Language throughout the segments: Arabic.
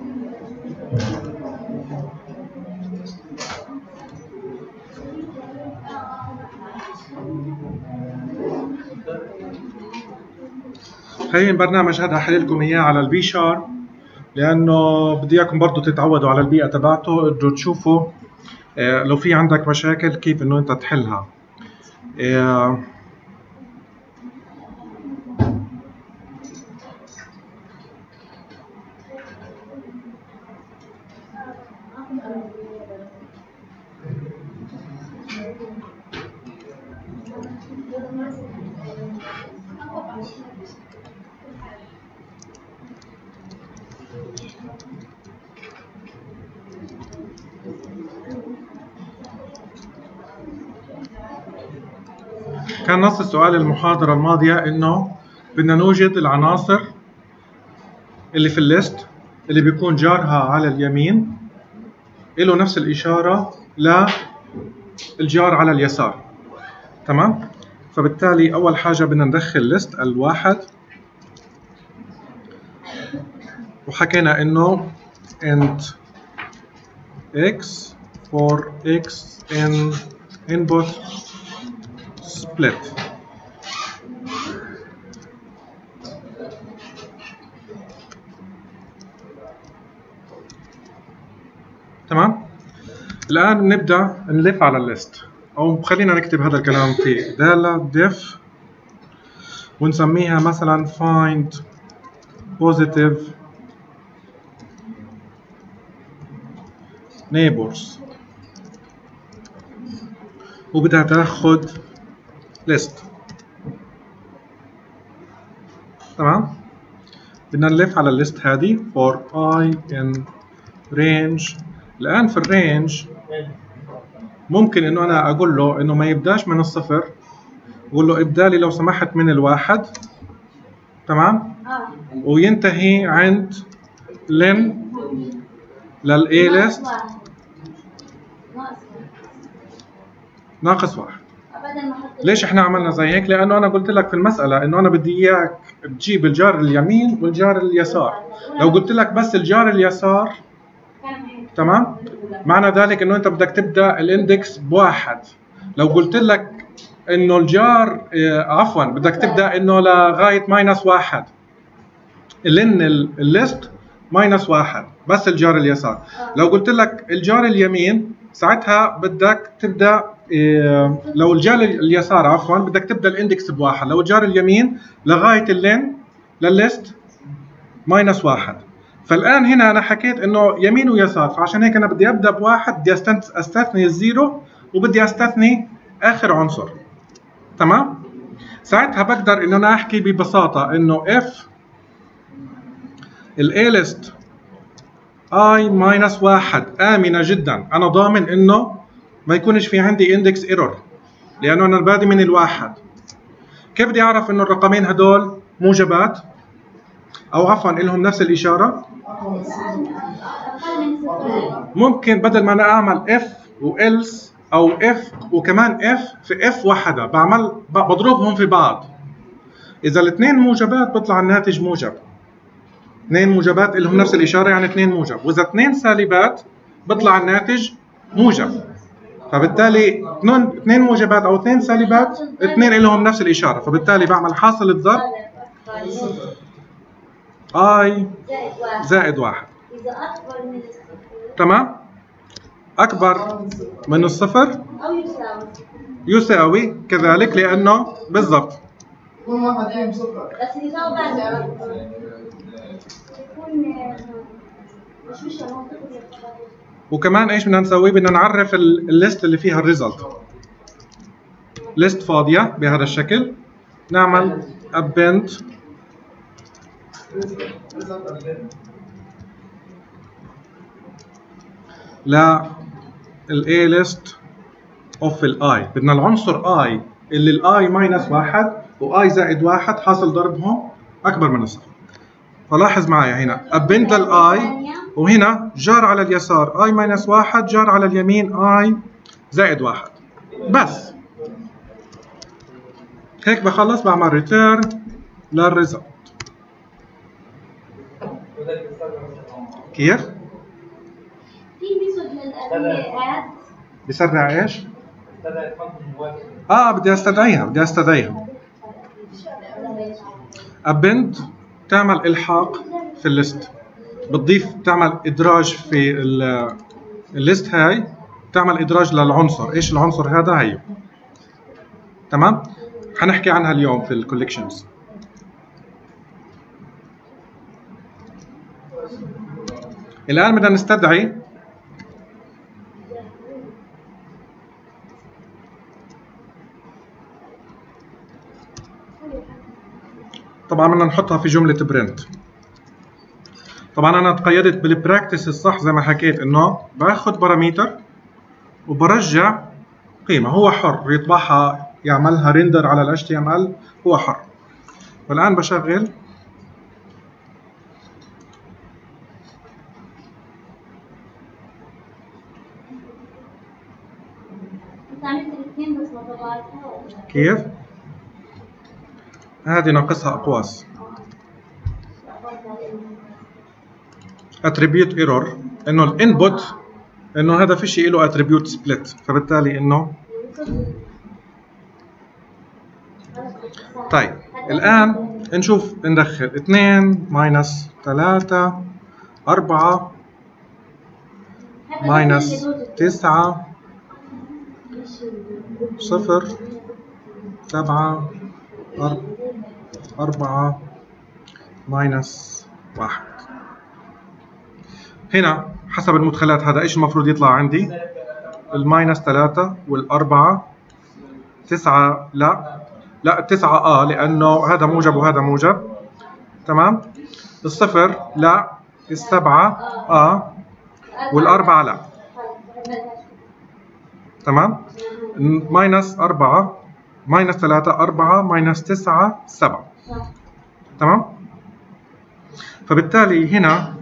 هي البرنامج هذا حللكم اياه على البي شارب، لانه بدي اياكم برضه تتعودوا على البيئه تبعته، قدروا تشوفوا لو في عندك مشاكل كيف انه انت تحلها. كان نص السؤال المحاضرة الماضية إنه بدنا نوجد العناصر اللي في الليست اللي بيكون جارها على اليمين له نفس الإشارة للجار على اليسار. تمام؟ فبالتالي أول حاجة بدنا ندخل ليست الواحد، وحكينا إنه int x for x in input split. تمام؟ الآن بنبدأ نلف على الليست، أو خلينا نكتب هذا الكلام في دالة def ونسميها مثلا find positive neighbors، وبدها تاخد list. تمام؟ بدنا نلف على الليست هذه for I in range. الآن في الرينج ممكن إنه أنا أقول له إنه ما يبداش من الصفر، أقول له ابدأ لي لو سمحت من الواحد. تمام؟ وينتهي عند لين للA list ناقص واحد. ليش احنا عملنا زي هيك؟ لأنه أنا قلت لك في المسألة إنه أنا بدي إياك تجيب الجار اليمين والجار اليسار. لو قلت لك بس الجار اليسار، تمام؟ معنى ذلك إنه أنت بدك تبدأ الاندكس بواحد. لو قلت لك إنه الجار عفوا بدك تبدأ إنه لغاية ماينس واحد، لأن الليست ماينس واحد بس الجار اليسار. لو قلت لك الجار اليمين ساعتها بدك تبدأ لو الجار اليسار عفوا بدك تبدأ الاندكس بواحد. لو الجار اليمين لغاية اللين للليست ماينس واحد. فالآن هنا أنا حكيت إنه يمين ويسار، فعشان هيك أنا بدي أبدأ بواحد، بدي أستثني الزيرو وبدي أستثني آخر عنصر. تمام؟ ساعتها بقدر إنه أنا أحكي ببساطة إنه if الA list I minus واحد آمنة جدا، أنا ضامن إنه ما يكونش في عندي index error لأنه أنا بادئ من الواحد. كيف بدي أعرف إنه الرقمين هدول موجبات أو عفوا لهم نفس الإشارة؟ ممكن بدل ما أنا أعمل if و else أو if وكمان if في if واحدة بضربهم في بعض. إذا الاثنين موجبات بطلع الناتج موجب. اثنين موجبات لهم نفس الإشارة يعني اثنين موجب، وإذا اثنين سالبات بطلع الناتج موجب. فبالتالي اثنين موجبات أو اثنين سالبات اثنين لهم نفس الإشارة، فبالتالي بعمل حاصل الضرب I زائد واحد. تمام؟ أكبر من الصفر يساوي كذلك، لأنه بالضبط وكمان ايش بدنا نسوي؟ بدنا نعرف الليست اللي فيها الريزلت. ليست فاضية بهذا الشكل، نعمل append للA list of الI. بدنا العنصر I اللي الI ماينس واحد وI زائد واحد حاصل ضربهم أكبر من الصفر. فلاحظ معايا هنا append للI، وهنا جار على اليسار I ماينس واحد، جار على اليمين I زائد واحد. بس هيك بخلص، بعمل return للريزلت. كيف؟ في ميثود للاد بسرع ايش؟ بدي استدعيها. ابند تعمل الحاق في الليست، تعمل ادراج في الليست هاي، تعمل ادراج للعنصر. ايش العنصر هذا؟ هي تمام. حنحكي عنها اليوم في الكوليكشنز. الان بدنا نستدعي طبعا بدنا نحطها في جملة برنت. طبعا انا تقيدت بالبراكتس الصح زي ما حكيت انه باخذ باراميتر وبرجع قيمة، هو حر يطبعها يعملها ريندر على ال HTML، هو حر. والان بشغل كيف؟ هذه ناقصها اقواس. اتريبيوت ايرور انه الانبوت انه هذا في شيء له اتريبيوت سبليت، فبالتالي انه طيب الان نشوف ندخل 2 ماينس 3 4 ماينس 9 0 7 4 ماينس 1. هنا حسب المدخلات هذا ايش المفروض يطلع عندي؟ الماينس 3 والأربعة 9 لا 9 لأنه هذا موجب وهذا موجب. تمام. الصفر لا، السبعة والأربعة لا. تمام. ماينس 4 ماينس 3 4 ماينس 9 7. تمام. فبالتالي هنا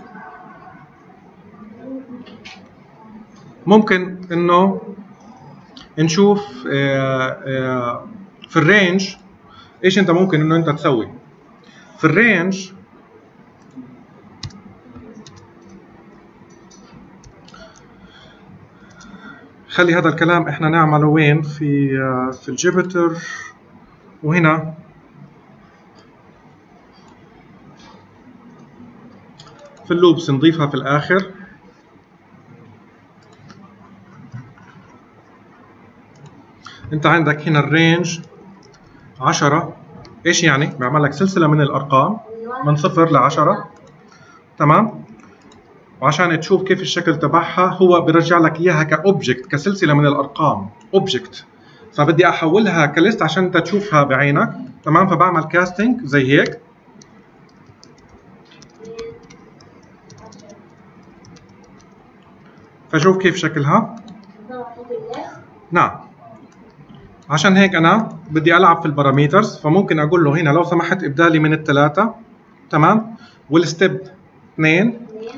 ممكن انه نشوف في الرينج ايش انت ممكن انه انت تسوي في الرينج. خلي هذا الكلام احنا نعمله وين؟ في الجيبيتر، وهنا في اللوبس نضيفها في الاخر. انت عندك هنا الرينج 10. ايش يعني؟ بعمل لك سلسله من الارقام من 0 ل 10. تمام. وعشان تشوف كيف الشكل تبعها هو بيرجع لك اياها كاوبجكت، كسلسله من الارقام اوبجكت، فبدي احولها كليست عشان انت تشوفها بعينك. تمام. فبعمل كاستنج زي هيك. فشوف كيف شكلها. نعم. عشان هيك انا بدي العب في الباراميترز، فممكن اقول له هنا لو سمحت ابدالي من الثلاثه. تمام. والستيب 2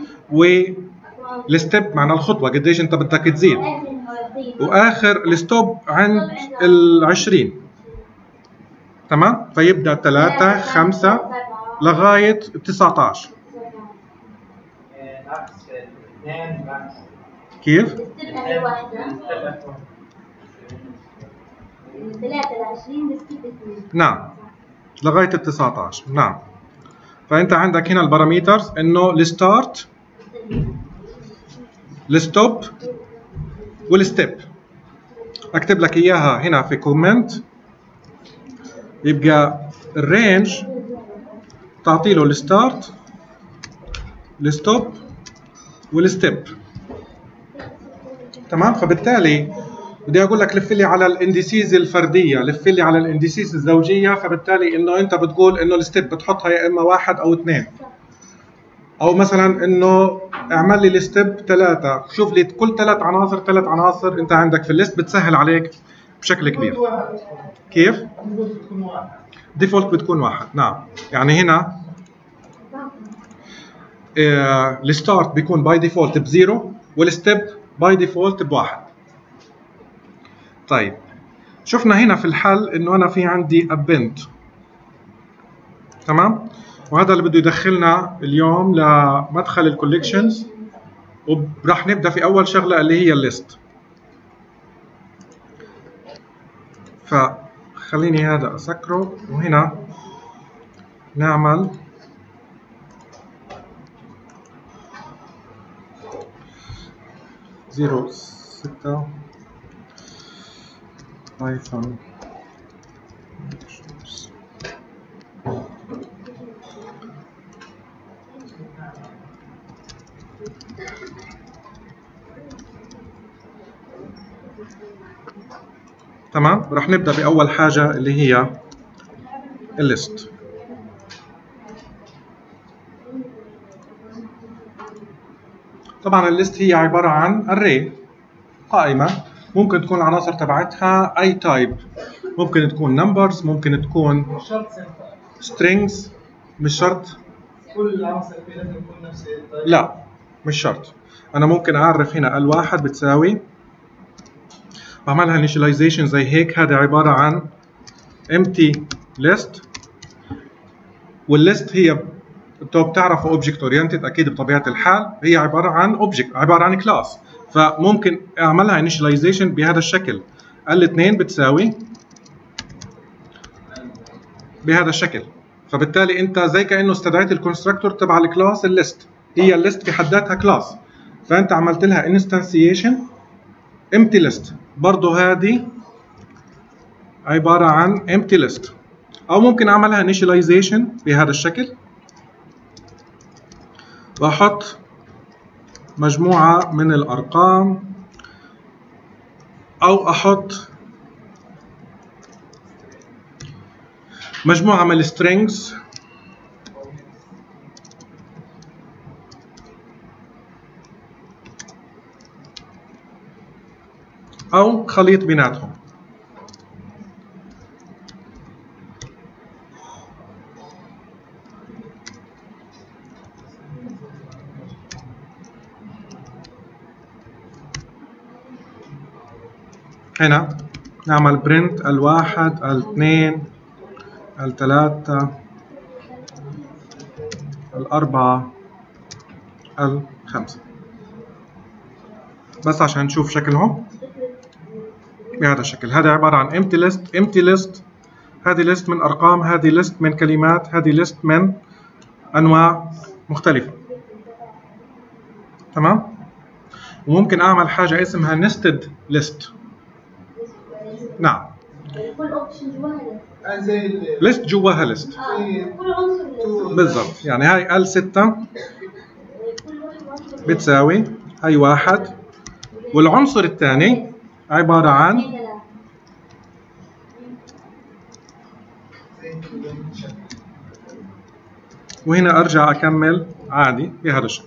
والستيب معنى الخطوه قديش انت بدك تزيد، واخر الستوب عند ال20. تمام. فيبدا 3 5 لغايه 19. كيف؟ نعم لغايه ال 19. نعم. فانت عندك هنا الباراميترز انه الستارت الستوب والستيب. اكتب لك اياها هنا في كومنت. يبقى الرينج تعطي له الستارت الستوب والستيب. تمام. فبالتالي بدي اقول لك لف لي على الانديسيز الفرديه، لف لي على الانديسيز الزوجيه. فبالتالي انه انت بتقول انه الستيب بتحطها يا اما 1 أو 2، او مثلا انه اعمل لي الستيب 3. شوف لي كل 3 عناصر انت عندك في الليست، بتسهل عليك بشكل كبير. كيف؟ ديفولت بتكون 1. نعم. يعني هنا الستارت بيكون باي ديفولت ب0 والستيب باي ديفولت ب1. طيب شفنا هنا في الحل انه انا في عندي ابند. تمام. وهذا اللي بده يدخلنا اليوم لمدخل الكوليكشنز، وراح نبدا في اول شغله اللي هي الليست. فخليني هذا اسكره، وهنا نعمل زيرو 6 بايثون. تمام، رح نبدأ بأول حاجة اللي هي الليست. طبعا الليست هي عبارة عن array، قائمة، ممكن تكون العناصر تبعتها أي تايب، ممكن تكون numbers، ممكن تكون strings، مش شرط كل العناصر فيه لازم تكون نفس الطيب. لا مش شرط. أنا ممكن أعرف هنا ال1 بتساوي، بعملها initialization زي هيك. هذا عبارة عن empty list، والليست هي انتوا بتعرفوا object oriented اكيد بطبيعة الحال، هي عبارة عن object، عبارة عن class. فممكن اعملها initialization بهذا الشكل، الاثنين بتساوي بهذا الشكل. فبالتالي انت زي كأنه استدعيت الكونستراكتور تبع الكلاس الليست، هي الليست في حد ذاتها كلاس، فانت عملت لها instantiation empty list. برضه هذه عبارة عن empty list. أو ممكن أعملها initialization بهذا الشكل، وأحط مجموعة من الأرقام، أو أحط مجموعة من السترينجز، أو خليط بيناتهم. هنا نعمل print ال1 ال2 ال3 ال4 ال5، بس عشان نشوف شكلهم بهذا الشكل. هذا عبارة عن empty list. empty list هذه list من أرقام، هذه list من كلمات، هذه list من أنواع مختلفة. تمام؟ وممكن أعمل حاجة اسمها nested list. نعم، كل اوبشن جواها زي list جواها list كل عنصر بالضبط. يعني هاي L6 بتساوي هاي 1، والعنصر الثاني عبارة عن، وهنا أرجع أكمل عادي بهذا الشكل.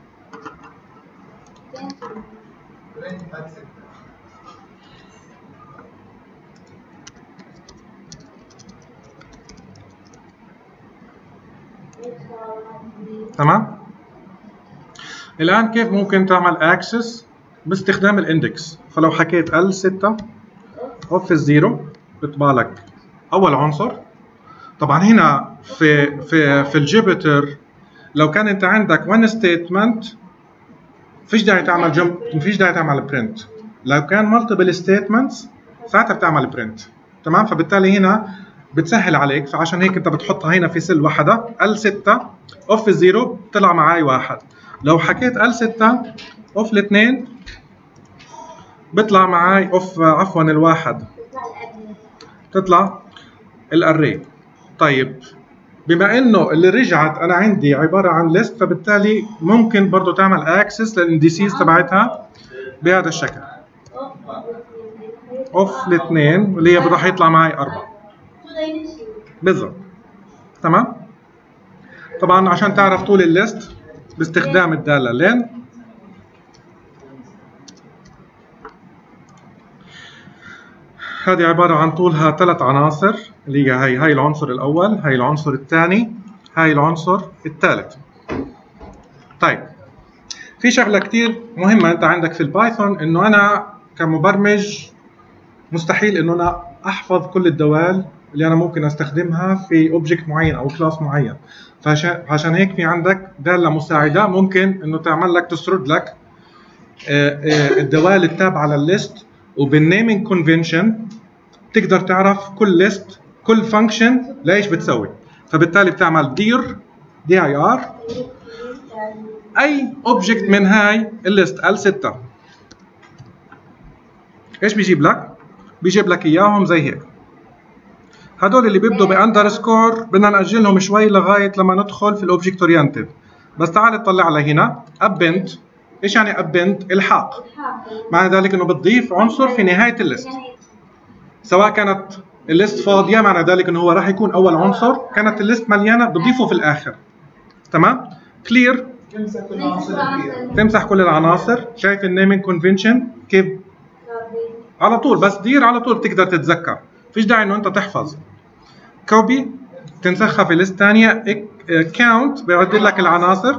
تمام؟ الآن كيف ممكن تعمل اكسس باستخدام الاندكس؟ فلو حكيت L6 اوف الزيرو بيطبع لك أول عنصر. طبعا هنا في الجيبيتر لو كان أنت عندك one statement فيش داعي تعمل فيش داعي تعمل برنت. لو كان multiple statements ساعتها بتعمل برنت. تمام؟ فبالتالي هنا بتسهل عليك، فعشان هيك انت بتحطها هنا في سيل واحدة. L6 اوف الزيرو طلع معي 1. لو حكيت L6 اوف الاثنين بيطلع معي اوف عفوا الواحد، تطلع الاري. طيب بما انه اللي رجعت انا عندي عبارة عن ليست، فبالتالي ممكن برضو تعمل اكسس للانديسيز تبعتها بهذا الشكل. اوف الاثنين اللي هي راح يطلع معي 4 بالضبط. تمام؟ طبعا عشان تعرف طول الليست باستخدام الدالة لين. هذه عبارة عن طولها 3 عناصر، اللي هي هاي العنصر الأول، هاي العنصر الثاني، هاي العنصر الثالث. طيب في شغلة كتير مهمة أنت عندك في البايثون، إنه أنا كمبرمج مستحيل إنه أنا أحفظ كل الدوال اللي انا ممكن استخدمها في اوبجكت معين او كلاس معين. فعشان هيك في عندك داله مساعده ممكن انه تعمل لك تسرد لك الدوال التابعه للليست، وبالنيمينج كونفنشن تقدر تعرف كل ليست كل فانكشن لايش بتسوي. فبالتالي بتعمل دير دي اي ار اي اوبجكت من هاي الليست L6. ايش بيجيب لك؟ بيجيب لك اياهم زي هيك. هدول اللي بيبدوا باندرسكور بدنا ناجلهم شوي لغايه لما ندخل في الاوبجكت اورينتد. بس تعال اطلع على هنا ابند. ايش يعني ابند؟ الحاق. معنى ذلك انه بتضيف عنصر في نهايه الليست، سواء كانت الليست فاضيه معنى ذلك انه هو راح يكون اول عنصر، كانت الليست مليانه بتضيفه في الاخر. تمام؟ كلير تمسح كل العناصر. شايف النيمينج كونفنشن كيف؟ على طول بس دير على طول بتقدر تتذكر، فيش داعي انه انت تحفظ. كوبي تنسخها في ليست ثانيه. كاونت بيعد لك العناصر.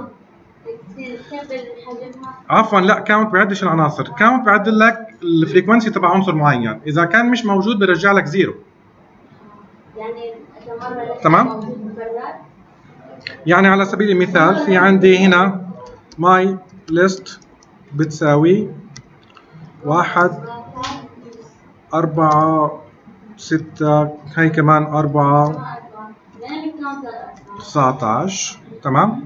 عفوا لا، كاونت بيعدش العناصر، كاونت بيعد لك الفريكونسي تبع عنصر معين، اذا كان مش موجود بيرجع لك زيرو. يعني تمام؟ يعني على سبيل المثال في عندي هنا ماي ليست بتساوي 1 4 6 هي كمان 4 19. تمام؟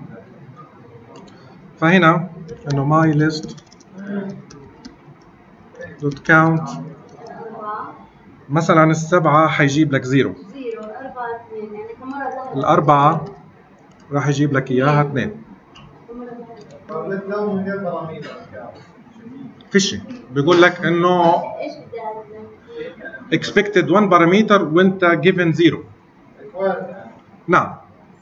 فهنا انه ماي ليست دوت كاونت مثلا السبعة حيجيب لك زيرو، الأربعة راح يجيب لك إياها 2. لو من غير براميل فيش بيقول لك إنه expected 1 parameter وأنت given 0. نعم.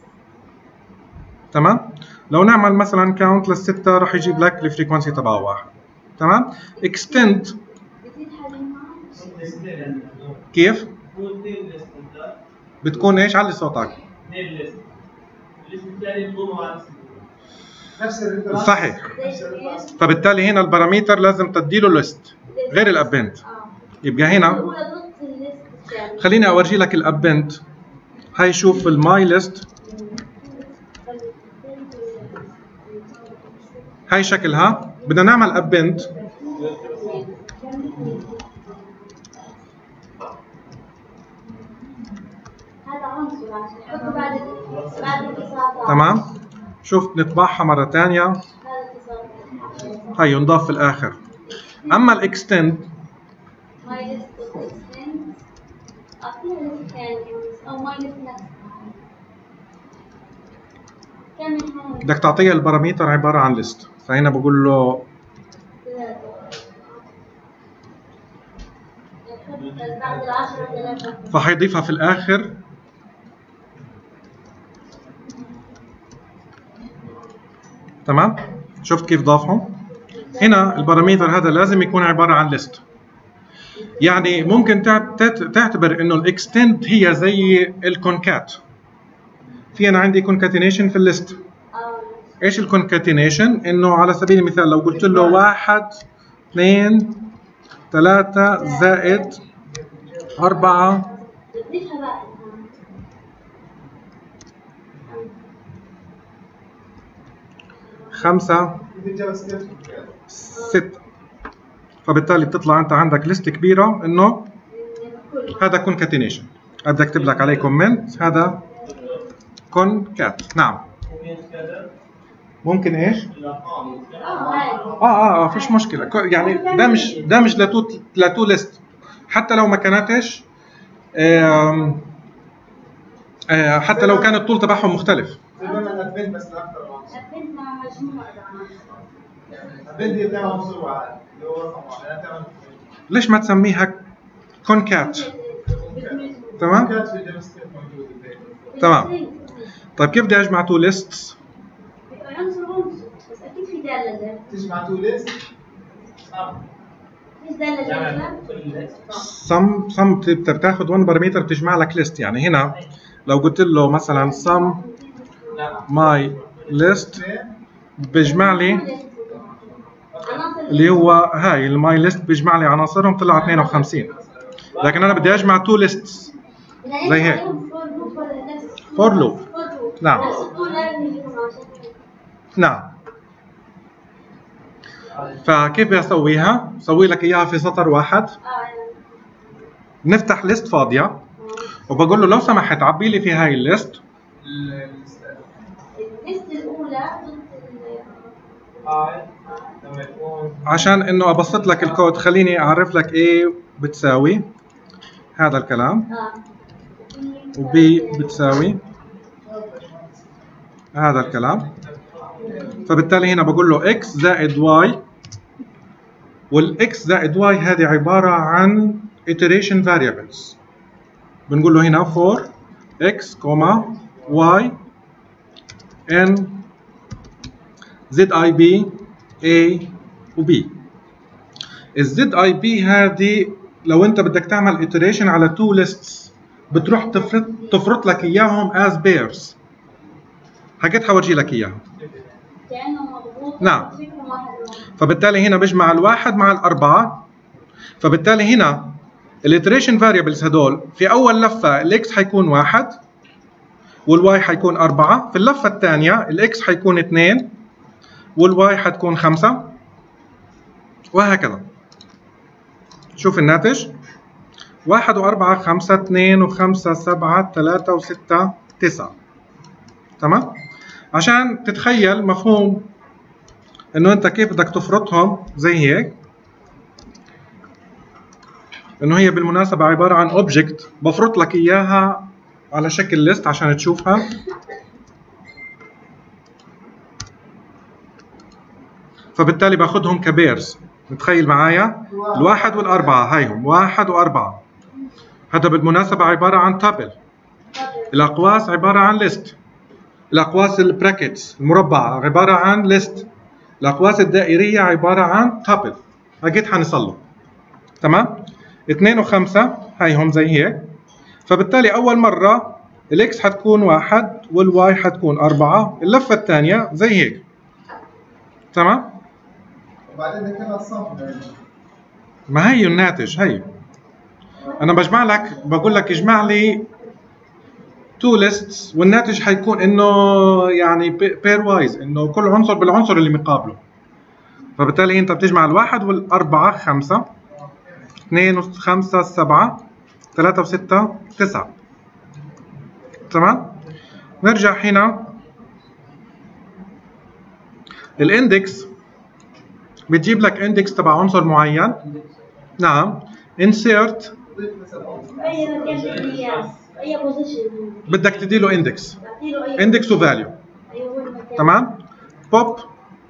تمام؟ لو نعمل مثلا كاونت للستة راح يجيب لك الفريكونسي تبعه 1. تمام؟ extend كيف؟ بتكون ايش؟ علي صوتك. صحيح. فبالتالي هنا الباراميتر لازم تديله ليست غير الابند. يبقى هنا خليني اورجي لك الابند. هاي شوف الماي ليست هاي شكلها. بدنا نعمل ابند. تمام؟ شوف نطبعها مرة ثانية. هاي ينضاف في الآخر. أما الإكستند بدك تعطيها الباراميتر عبارة عن ليست. فهنا بقول له فحيضيفها في الآخر. تمام؟ شفت كيف ضافهم؟ هنا الباراميتر هذا لازم يكون عبارة عن ليست. يعني ممكن تعتبر انه الاكستند هي زي الكونكات. في انا عندي كونكاتينيشن في الليست. ايش الكونكاتينيشن؟ انه على سبيل المثال لو قلت له 1 2 3 زائد 4 5 6، فبالتالي بتطلع انت عندك ليست كبيره انه هذا كونكاتينيشن. بدي اكتب لك عليه كومنت هذا كونكات. نعم ممكن ايش؟ فيش مشكله. يعني ده مش لتو ليست. حتى لو ما كانتش حتى لو كان الطول تبعهم مختلف. بس ليش ما تسميها كونكات؟ تمام؟ تمام. طيب كيف بدي اجمع تو ليستس؟ بس اكيد في داله تجمع تو ليست. مش داله sum بتاخذ 1 بارامتر بتجمع لك ليست. يعني هنا لو قلت له مثلا sum my list بيجمع لي اللي هو هاي الماي ليست بيجمع لي عناصرهم طلع 52. لكن انا بدي اجمع تو ليستس زي هيك. فور لوب. نعم. نعم. فكيف بسويها؟ بسوي لك اياها في سطر واحد. نفتح ليست فاضيه وبقول له لو سمحت عبي لي في هاي الليست الليست الاولى عشان انه ابسط لك الكود. خليني اعرف لك ايه بتساوي هذا الكلام وبي بتساوي هذا الكلام. فبالتالي هنا بقول له x زائد y، والx زائد y هذه عبارة عن iteration variables. بنقول له هنا for x, y n zib a و b. الزد اي بي هذه لو انت بدك تعمل iteration على two lists بتروح تفرط لك اياهم as pairs. حكيت حورجي لك اياها. كأنه مضبوط. نعم. فبالتالي هنا بجمع الواحد مع الأربعة. فبالتالي هنا الiteration variables هدول في أول لفة الإكس حيكون واحد والواي حيكون أربعة. في اللفة الثانية الإكس حيكون 2 والواي حتكون 5 وهكذا. شوف الناتج 1 و4 5 2 و5 7 3 و6 9. تمام؟ عشان تتخيل مفهوم انه انت كيف بدك تفرطهم زي هيك. انه هي بالمناسبة عبارة عن اوبجكت بفرط لك اياها على شكل ليست عشان تشوفها. فبالتالي باخذهم كبيرز. متخيل معايا؟ الواحد والأربعة هايهم 1 و4. هذا بالمناسبة عبارة عن تابل. الأقواس عبارة عن ليست. الأقواس البراكتس المربعة عبارة عن ليست. الأقواس الدائرية عبارة عن تابل. أكيد حنصلوا. تمام؟ 2 و5 هايهم زي هيك. فبالتالي أول مرة الإكس حتكون 1 والواي حتكون 4. اللفة الثانية زي هيك. تمام؟ وبعدين ذكرنا الصف. ما هي الناتج هي. أنا بجمع لك بقول لك اجمع لي تو lists والناتج حيكون انه يعني pair wise انه كل عنصر بالعنصر اللي مقابله. فبالتالي انت بتجمع الواحد والأربعة 5 2 و5 7 3 و6 9. تمام؟ نرجع هنا الاندكس بتجيب لك اندكس تبع عنصر معين. نعم. insert اي مكان بدي اياه، اي بوزيشن بدك تدي له اندكس. بدي له اي اندكس وفاليو. ايوه هو المكان. تمام؟ بوب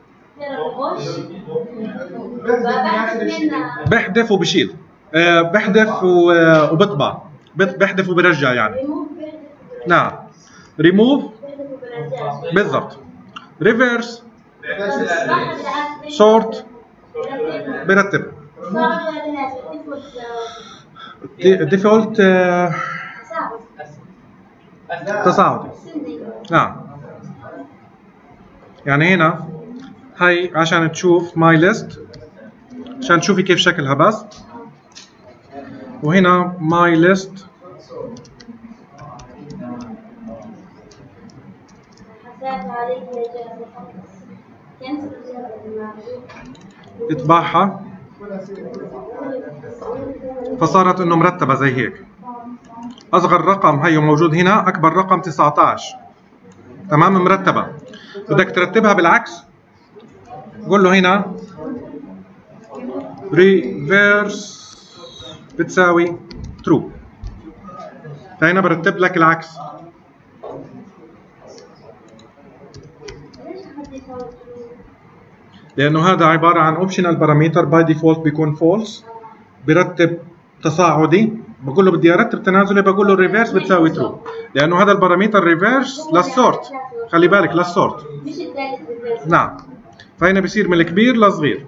بحذف وبشيل. بحذف وبطبع. بحذف وبرجع يعني. نعم. ريموف بالضبط. ريفيرس سورت برتب. ديفولت تصاعدي. نعم. يعني هنا هاي عشان تشوف ماي ليست عشان تشوفي كيف شكلها بس. وهنا ماي ليست تتبعها فصارت انه مرتبه زي هيك. اصغر رقم هي موجود هنا، اكبر رقم 19. تمام؟ مرتبه. بدك ترتبها بالعكس. قول له هنا ريفيرس بتساوي ترو. فهنا برتب لك العكس. لانه هذا عباره عن اوبشنال باراميتر باي ديفولت بيكون فولس. برتب تصاعدي. بقول له بدي ارتب تنازلي بقول له ريفيرس بتساوي ترو. لانه هذا الباراميتر ريفيرس للسورت. خلي بالك للسورت. نعم. فهنا بصير من الكبير للصغير.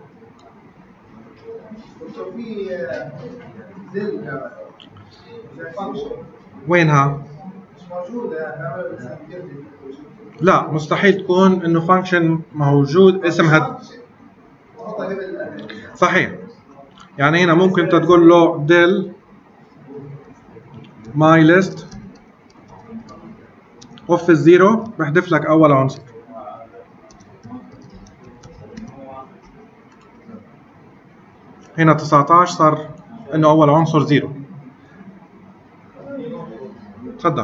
وينها؟ لا مستحيل تكون انه فانكشن موجود اسمها صحيح. يعني هنا ممكن انت تقول له ديل ماي ليست اوف الزيرو بحذف لك اول عنصر. هنا 19 صار انه اول عنصر زيرو. تفضل.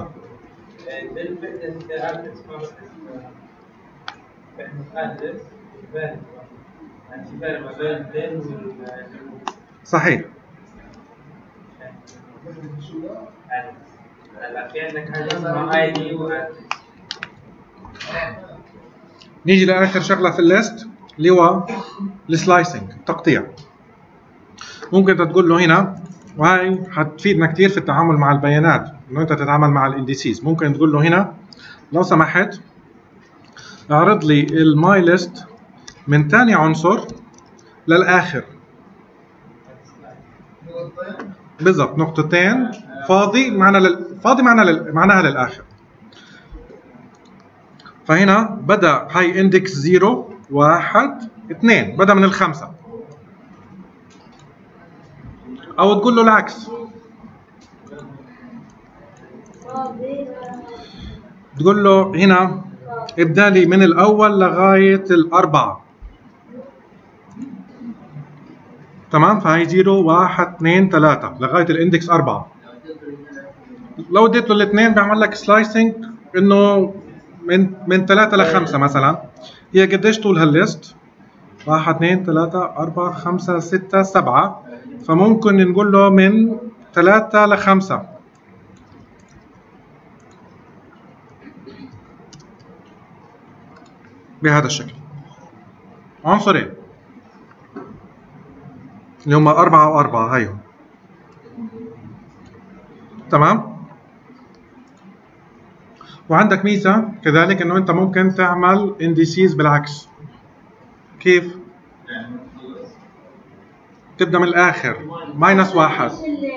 صحيح. نيجي لاخر شغله في الليست اللي هو السلايسنج، التقطيع. ممكن تقول له هنا، وهي حتفيدنا كثير في التعامل مع البيانات، انه انت تتعامل مع الانديسيز. ممكن تقول له هنا لو سمحت اعرض لي الماي ليست من ثاني عنصر للاخر. بالضبط، نقطتين فاضي معناها للاخر. فهنا بدا هاي اندكس 0 1 2 بدا من ال5. او تقول له العكس، تقول له هنا ابدا لي من الاول لغايه الاربعه. تمام. فهي 0 1 2 3 لغايه الاندكس 4. لو اديت له الاثنين بيعمل لك سلايسنج انه من 3 ل 5 مثلا. هي قديش طول هالليست؟ 1 2 3 4 5 6 7. فممكن نقول له من 3 ل 5. بهذا الشكل. عنصرين اللي هم 4 و4 هيهم. تمام. وعندك ميزة كذلك انه انت ممكن تعمل انديسيز بالعكس. كيف؟ تبدا من الاخر -1. هذا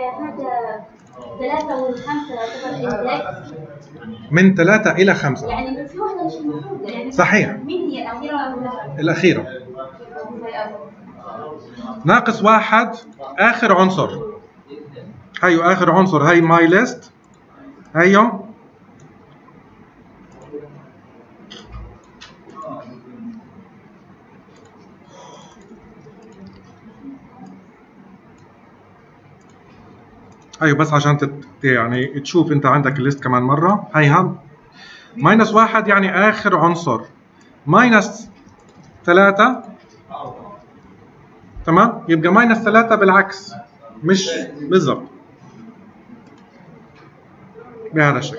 3 و5 يعتبر اندكس من 3 إلى 5. يعني في واحدة مش موجودة يعني. صحيح. مين هي الأخيرة ولا الأخيرة. ناقص 1 آخر عنصر. هيو آخر عنصر، هي ماي ليست. هيو ايوه بس عشان يعني تشوف انت عندك الليست كمان مره. هي هم -1 يعني اخر عنصر. -3. تمام. يبقى -3 بالعكس، مش بالضبط بهذا الشكل.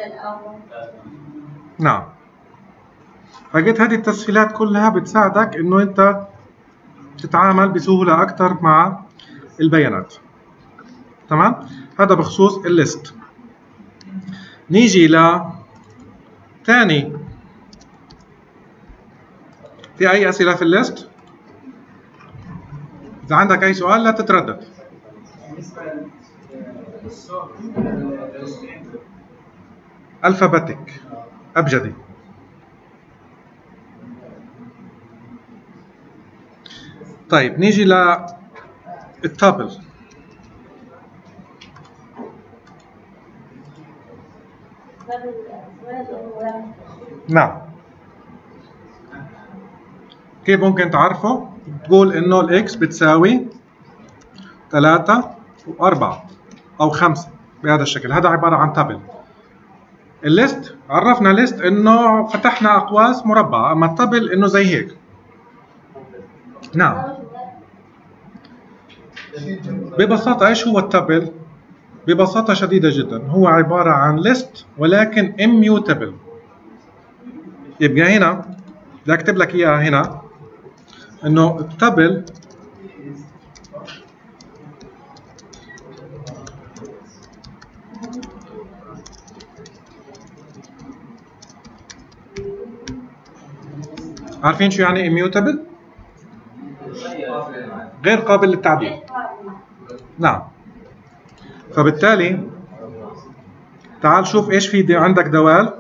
نعم. لقيت هذه التسهيلات كلها بتساعدك انه انت تتعامل بسهوله اكثر مع البيانات. تمام. هذا بخصوص الليست. نيجي ل ثاني. في اي اسئله في الليست؟ اذا عندك اي سؤال لا تتردد. الفابتك ابجدي. طيب نيجي ل التابل. نعم. كيف ممكن تعرفه؟ تقول انه الاكس بتساوي 3 و4 او 5 بهذا الشكل. هذا عباره عن تابل. الليست عرفنا ليست انه فتحنا اقواس مربعه، اما التابل انه زي هيك. نعم. ببساطه ايش هو التابل؟ ببساطة شديدة جدا هو عبارة عن ليست ولكن immutable. يبقى هنا بدي اكتب لك اياها هنا انه التابل عارفين شو يعني immutable؟ غير قابل للتعديل. نعم. فبالتالي تعال شوف ايش في عندك دوال.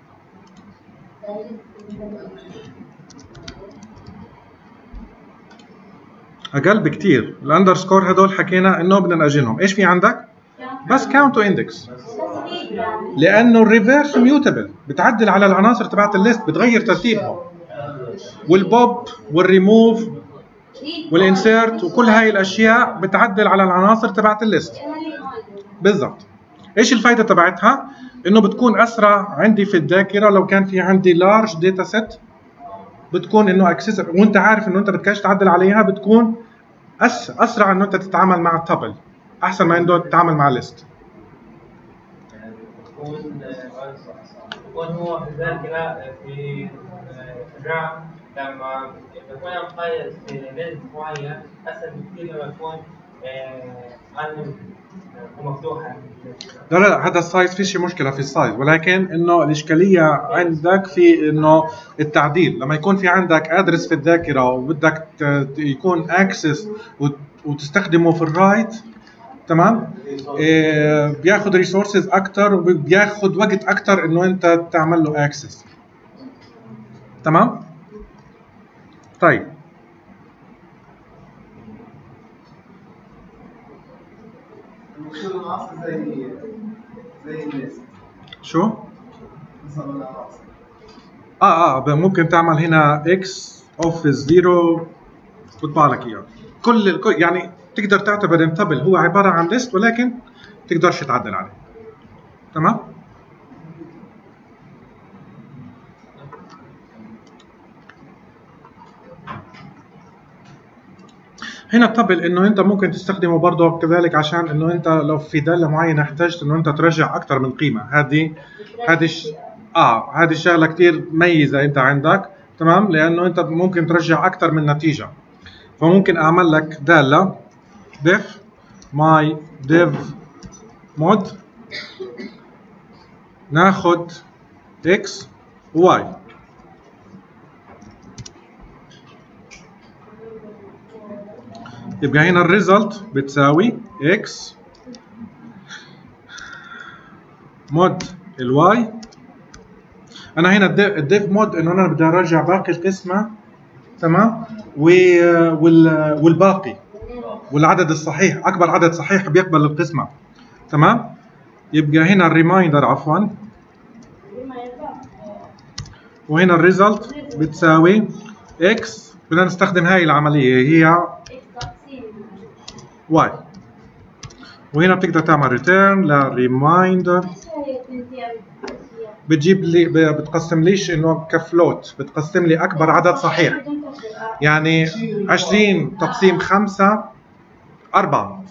اقل بكتير. الاندرسكور هدول حكينا انه بدنا ناجلهم. ايش في عندك؟ بس كاونت واندكس. لانه الريفيرس ميوتبل، بتعدل على العناصر تبعت الليست، بتغير ترتيبهم، والبوب والريموف والانسيرت وكل هاي الاشياء بتعدل على العناصر تبعت الليست. بالضبط. ايش الفائده تبعتها؟ انه بتكون اسرع عندي في الذاكره. لو كان في عندي لارج داتا سيت بتكون انه اكسسبل وانت عارف انه انت بدكش تعدل عليها، بتكون اسرع انه انت تتعامل مع التابل احسن ما انه تتعامل مع الليست. يكون هو في الذاكرة في الرام لما يكون مقيد في ليست معين أسهل بكثير لما يكون مفتوحة. لا هذا السايز في شيء مشكله في السايز، ولكن انه الاشكاليه عندك في انه التعديل. لما يكون في عندك ادرس في الذاكره وبدك يكون اكسس وتستخدمه في الرايت، تمام، بياخذ ريسورسز اكثر وبياخذ وقت اكثر انه انت تعمل له اكسس. تمام. طيب المفروض العناصر زي الليست. شو؟ نظام العناصر. ممكن تعمل هنا اكس اوف 0 وتطبع لك اياه. كل يعني تقدر تعتبر ان تابل هو عباره عن ليست، ولكن تقدرش تعدل عليه. تمام. هنا التابل انه انت ممكن تستخدمه برضه كذلك، عشان انه انت لو في داله معينه احتجت انه انت ترجع اكثر من قيمه. هذه الشغله كثير ميزه انت عندك. تمام. لانه انت ممكن ترجع اكثر من نتيجه، فممكن اعمل لك داله def my dev mod ناخد x y، يبقى هنا الريزلت بتساوي x مود الواي. انا هنا الديف مود انه انا بدي ارجع باقي القسمه، تمام، والباقي والعدد الصحيح، اكبر عدد صحيح بيقبل القسمه. تمام. يبقى هنا الريمايندر عفوا، وهنا الريزلت بتساوي x. بدنا نستخدم هاي العمليه هي y، وهنا بتقدر تعمل ريتيرن لريمايندر. بتجيب لي بتقسم ليش انه كفلوت، بتقسم لي اكبر عدد صحيح. يعني 20 تقسيم 5 4،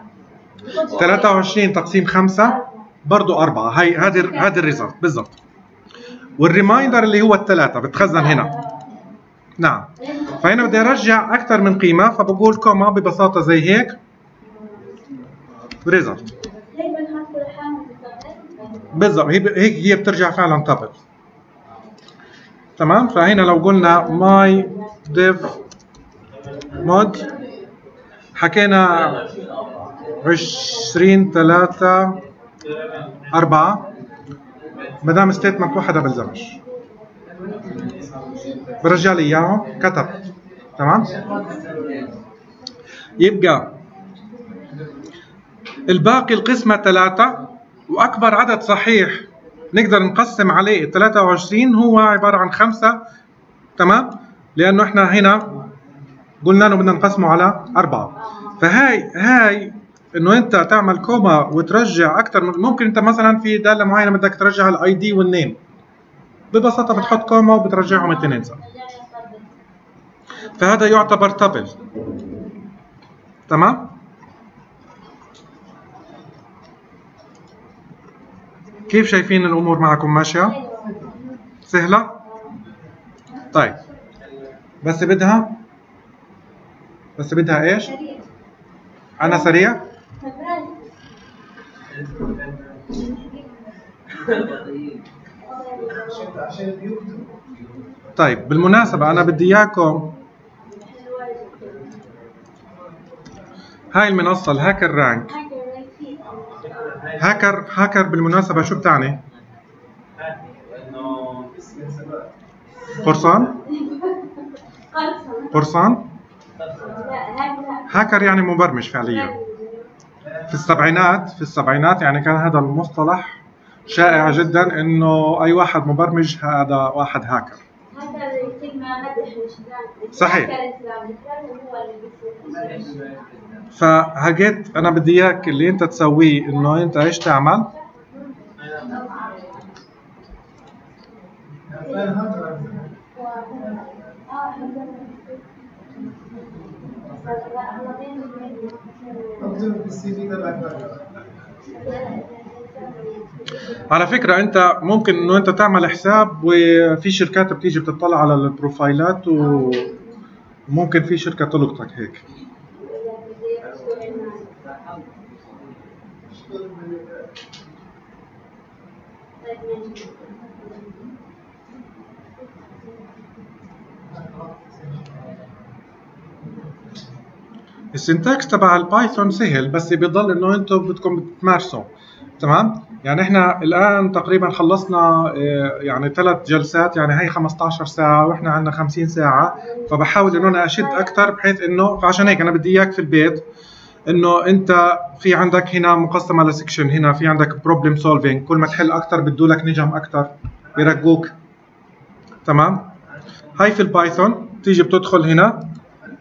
23 تقسيم 5 برضه 4. هذه الريزلت بالضبط. والريمايندر اللي هو الثلاثه بتخزن هنا. نعم. فهنا بدي ارجع اكثر من قيمه، فبقول كوما ببساطه زي هيك ريزلت. بالضبط. هي بترجع فعلا تابل. تمام. فهنا لو قلنا my dev mod حكينا 20 3 4 ما دام ستيتمنت واحده بلزمش، برجع لي اياهم كتب. تمام. يبقى الباقي القسمه 3 واكبر عدد صحيح نقدر نقسم عليه 23 هو عباره عن 5. تمام. لانه احنا هنا قلنا انه بدنا نقسمه على 4. فهاي انه انت تعمل كوما وترجع اكثر من ممكن. انت مثلا في داله معينه بدك ترجع الاي دي والنيم، ببساطه بتحط كوما وبترجعهم الاثنين سوا. فهذا يعتبر تابل. تمام. كيف شايفين الامور معكم ماشيه؟ سهله؟ طيب بس بدها ايش؟ انا سريع؟ طيب بالمناسبة انا بدي اياكم هاي المنصة الهاكر رانك. هاكر بالمناسبة شو بتعني؟ قرصان؟ قرصان؟ هاكر يعني مبرمج فعليا. في السبعينات يعني كان هذا المصطلح شائع جدا انه اي واحد مبرمج هذا واحد هاكر. هذا الكلمة مدح مش صحيح. هو اللي بيصير. فهجيت انا بدي اياك اللي انت تسويه انه انت ايش تعمل؟ على فكرة انت ممكن انه انت تعمل حساب وفي شركات بتيجي بتطلع على البروفايلات وممكن في شركة تلقطك هيك. السنتكس تبع البايثون سهل بس بيضل انه انتم بدكم تمارسوا. تمام؟ يعني احنا الان تقريبا خلصنا يعني 3 جلسات، يعني هي 15 ساعة واحنا عندنا 50 ساعة، فبحاول انه انا اشد اكثر بحيث انه فعشان هيك انا بدي اياك في البيت انه انت في عندك هنا مقسمة لسكشن، هنا في عندك بروبلم سولفينج، كل ما تحل اكثر بدولك نجم اكثر يرقوك. تمام؟ هاي في البايثون تيجي بتدخل هنا.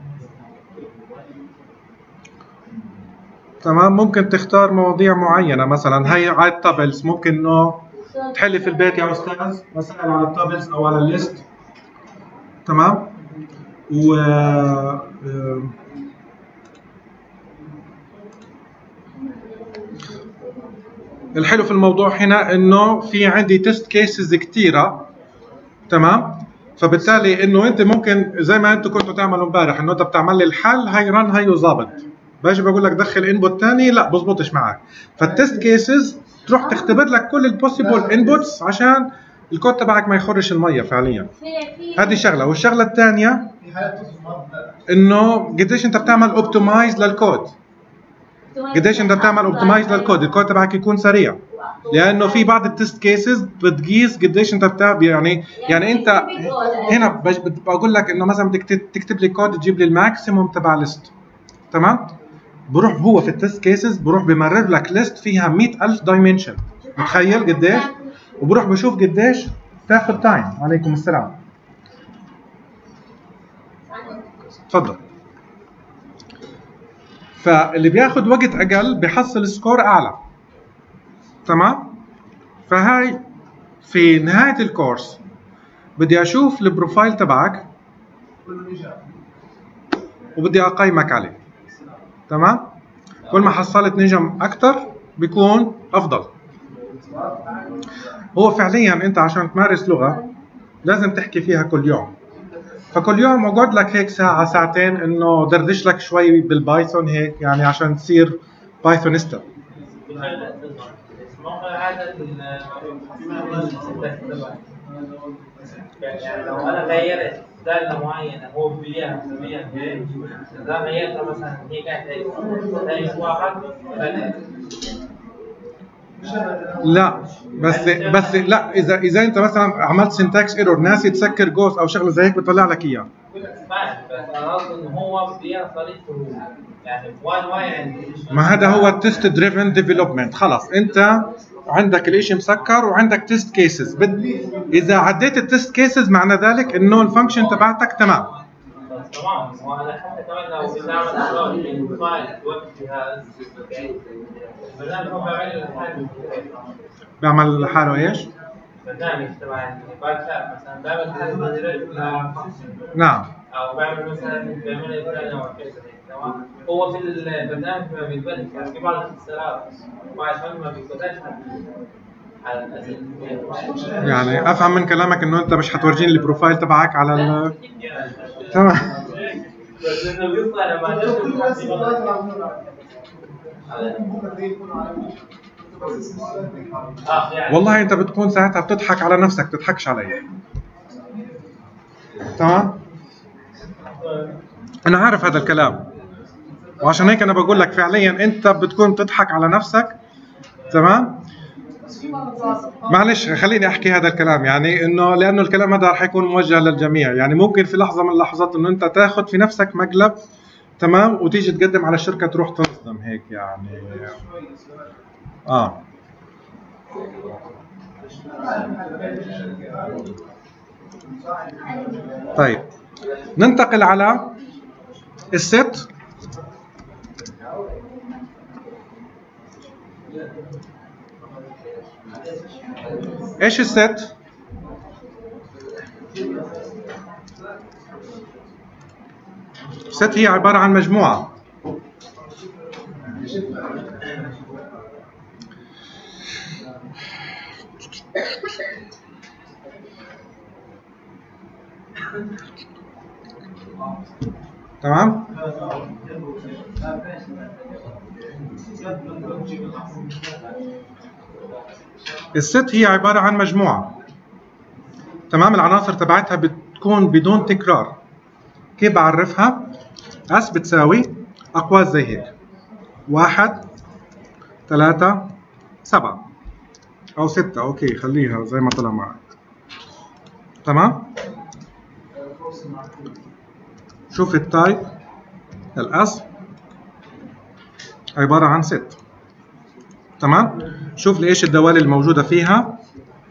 تمام، ممكن تختار مواضيع معينة، مثلا هي على التابلز ممكن انه تحلي في البيت يا استاذ مسائل على التابلز او على الليست. تمام؟ و الحلو في الموضوع هنا انه في عندي تيست كيسز كثيرة. تمام؟ فبالتالي انه انت ممكن زي ما انتم كنتوا تعملوا امبارح انه انت بتعمل لي الحل هي رن هي وظابط، باجي بقول لك دخل انبوت ثاني لا بزبطش معك. فالتست كيسز تروح تختبر لك كل البوسيبل انبوتس عشان الكود تبعك ما يخرش الميه فعليا. هذه شغله، والشغله الثانيه انه قديش انت بتعمل اوبتمايز للكود، قديش انت بتعمل اوبتمايز للكود، الكود تبعك يكون سريع، لانه في بعض التست كيسز بتقيس قديش انت بتعب. يعني انت هنا بقول لك انه مثلا بدك تكتب لي كود تجيب لي الماكسيموم تبع ليست. تمام؟ بروح هو في التست كيسز بروح بمرر لك ليست فيها 100,000 دايمنشن، متخيل قديش؟ وبروح بشوف قديش تاخذ تايم. عليكم السلام. تفضل. فاللي بياخذ وقت اقل بيحصل سكور اعلى. تمام؟ فهاي في نهايه الكورس بدي اشوف البروفايل تبعك وبدي اقيمك عليه. تمام؟ كل ما حصلت نجم اكثر بيكون افضل. هو فعليا انت عشان تمارس لغه لازم تحكي فيها كل يوم، فكل يوم اقعد لك هيك ساعه ساعتين انه دردش لك شوي بالبايثون هيك، يعني عشان تصير بايثونيستا. يعني لو انا غيرت داله معينه هو بيها اذا غيرتها مثلا هي كانت هي واحد لا بس لا، اذا انت مثلا عملت سنتاكس ايرور ناسي تسكر جوز او شغله زي هيك بيطلع لك اياه. فاهم، بس انا قصدي ان هو بيها طريقته يعني واي ما هذا هو التست دريفن ديفلوبمنت. خلاص انت عندك الاشي مسكر وعندك تيست كيسز، اذا عديت التيست كيسز معنى ذلك انه الفانكشن تبعتك تمام. تمام. وانا حتى كمان لو بنعمل شغل في الفايل ويب جهاز البرنامج هو بيعمل لحاله. بيعمل لحاله ايش؟ برنامج تبع البايثون مثلا بيعمل حاجه نعم. او بيعمل مثلا بيعمل الثاني او كذا. تمام. هو في البرنامج ما بيقبلش، يعني في بعض الاختصارات وعشان ما بيقبلش على الاساس. يعني افهم من كلامك انه انت مش حتورجيني البروفايل تبعك على ال تمام. بس انه القصه انا ما والله انت بتكون ساعتها بتضحك على نفسك، بتضحكش علي. تمام؟ انا عارف هذا الكلام، وعشان هيك انا بقول لك فعليا انت بتكون بتضحك على نفسك. تمام؟ معلش خليني احكي هذا الكلام، يعني انه لانه الكلام هذا راح يكون موجه للجميع. يعني ممكن في لحظه من اللحظات انه انت تاخذ في نفسك مقلب، تمام، وتيجي تقدم على الشركه تروح تصدم هيك يعني. طيب ننتقل على الست. ايش الست؟ الست هي عبارة عن مجموعة. تمام؟ الست هي عبارة عن مجموعة. تمام؟ العناصر تبعتها بتكون بدون تكرار. كيف بعرفها؟ اس بتساوي أقواس زي هيك 1 3 7 أو 6. أوكي خليها زي ما طلع معك. تمام؟ شوف التايب الاس عبارة عن 6. تمام؟ شوف لي ايش الدوال الموجودة فيها.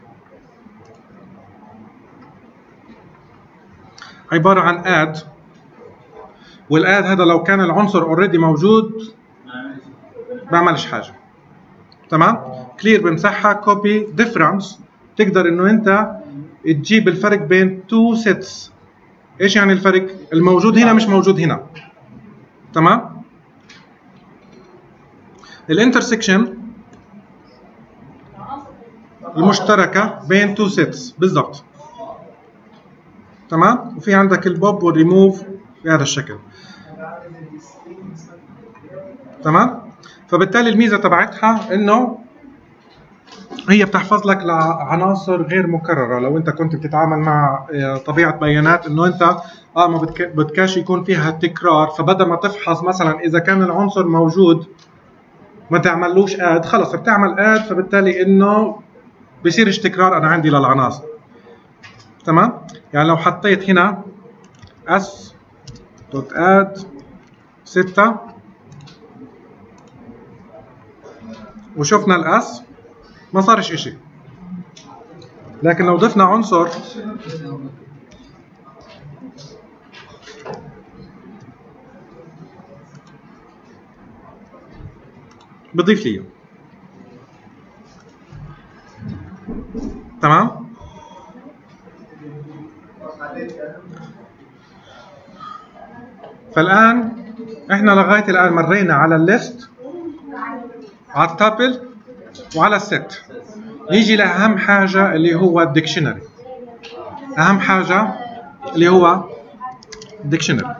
عبارة عن اد، والاد هذا لو كان العنصر اوريدي موجود بعملش حاجة. تمام؟ كلير بمسحها، كوبي ديفرنس، تقدر انه انت تجيب الفرق بين تو سيتس. ايش يعني الفرق؟ الموجود هنا مش موجود هنا. تمام؟ الانترسكشن المشتركة بين تو سيتس بالضبط. تمام؟ وفي عندك البوب والريموف بهذا الشكل. تمام؟ فبالتالي الميزة تبعتها انه هي بتحفظ لك لعناصر غير مكررة. لو انت كنت بتتعامل مع طبيعة بيانات انه انت ما بدكاش يكون فيها تكرار، فبدل ما تفحص مثلا اذا كان العنصر موجود ما تعملوش اد، خلص بتعمل اد، فبالتالي انه بصيرش تكرار انا عندي للعناصر. تمام؟ يعني لو حطيت هنا اس دوت اد 6 وشفنا الاس ما صارش اشي، لكن لو ضفنا عنصر بضيف لي. تمام؟ فالآن احنا لغاية الآن مرينا على الليست، على التابل، وعلى الست. نيجي لأهم حاجة اللي هو الديكشنري. أهم حاجة اللي هو الديكشنري.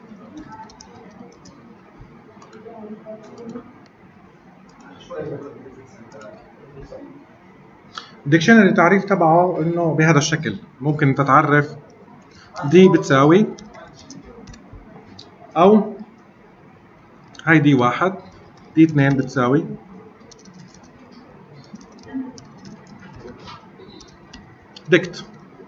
الديكشنري تعريف تبعه انه بهذا الشكل. ممكن تتعرف دي بتساوي او هاي دي 1 دي 2 بتساوي ديكت.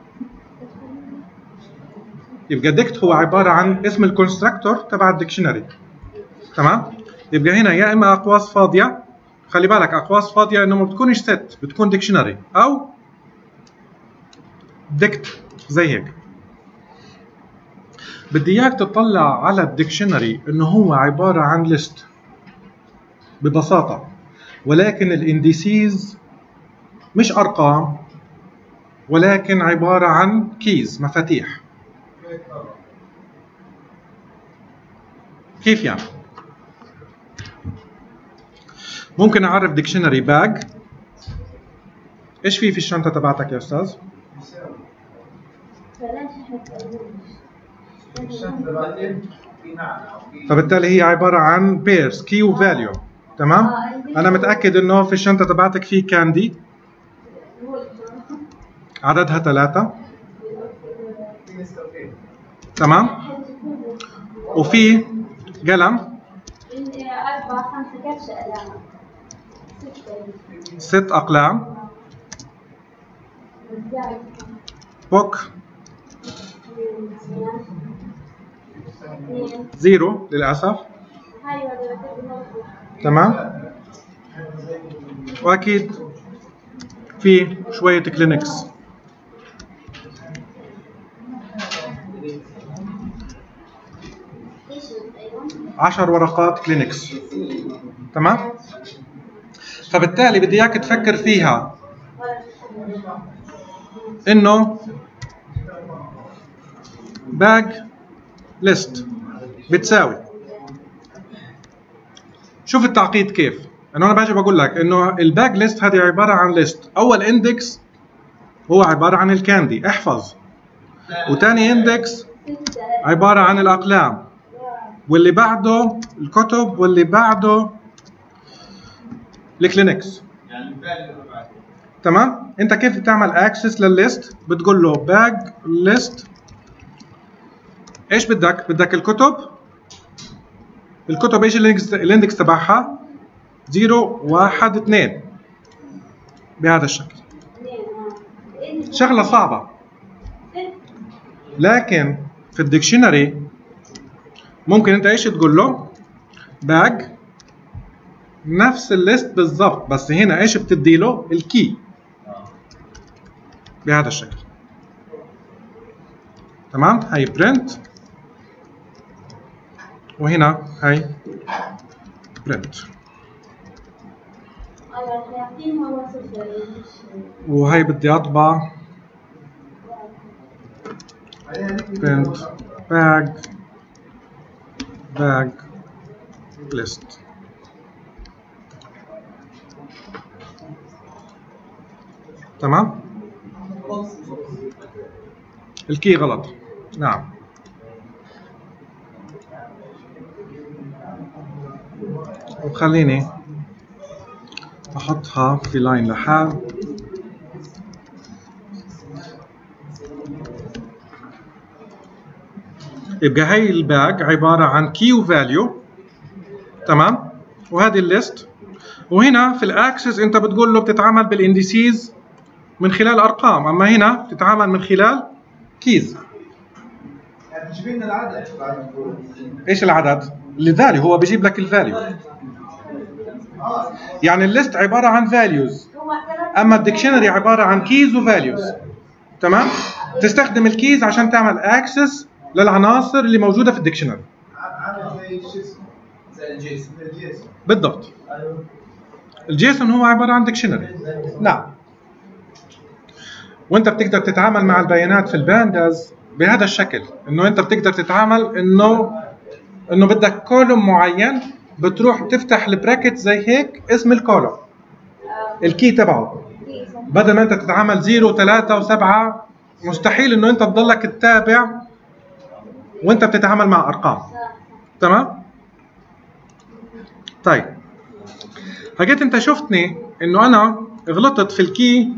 يبقى ديكت هو عبارة عن اسم الكونستراكتور تبع الديكشنري. تمام؟ يبقى هنا يا اما اقواس فاضية، خلي بالك اقواس فاضية انه ما بتكونش ست، بتكون ديكشنري، او ديكت زي هيك. بدي اياك تطلع على الديكشنري انه هو عبارة عن ليست ببساطة، ولكن الانديسيز مش ارقام، ولكن عبارة عن كيز، مفاتيح. كيف يعني؟ ممكن اعرف ديكشنري باج. ايش في الشنطة تبعتك يا استاذ؟ فبالتالي هي عبارة عن بيرز كي وفاليو. تمام؟ انا متأكد انه في الشنطة تبعتك في كاندي عددها 3. تمام؟ وفي قلم 6 أقلام، بوك 0 للأسف. تمام؟ وأكيد في شويه كلينكس. 10 ورقات كلينكس. تمام؟ فبالتالي بدي اياك تفكر فيها انه باج ليست بتساوي، شوف التعقيد كيف، انه انا باجي بقول لك انه الباج ليست هذه عباره عن ليست، اول اندكس هو عباره عن الكاندي احفظ، وثاني اندكس عباره عن الاقلام، واللي بعده الكتب، واللي بعده الكلينكس. تمام؟ انت كيف بتعمل اكسس للليست؟ بتقول له باج ليست ايش بدك؟ بدك الكتب. الكتب ايش الاندكس تبعها؟ 0 1 2 بهذا الشكل. شغله صعبه، لكن في الديكشنري ممكن انت ايش تقول له؟ باج نفس الليست بالضبط، بس هنا ايش بتدي له؟ الكي بهذا الشكل. تمام؟ هي برنت، وهنا هي برنت، وهي بدي اطبع برنت باج ليست. تمام؟ الكي غلط. نعم. وخليني احطها في لاين لحال. يبقى هي الباج عباره عن كي وفاليو. تمام؟ وهذه الليست، وهنا في الاكسس انت بتقول له بتتعامل بالانديسيز من خلال ارقام، اما هنا بتتعامل من خلال كيز. يعني تجيب لنا العدد بعد. ايش العدد؟ الفاليو، هو بيجيب لك الفاليو. يعني الليست عباره عن فاليوز، اما الديكشنري عباره عن كيز وفاليوز. تمام؟ تستخدم الكيز عشان تعمل اكسس للعناصر اللي موجوده في الديكشنري. عدد زي شو اسمه؟ زي الجيسون. بالضبط. الجيسون هو عباره عن ديكشنري. نعم. وانت بتقدر تتعامل مع البيانات في البانداز بهذا الشكل، انه انت بتقدر تتعامل انه بدك كولوم معين، بتروح بتفتح البراكت زي هيك اسم الكولوم الكي تبعه، بدل ما انت تتعامل 0 3 و7 مستحيل انه انت تضلك تتابع وانت بتتعامل مع ارقام. تمام؟ طيب فجيت انت شفتني انه انا غلطت في الكي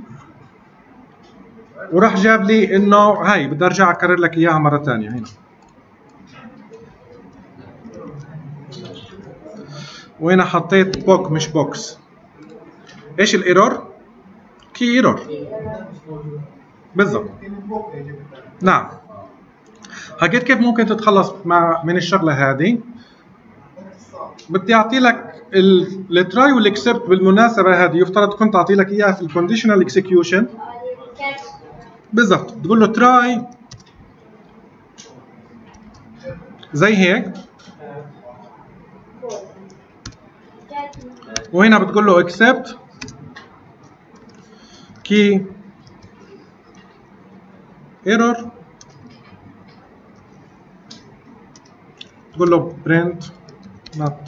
وراح جاب لي انه هاي بدي ارجع اكرر لك اياها مره ثانيه. هنا وهنا حطيت بوك مش بوكس. ايش الايرور؟ كي ايرور. بالضبط. نعم. حكيت كيف ممكن تتخلص من الشغله هذه. بدي اعطي لك التراي والاكسبت. بالمناسبه هذه يفترض كنت اعطي لك اياها في الكونديشنال اكسكيوشن. بالضبط. بتقول له تراي زي هيك، وهنا بتقول له accept key error، تقول له print not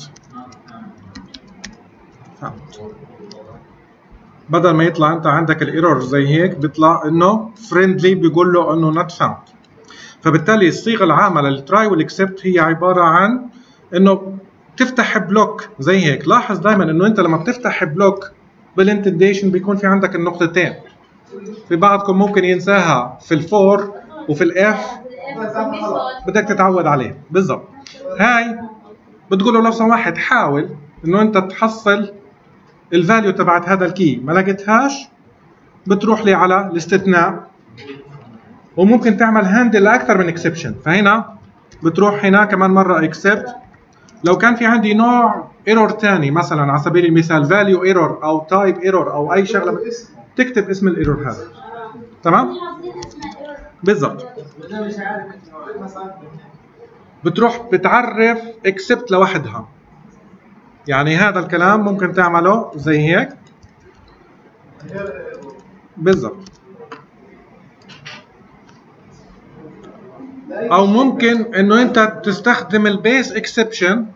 found. بدل ما يطلع انت عندك الايرور زي هيك بيطلع انه فريندلي بيقول له انه not found. فبالتالي الصيغه العامه للتراي والاكسبت هي عباره عن انه تفتح بلوك زي هيك. لاحظ دائما انه انت لما بتفتح بلوك بالانتنديشن بيكون في عندك النقطتين. في بعضكم ممكن ينساها في الفور وفي الاف، بدك تتعود عليه. بالضبط. هاي بتقول له لو سمحت حاول انه انت تحصل الفاليو تبعت هذا الكي، ما لقيتهاش بتروح لي على الاستثناء، وممكن تعمل هاندل لاكثر من اكسبشن. فهنا بتروح هنا كمان مره اكسبت. لو كان في عندي نوع ايرور ثاني مثلا على سبيل المثال فاليو ايرور او تايب ايرور او اي شغله تكتب اسم الايرور هذا. تمام؟ بالضبط. بتروح بتعرف اكسبت لوحدها. يعني هذا الكلام ممكن تعمله زي هيك. بالضبط. او ممكن انه انت تستخدم البيس اكسبشن.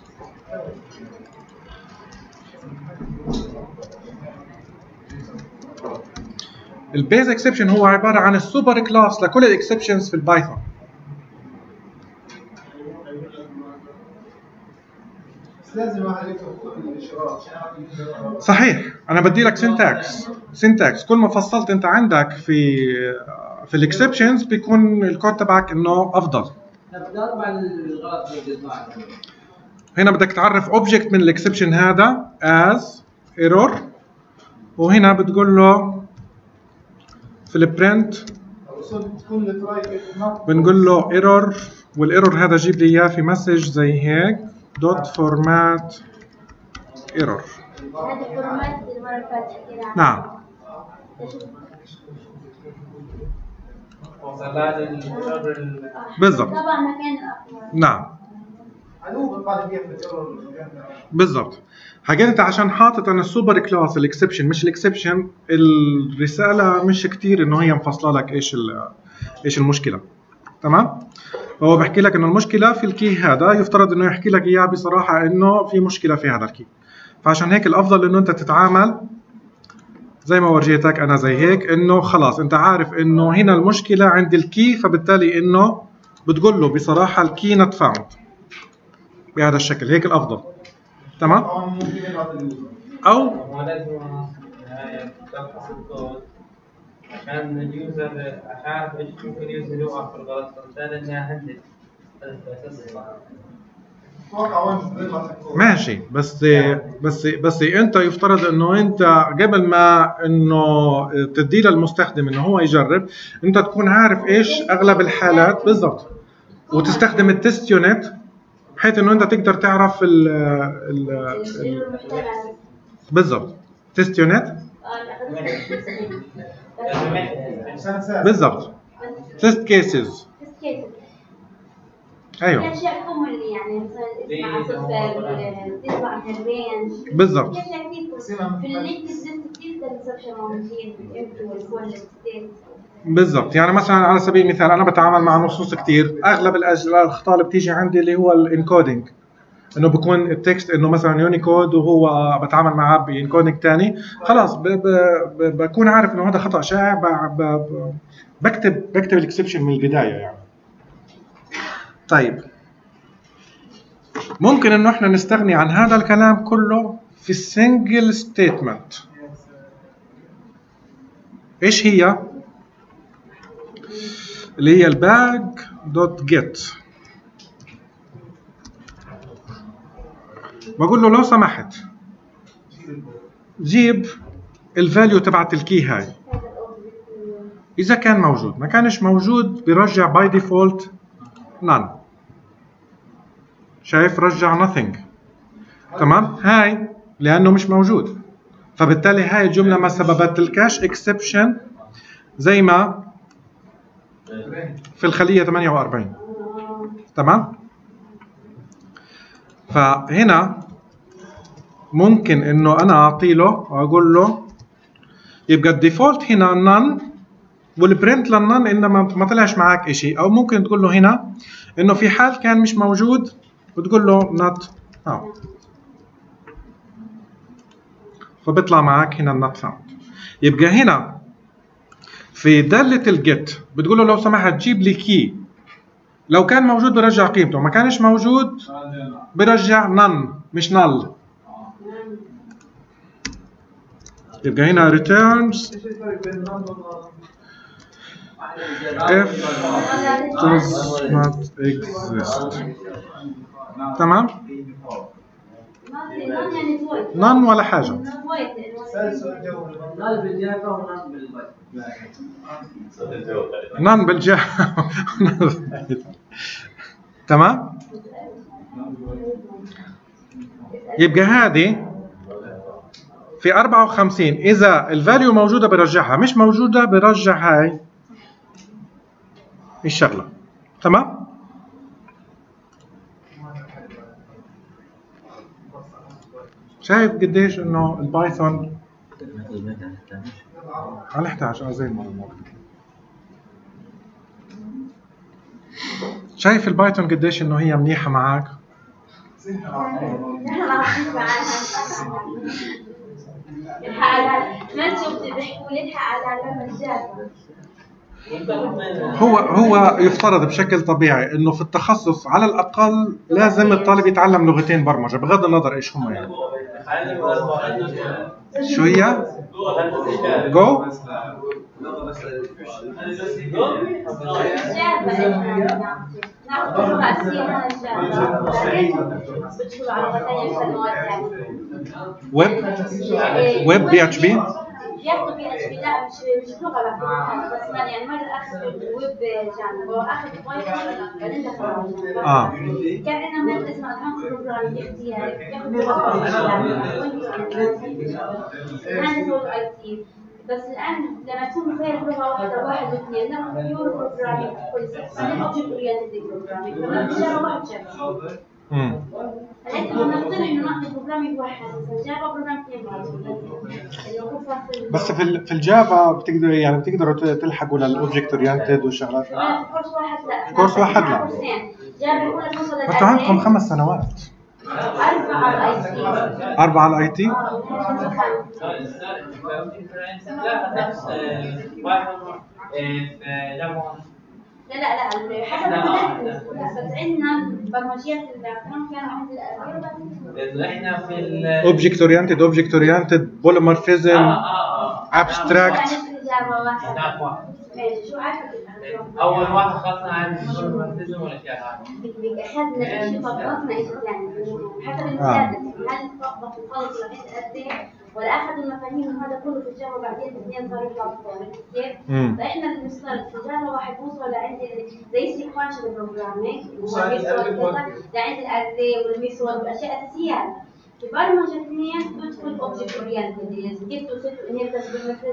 البيز اكسبشن هو عباره عن السوبر كلاس لكل الاكسبشنز في البايثون. لازم واحد يكتب كل الاشارات. صحيح، انا بدي لك سينتاكس كل ما فصلت انت عندك في الاكسبشنز بيكون الكود تبعك انه افضل. هنا بدك تعرف اوبجكت من الاكسبشن هذا as error، وهنا بتقول له في البرنت بنقول له ايرور، والايرور هذا جيب لي اياه في مسج زي هيك دوت فورمات ايرور. هذا فورمات المرة اللي فاتت حكينا نعم بالضبط. طبعا مكان نعم بالضبط. حكيت انت عشان حاطط انا السوبر كلاس الاكسبشن مش الاكسبشن، الرساله مش كتير انه هي مفصله لك ايش المشكله. تمام؟ هو بحكي لك انه المشكله في الكي هذا، يفترض انه يحكي لك اياه بصراحه انه في مشكله في هذا الكي. فعشان هيك الافضل انه انت تتعامل زي ما ورجيتك انا زي هيك، انه خلاص انت عارف انه هنا المشكله عند الكي، فبالتالي انه بتقول له بصراحه الكي نوت فاوند بهذا الشكل، هيك الافضل. تمام؟ او عشان اليوزر عشان ايش ممكن اليوزر يوقع في الغلط، فبالتالي اني اهندل ماشي. بس انت يفترض انه انت قبل ما انه تدي للمستخدم انه هو يجرب، انت تكون عارف ايش اغلب الحالات بالضبط، وتستخدم التست يونت بحيث انه انت تقدر تعرف بالضبط تست يونت بالضبط تست كيسز. ايوه اشياء كومن يعني مثلا اسمع صفر تطلع من الرينج بالضبط. في اللينك كثير كونسبشن موجودين في الانتو والفول بالضبط. يعني مثلا على سبيل المثال انا بتعامل مع نصوص كثير، اغلب الاخطاء اللي بتيجي عندي اللي هو الانكودينج، انه بكون التكست انه مثلا يونيكود وهو بتعامل معاه بانكودينج ثاني، خلاص بكون عارف انه هذا خطا شائع، بكتب الاكسبشن من البدايه يعني. طيب ممكن انه احنا نستغني عن هذا الكلام كله في السنجل ستيتمنت. ايش هي؟ اللي هي الباج دوت جيت. بقول له لو سمحت جيب الفاليو تبعت الكي هاي، اذا كان موجود، ما كانش موجود بيرجع باي ديفولت none. شايف؟ رجع nothing. تمام؟ هاي لانه مش موجود، فبالتالي هاي الجمله ما سببت الكاش اكسبشن زي ما في الخليه 48. تمام؟ فهنا ممكن انه انا اعطي له واقول له يبقى الديفولت هنا none، والبرنت للنون انما ما طلعش معك شيء، او ممكن تقول له هنا انه في حال كان مش موجود وتقول له not found، فبيطلع معك هنا not found. يبقى هنا في دالة الجيت بتقول له لو سمحت جيب لي كي، لو كان موجود برجع قيمته، ما كانش موجود برجع none مش null. يبقى هنا returns if does not exist. تمام؟ none ولا حاجة. none بالجا. تمام؟ يبقى هذه في 54 اذا الفاليو موجوده برجعها، مش موجوده برجع هاي الشغله. تمام؟ شايف قديش انه البايثون على 11 زي المره. شايف البايثون قديش انه هي منيحه معك؟ هو يفترض بشكل طبيعي انه في التخصص على الاقل لازم الطالب يتعلم لغتين برمجه بغض النظر ايش هم يعني. شو هي؟ جو؟ ويب بي اتش بي؟ ياخذوا بي اتش بي، لا مش لغه بس يعني مره اخذ ويب جامعه واخذ بايثون بعدين دخل كان عندنا ماده اسمها ادفانس بروجرامينج اختياري ياخذ لغه اي تي. بس الان لما تكون غير لغه واحده واحد واثنين ناخذ بيور بروجرامينج كويس، بعدين اوبجكت اورينتد بروجرامينج جافا واحد جافا. لكن نقترح انه نعطي بروجرامينج واحد جافا بروجرامينج اثنين بس في الجافا بتقدروا تلحقوا للاوبجكت اورينتد والشغلات. كورس واحد لا. كورس واحد لا. جافا الاولى توصل انتوا عندكم 5 سنوات. 4 على الاي تي. 4 على الاي تي؟ لا حسب المدارس. بس عندنا برمجيات الارقام كانوا عند احنا في اوبجكت اورينتد بوليمورفيزم ابستراكت. شو عارفه اول واحد خلصنا عن البوليمورفيزم ولا شيء اخذنا شيء طبقنا يعني حسب المدارس هل طبق الخلط ولا ولا اخذوا المفاهيم هذا كله في الجافا بعدين الاثنين صاروا يطبقوا كيف؟ فاحنا بنشتغل في جافا واحد بوصل لعند زي سيكونشال بروجرامينج لعند الاري والميثود والاشياء اساسيه. في برمجه اثنين تدخل اوبجكت اورينتد كيف توصل انهيرتنس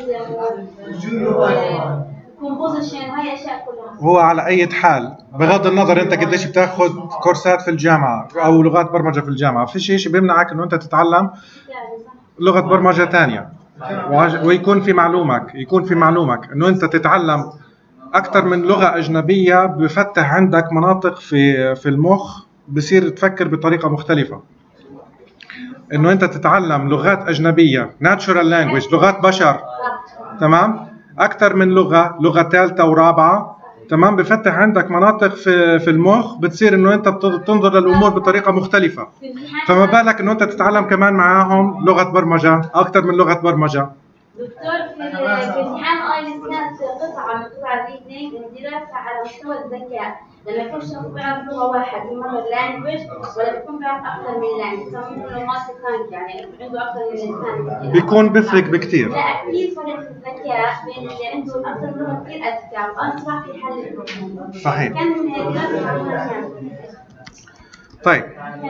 كومبوزيشن هاي اشياء كلها. هو على اي حال بغض النظر انت قديش بتاخذ كورسات في الجامعه او لغات برمجه في الجامعه، في شيء بيمنعك انه انت تتعلم لغه برمجه ثانيه ويكون في معلومك انه انت تتعلم اكثر من لغه اجنبيه بفتح عندك مناطق في المخ بصير تفكر بطريقه مختلفه. انه انت تتعلم لغات اجنبيه ناتشورال لانجويج لغات بشر تمام اكثر من لغه ثالثه ورابعه تمام بفتح عندك مناطق في المخ بتصير انه انت بتنظر للامور بطريقه مختلفه. فما بالك انه انت تتعلم كمان معاهم لغه برمجه اكثر من لغه برمجه. دكتور في امتحان ايلتس كانت قطعه مكتوبه على الاثنين الدراسه على مستوى الذكاء، لما يكون شخص بيعرف لغه واحد مother language ولا بيكون بيعرف اكثر من language بيسموه له مالتي تانك يعني عنده اكثر من لسان بيكون بيفرق بكثير. لا كثير فرق في الذكاء بين اللي عنده اكثر من لغه كثير اذكى واسرع في حل البروبلم. صحيح. كان دراسه على طيب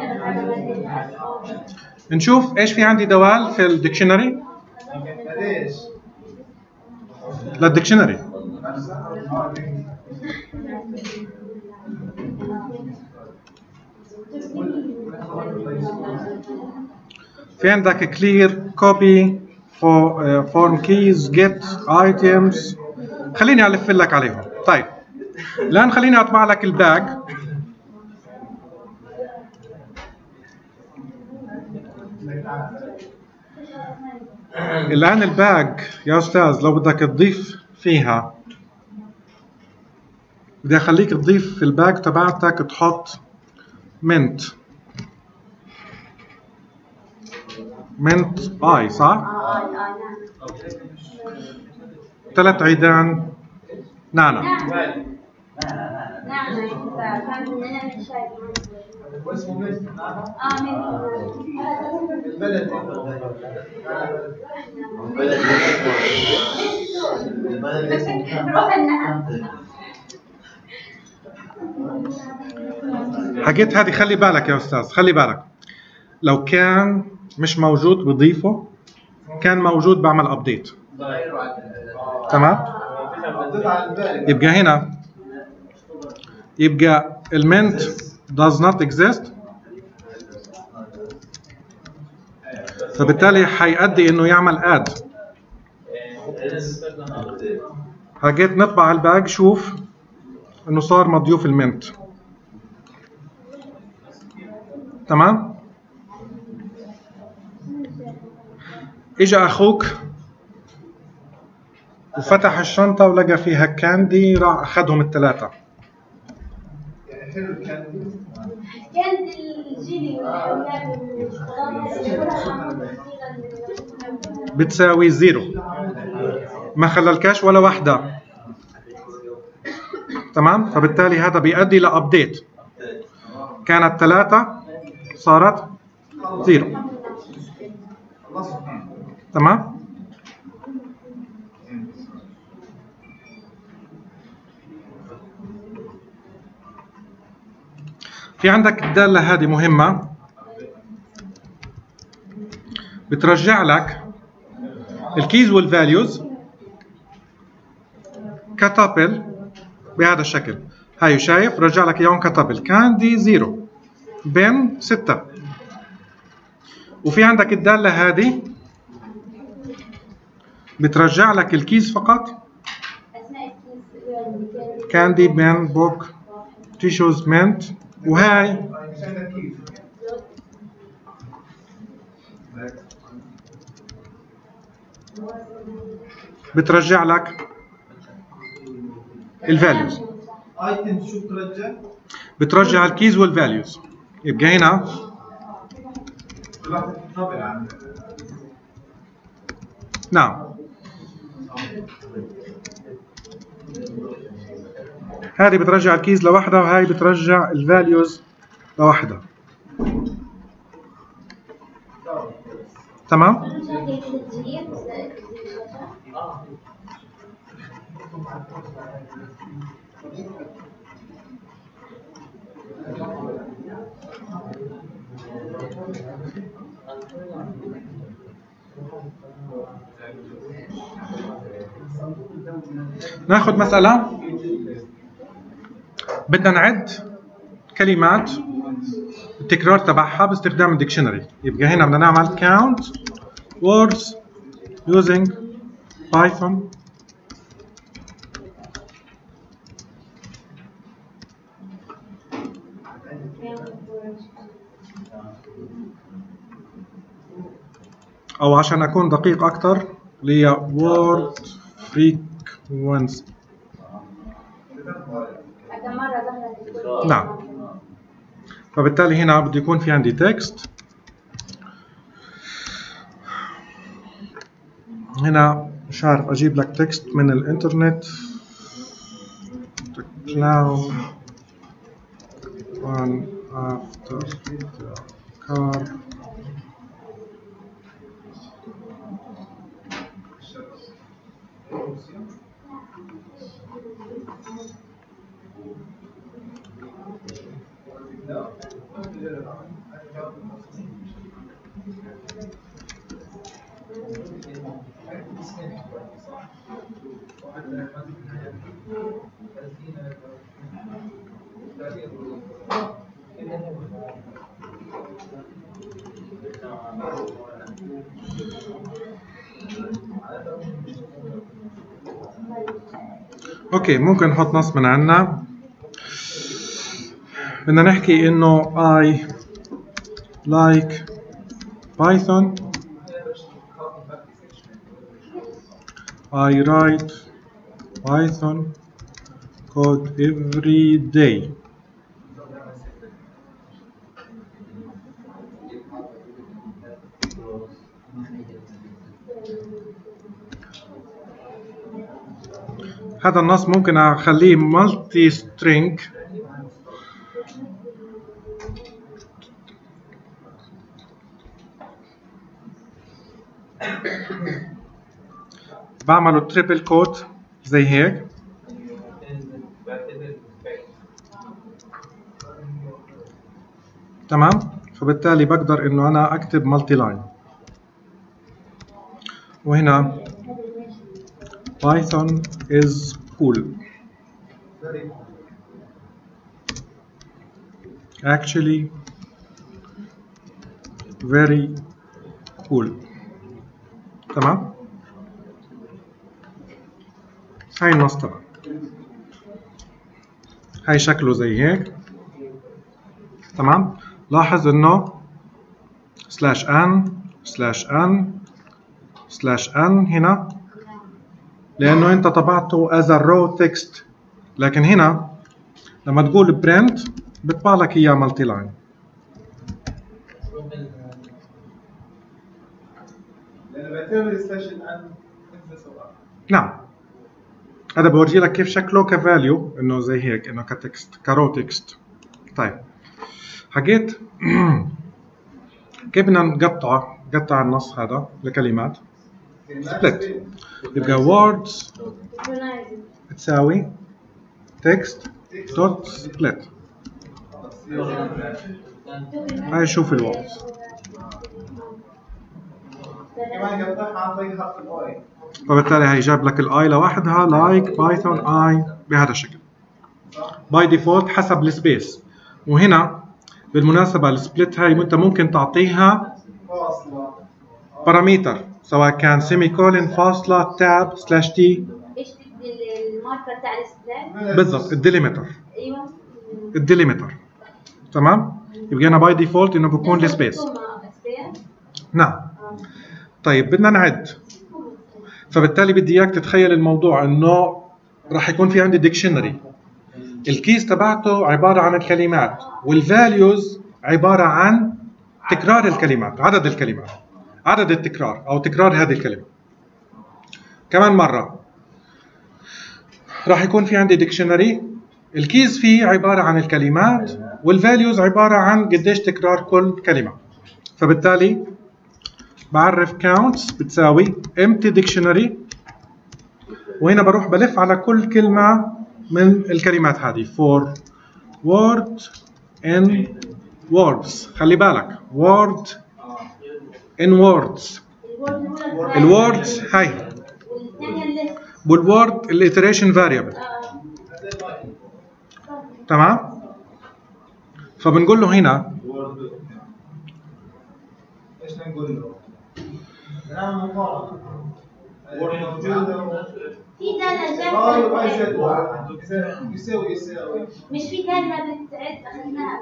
نشوف ايش في عندي دوال في الديكشنري. للديكشنري في عندك clear copy form keys get items. خليني ألف لك عليهم. طيب الآن خليني أطبع لك الباج. الآن الباج يا أستاذ لو بدك تضيف فيها بدي أخليك تضيف في الباج تبعتك تحط mint اي صح؟ 3 عيدان نعناع. حكيت هذه خلي بالك يا أستاذ خلي بالك لو كان مش موجود بضيفه كان موجود بعمل ابديت. تمام؟ يبقى هنا يبقى المنت does not exist، فبالتالي حيؤدي انه يعمل اد. هجيت نطبع الباج، شوف انه صار مضيوف المنت. تمام؟ اجى اخوك وفتح الشنطة ولقى فيها كاندي، راح اخذهم الثلاثة. يعني حلو الكاندي. كانت الجيلي والحلويات والشوكولاتة بتساوي 0، ما خللكاش ولا واحدة. تمام؟ فبالتالي هذا بيؤدي لابديت، كانت 3 صارت 0. تمام؟ في عندك الدالة هذه مهمة، بترجع لك الكيز والفاليوز كتابل بهذا الشكل. هاي شايف رجع لك اياهم كتابل. كاندي 0، بن 6. وفي عندك الدالة هذه بترجع لك الكيز فقط، كاندي، بن، بوك، تيشوز، منت. وهاي بترجع لك الفاليوز. ايتم شو بترجع؟ بترجع الكيز والفاليوز. يبقى هنا نعم، هذه بترجع الكيز لوحدها وهاي بترجع الفاليوز لوحدها. تمام؟ ناخذ مسألة بدنا نعد كلمات التكرار تبعها باستخدام الديكشنري. يبقى هنا بدنا نعمل count words using Python. أو عشان أكون دقيق أكثر اللي هي word frequency. نعم. فبالتالي هنا بده يكون في عندي تكست. هنا مش عارف أجيب لك تكست من الإنترنت. cloud one after the car. اوكي، ممكن نحط نص من عنا. بدنا نحكي انه I like Python. I write Python code every day. هذا النص ممكن اخليه مالتي سترينج. بعمله تريبل كوت زي هيك. تمام؟ فبالتالي بقدر انه انا اكتب مالتي لاين. وهنا Python is cool. Actually very cool. تمام؟ هاي النص تبعه. هاي شكله زي هيك. تمام؟ لاحظ انه /n هنا لانه انت طبعته as a raw text، لكن هنا لما تقول print بيطبع لك اياه مالتي لاين. لأنه بعتبر /n مثل سواء. نعم، هذا بورجي لك كيف شكله كفاليو، انه زي هيك، انه كتكست كرو تكست. طيب حكيت كيف بدنا نقطع النص هذا لكلمات؟ سبلت. يبقى words تساوي text دوت split. هاي شوف الوردز. كمان قطعها عن طريق حرف الاي. فبالتالي هي جاب لك الاي لوحدها لايك بايثون اي بهذا الشكل باي ديفولت حسب السبيس. وهنا بالمناسبة السبليت هاي انت ممكن تعطيها فاصلة باراميتر سواء كان سيمي كولن فاصلة تاب سلاش تي. ايش الماركر تاع السبليت؟ بالضبط الديليمتر. ايوه الديليمتر. تمام؟ يبقى انا باي ديفولت انه بكون السبيس. نعم. طيب بدنا نعد، فبالتالي بدي اياك تتخيل الموضوع انه راح يكون في عندي ديكشنري، الكيز تبعته عباره عن الكلمات والفاليوز عباره عن تكرار الكلمات، عدد الكلمات، عدد التكرار او تكرار هذه الكلمه. كمان مره راح يكون في عندي ديكشنري، الكيز فيه عباره عن الكلمات والفاليوز عباره عن قديش تكرار كل كلمه. فبالتالي بعرف counts بتساوي empty dictionary، وهنا بروح بلف على كل كلمة من الكلمات هذه for word in words. خلي بالك word in words. الوردز هاي والword الiteration variable. تمام؟ فبنقول له هنا ايش نقول له؟ نعم مقارنة. موجودة في دالة يساوي مش في دالة بتعد اخذناها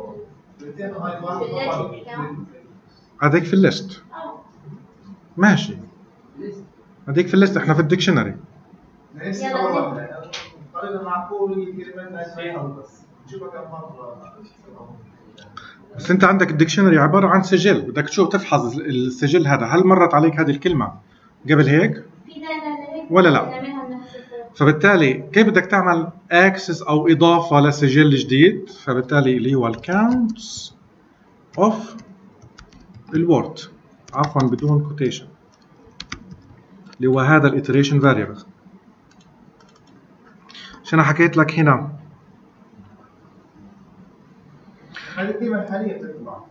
هذيك في الليست. ماشي، هذيك في الليست، احنا في الديكشنري. طريقة معقول الكلمات بس نشوفها كم مرة. بس انت عندك الديكشنري عباره عن سجل، بدك تشوف تفحص السجل هذا هل مرت عليك هذه الكلمه قبل هيك ولا لا. فبالتالي كيف بدك تعمل اكسس او اضافه لسجل جديد؟ فبالتالي اللي هو الكاونتس اوف الوورد، عفوا بدون كوتيشن، اللي هو هذا الاتريشن فاريبل. عشان حكيت لك هنا هذه القيمة الحالية بتطلع.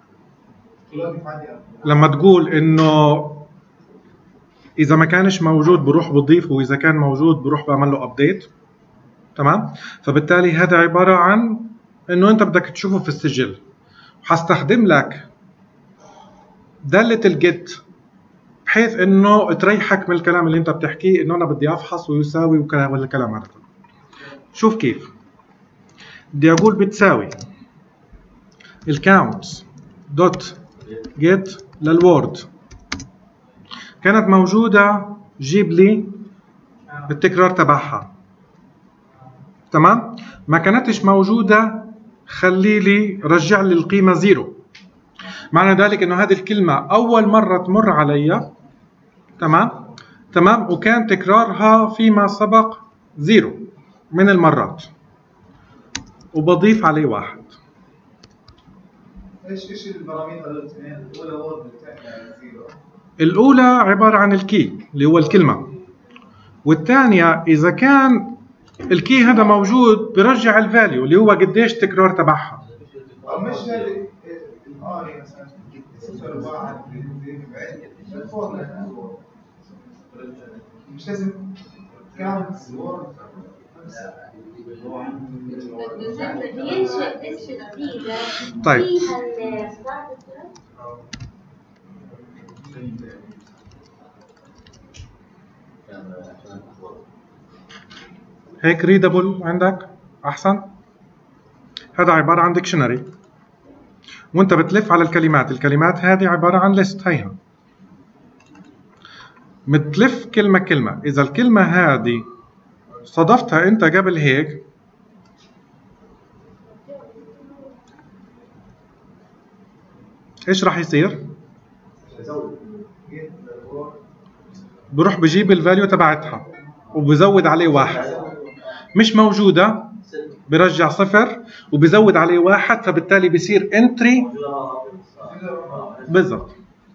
لما تقول انه اذا ما كانش موجود بروح بضيفه، واذا كان موجود بروح بعمل له ابديت. تمام؟ فبالتالي هذا عباره عن انه انت بدك تشوفه في السجل. وحستخدم لك داله الجيت بحيث انه تريحك من الكلام اللي انت بتحكيه، انه انا بدي افحص ويساوي ولا الكلام هذا. شوف كيف بدي اقول بتساوي الكاونتس دوت جيت للوورد، كانت موجودة جيب لي التكرار تبعها. تمام؟ ما كانتش موجودة خلي لي رجع لي القيمة 0. معنى ذلك انه هذه الكلمة اول مرة تمر علي، تمام، وكان تكرارها فيما سبق 0 من المرات، وبضيف عليه 1. ايش البراميتر الاثنين؟ الاولى وورد والثانيه زيرو. الاولى عباره عن الكي اللي هو الكلمه، والثانيه اذا كان الكي هذا موجود برجع الفاليو اللي هو قديش تكرار تبعها. مش هذه الاي مثلا 6 4 فوق مش لازم كاونتس بينشئ اسم جديدة طيب. فيها هيك ريدابل عندك احسن. هذا عباره عن ديكشنري وانت بتلف على الكلمات هذه عباره عن ليست. هيها بتلف كلمه كلمه، اذا الكلمه هذه صادفتها انت قبل هيك ايش راح يصير؟ بروح بجيب الفاليو تبعتها وبزود عليه واحد، مش موجودة برجع صفر وبزود عليه واحد، فبالتالي بصير انتري. بالضبط.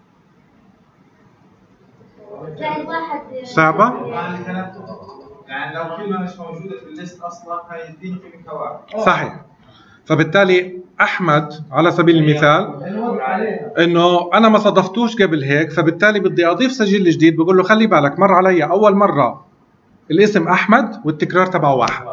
صعبة؟ يعني لو كلمة مش موجودة في الليست أصلا هيديني قيمتها واحد. صحيح. فبالتالي أحمد على سبيل المثال إنه أنا ما صادفتوش قبل هيك، فبالتالي بدي أضيف سجل جديد، بقول له خلي بالك مر علي أول مرة الاسم أحمد والتكرار تبعه واحد.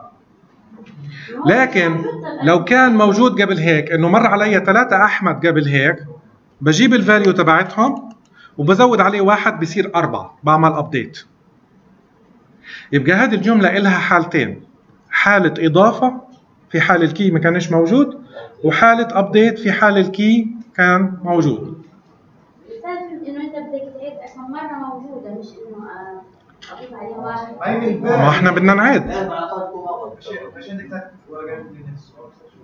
لكن لو كان موجود قبل هيك إنه مر علي 3 أحمد قبل هيك، بجيب الفاليو تبعتهم وبزود عليه واحد بصير 4، بعمل أبديت. يبقى هذه الجملة إلها حالتين، حالة إضافة في حال الكي ما كانش موجود، وحالة أبديت في حال الكي كان موجود. إنه أنت بدك تعيد عشان مرة موجودة، مش إنه أضيف عليه واحد. ما إحنا بدنا نعيد. عشان دكتور ورقة للناس.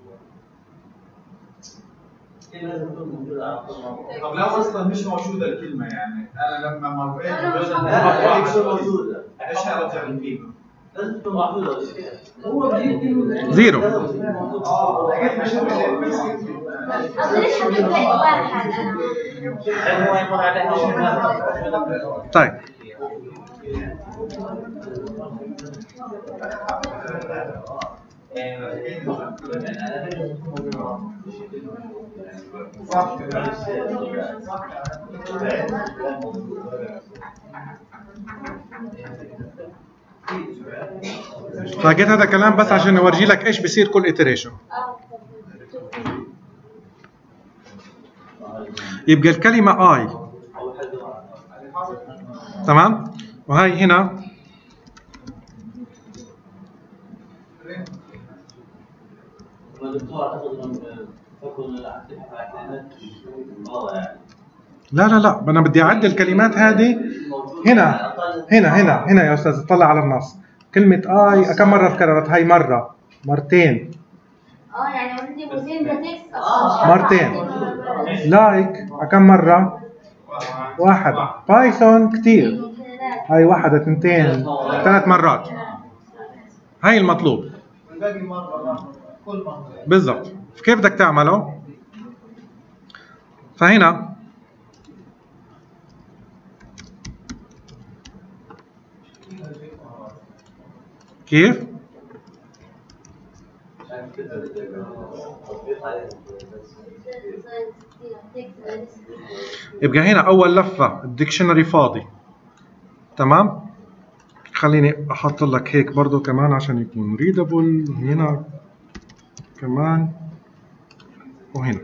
طب لو اصلا مش موجوده الكلمه، يعني انا لما مريت موجوده ايش هرجع القيمه؟ لازم تكون موجوده. هو زيرو. لقيت مش طيب فلقيت هذا كلام بس عشان اورجي لك ايش بصير كل iteration. يبقى الكلمة I تمام، وهي هنا لا انا بدي اعدل الكلمات هذه هنا يا استاذ. اطلع على النص، كلمة I كم مرة تكررت؟ هاي مرة، مرتين، يعني اوريدي وزين ذا تكست مرتين. لايك كم مرة؟ واحد. بايثون كتير، هاي 1 2 3 مرات. هاي المطلوب الباقي مره كل مره بالضبط. كيف بدك تعمله؟ فهنا كيف؟ يبقى هنا أول لفة الديكشنري فاضي، تمام؟ خليني أحط لك هيك برضو كمان عشان يكون ريدابل. هنا كمان وهنا.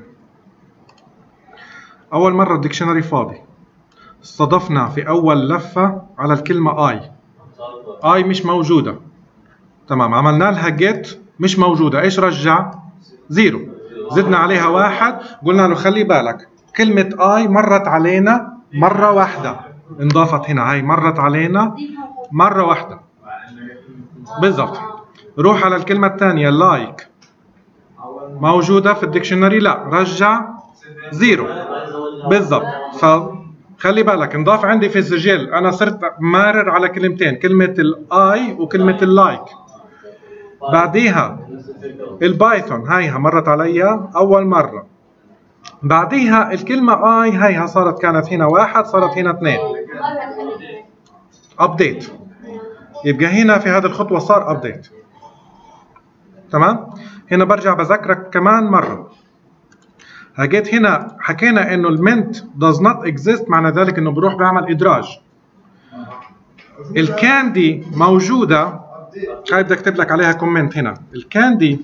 أول مرة الديكشنري فاضي، استضفنا في أول لفة على الكلمة I مش موجودة، تمام. عملنا لها جيت مش موجودة، إيش رجع؟ زيرو. زدنا عليها واحد، قلنا له خلي بالك كلمة I مرت علينا مرة واحدة، انضافت هنا. هاي مرت علينا مرة واحدة بالضبط. روح على الكلمة الثانية لايك، موجودة في الديكشنري؟ لا، رجع زيرو بالضبط. فخلي بالك انضاف عندي في السجل، أنا صرت مارر على كلمتين، كلمة الآي وكلمة اللايك. بعديها البايثون هايها مرت عليا أول مرة، بعديها الكلمة آي هايها صارت كانت هنا واحد، صارت هنا 2. أبديت. يبقى هنا في هذه الخطوة صار أبديت، تمام. هنا برجع بذكرك كمان مرة، هجيت هنا حكينا إنه المنت does not exist، معنى ذلك إنه بروح بعمل إدراج. الكاندي موجوده، هاي بدي اكتب لك عليها كومنت هنا. الكاندي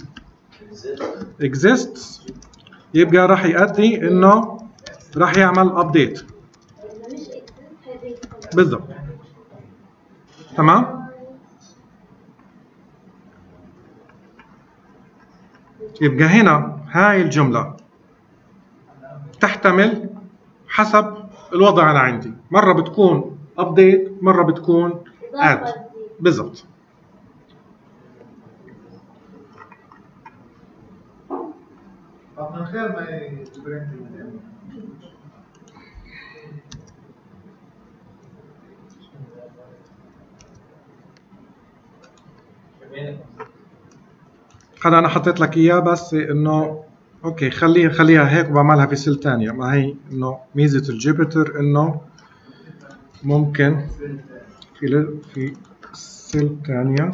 exists يبقى راح يؤدي انه راح يعمل ابديت بالضبط. تمام. يبقى هنا هاي الجملة تحتمل حسب الوضع أنا عندي، مرة بتكون update مرة بتكون add بالضبط. طب من غير ما يبرنت هذا أنا حطيت لك إياه بس إنه أوكي خليها هيك وبعملها في سيل ثانية. ما هي إنه ميزة الجيبيتر إنه ممكن في سيل ثانية.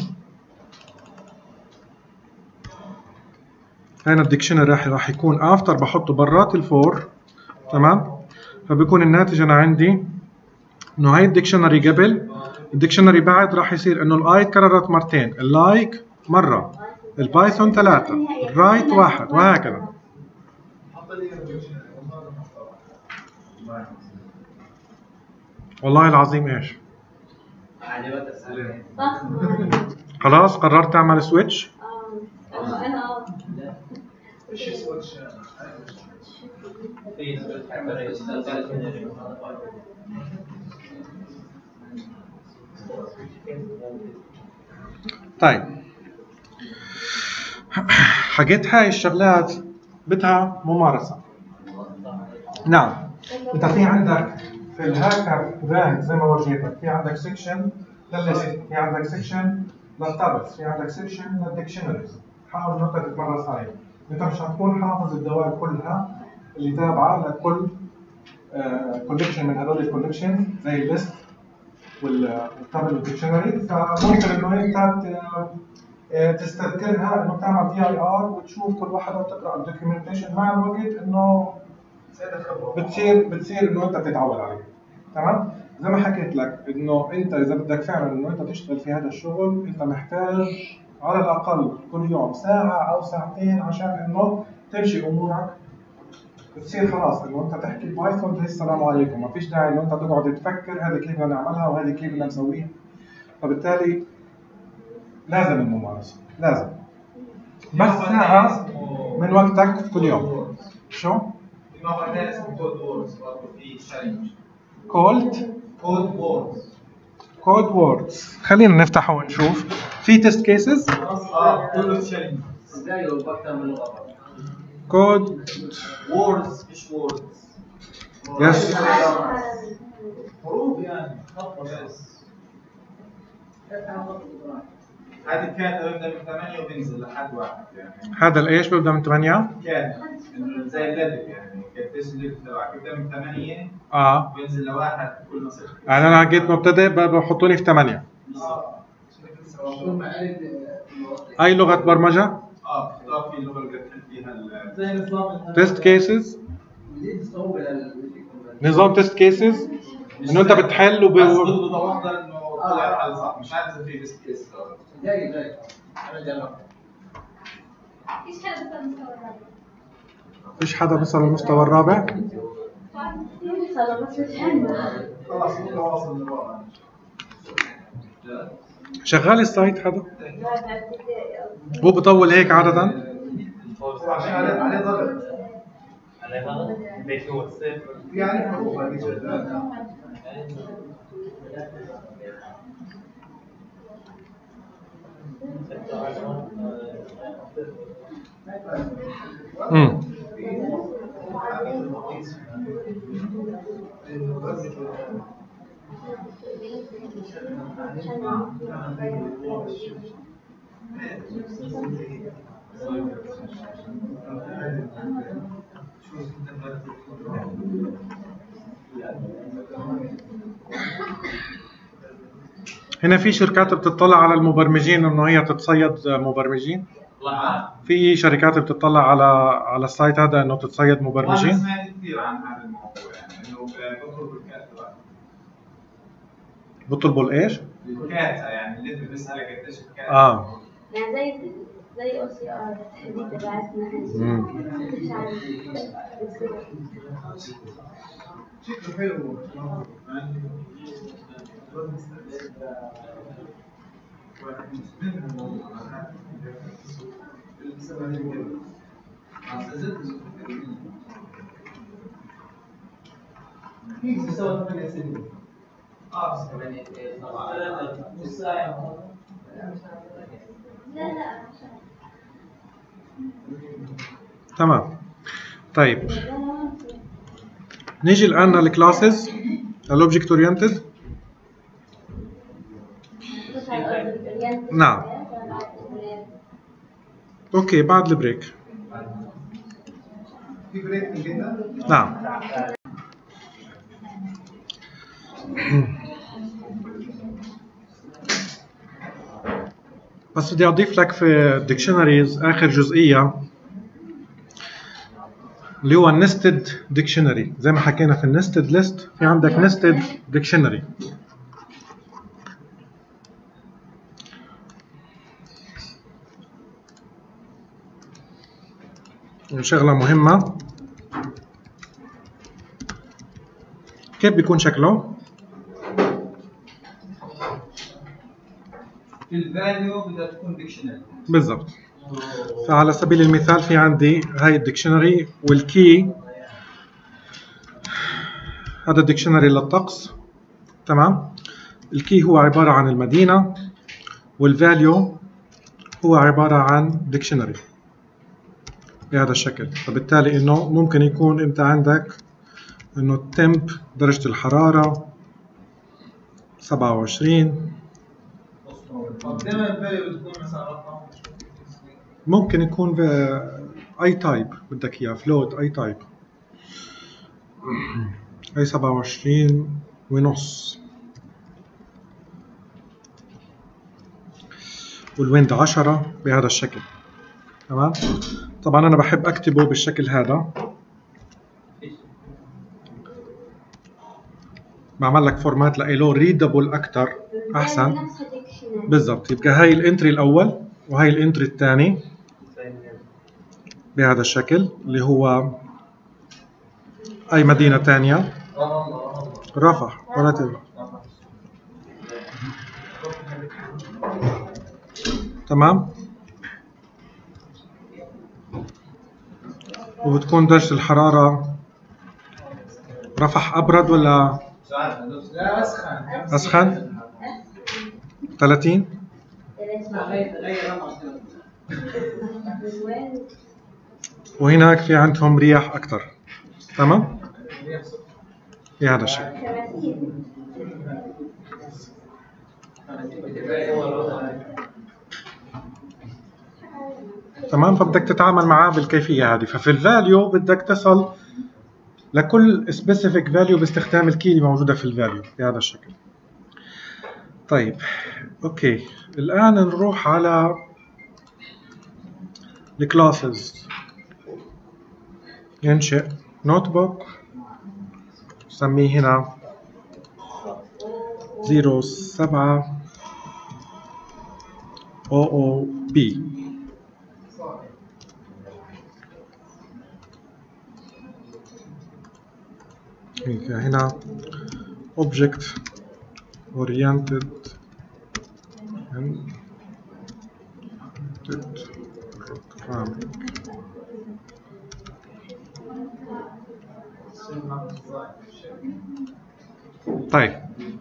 هنا الديكشنري راح يكون افتر، بحطه برات الفور. تمام. فبيكون الناتج انا عندي انه هاي الديكشنري قبل، الديكشنري بعد راح يصير انه الاي تكررت مرتين، اللايك مره، البايثون 3، الرايت 1 وهكذا. والله العظيم ايش؟ خلاص قررت تعمل سويتش؟ انا ايش سويتش؟ طيب حكيت هاي الشغلات بدها ممارسة. نعم. انت في عندك في الهاكر رانك زي ما ورجيتك، في عندك سيكشن للليست، في عندك سيكشن للتابلز، في عندك سيكشن للديكشنريز. حاول انك تتمرس عليه. انت مش هتكون حافظ الدوائر كلها اللي تابعه لكل كولكشن من هذول الكولكشن زي الليست والتابل والديكشنري، فممكن انه انت تستذكرها انه تعمل دي اي ار وتشوف كل واحده وتقرا الدوكيومنتيشن. مع الوقت انه بتصير انه انت بتتعود عليه. تمام. زي ما حكيت لك انه انت اذا بدك فعلا انه انت تشتغل في هذا الشغل، انت محتاج على الاقل كل يوم ساعه او ساعتين عشان انه تمشي امورك، بتصير خلاص انه انت تحكي بايثون السلام عليكم، ما فيش داعي انه انت تقعد تفكر هذا كيف بدنا نعملها وهذه كيف بدنا نسويها. فبالتالي لازم الممارسه، لازم بس ساعه من وقتك كل يوم. شو؟ في موقع ثاني اسمه كود ووردز، برضه في تشالنج. كود ووردز. خلينا نفتحه ونشوف. في تيست كيسز؟ كله تشالنج. ازاي لو بكتر من لغه؟ كود ووردز مش ووردز. يس. حروف يعني خط بس. هذه كانت بيبدا من 8 وبينزل لحد 1 يعني. هذا الايش بيبدا من 8؟ كان زي الليفل يعني كانت الليفل تبعك بيبدا من 8 بينزل لواحد كل ما صرت. يعني انا جيت مبتدئ بحطوني في 8. اي لغه برمجه؟ بتختار في اللغه اللي بتحل فيها زي نظام تيست كيسز. نظام تيست كيسز انه انت بتحل بس ضده ده افضل انه طلع الحل صح. مش عارف اذا في تيست كيس. جاي انا جربت. ايش حدا بيصل فيش حدا بيصل المستوى الرابع؟ المستوى الرابع؟ خلاص ممكن اوصل للرابع. شغال السايت هذا؟ هو بطول هيك عادة؟ عشان عليه ضغط. على هذا ليش هو الصفر؟ يعني حروف هذه شغاله. هنا في شركات بتطلع على المبرمجين انه هي تتصيد مبرمجين؟ في شركات بتطلع على السايت هذا انه تتصيد مبرمجين؟ انا سمعت كثير عن هذا الموضوع يعني انه بيطلبوا الكاتب. بيطلبوا الايش؟ الكاتا يعني اللي انت بيسالك قديش الكاتا. يعني زي او سي ار دي تبعتنا شكله حلو. تمام. طيب نيجي الان للكلاسز الاوبجكت اورينتد. نعم. اوكي بعد البريك. في بريك من كده؟ نعم. بس بدي اضيف لك في الديكشنريز اخر جزئيه اللي هو النستد ديكشنري. زي ما حكينا في النستد ليست في عندك نستد ديكشنري. شغله مهمه. كيف بيكون شكله؟ الفاليو بدها تكون ديكشنري. بالضبط. فعلى سبيل المثال في عندي هاي الديكشنري والكي، هذا الديكشنري للطقس. تمام. الكي هو عباره عن المدينه والفاليو هو عباره عن ديكشنري بهذا الشكل. فبالتالي انه ممكن يكون انت عندك انه التمب درجه الحراره 27. دائما الفاليو بتكون مثلا رقم. ممكن يكون اي تايب بدك اياه، فلوت اي تايب. هي 27 ونص والويند 10 بهذا الشكل. تمام. طبعا انا بحب اكتبه بالشكل هذا. بعمل لك فورمات لإله ريدابل اكثر احسن. بالضبط. يبقى هاي الانتري الاول وهي الانتري الثاني بهذا الشكل اللي هو اي مدينه ثانيه. رفح ولا تبقى. تمام. وبتكون درجة الحرارة رفح أبرد ولا لا اسخن. أسخن؟ 30. وهناك في عندهم رياح أكثر. تمام؟ بهذا الشكل. تمام. فبدك تتعامل معاه بالكيفية هذه. ففي الفاليو بدك تصل لكل specific value باستخدام الكي اللي موجودة في الفاليو بهذا الشكل. طيب اوكي الآن نروح على الكلاسز. ينشئ نوت بوك نسميه هنا 07 OOP. هنا object oriented programming. طيب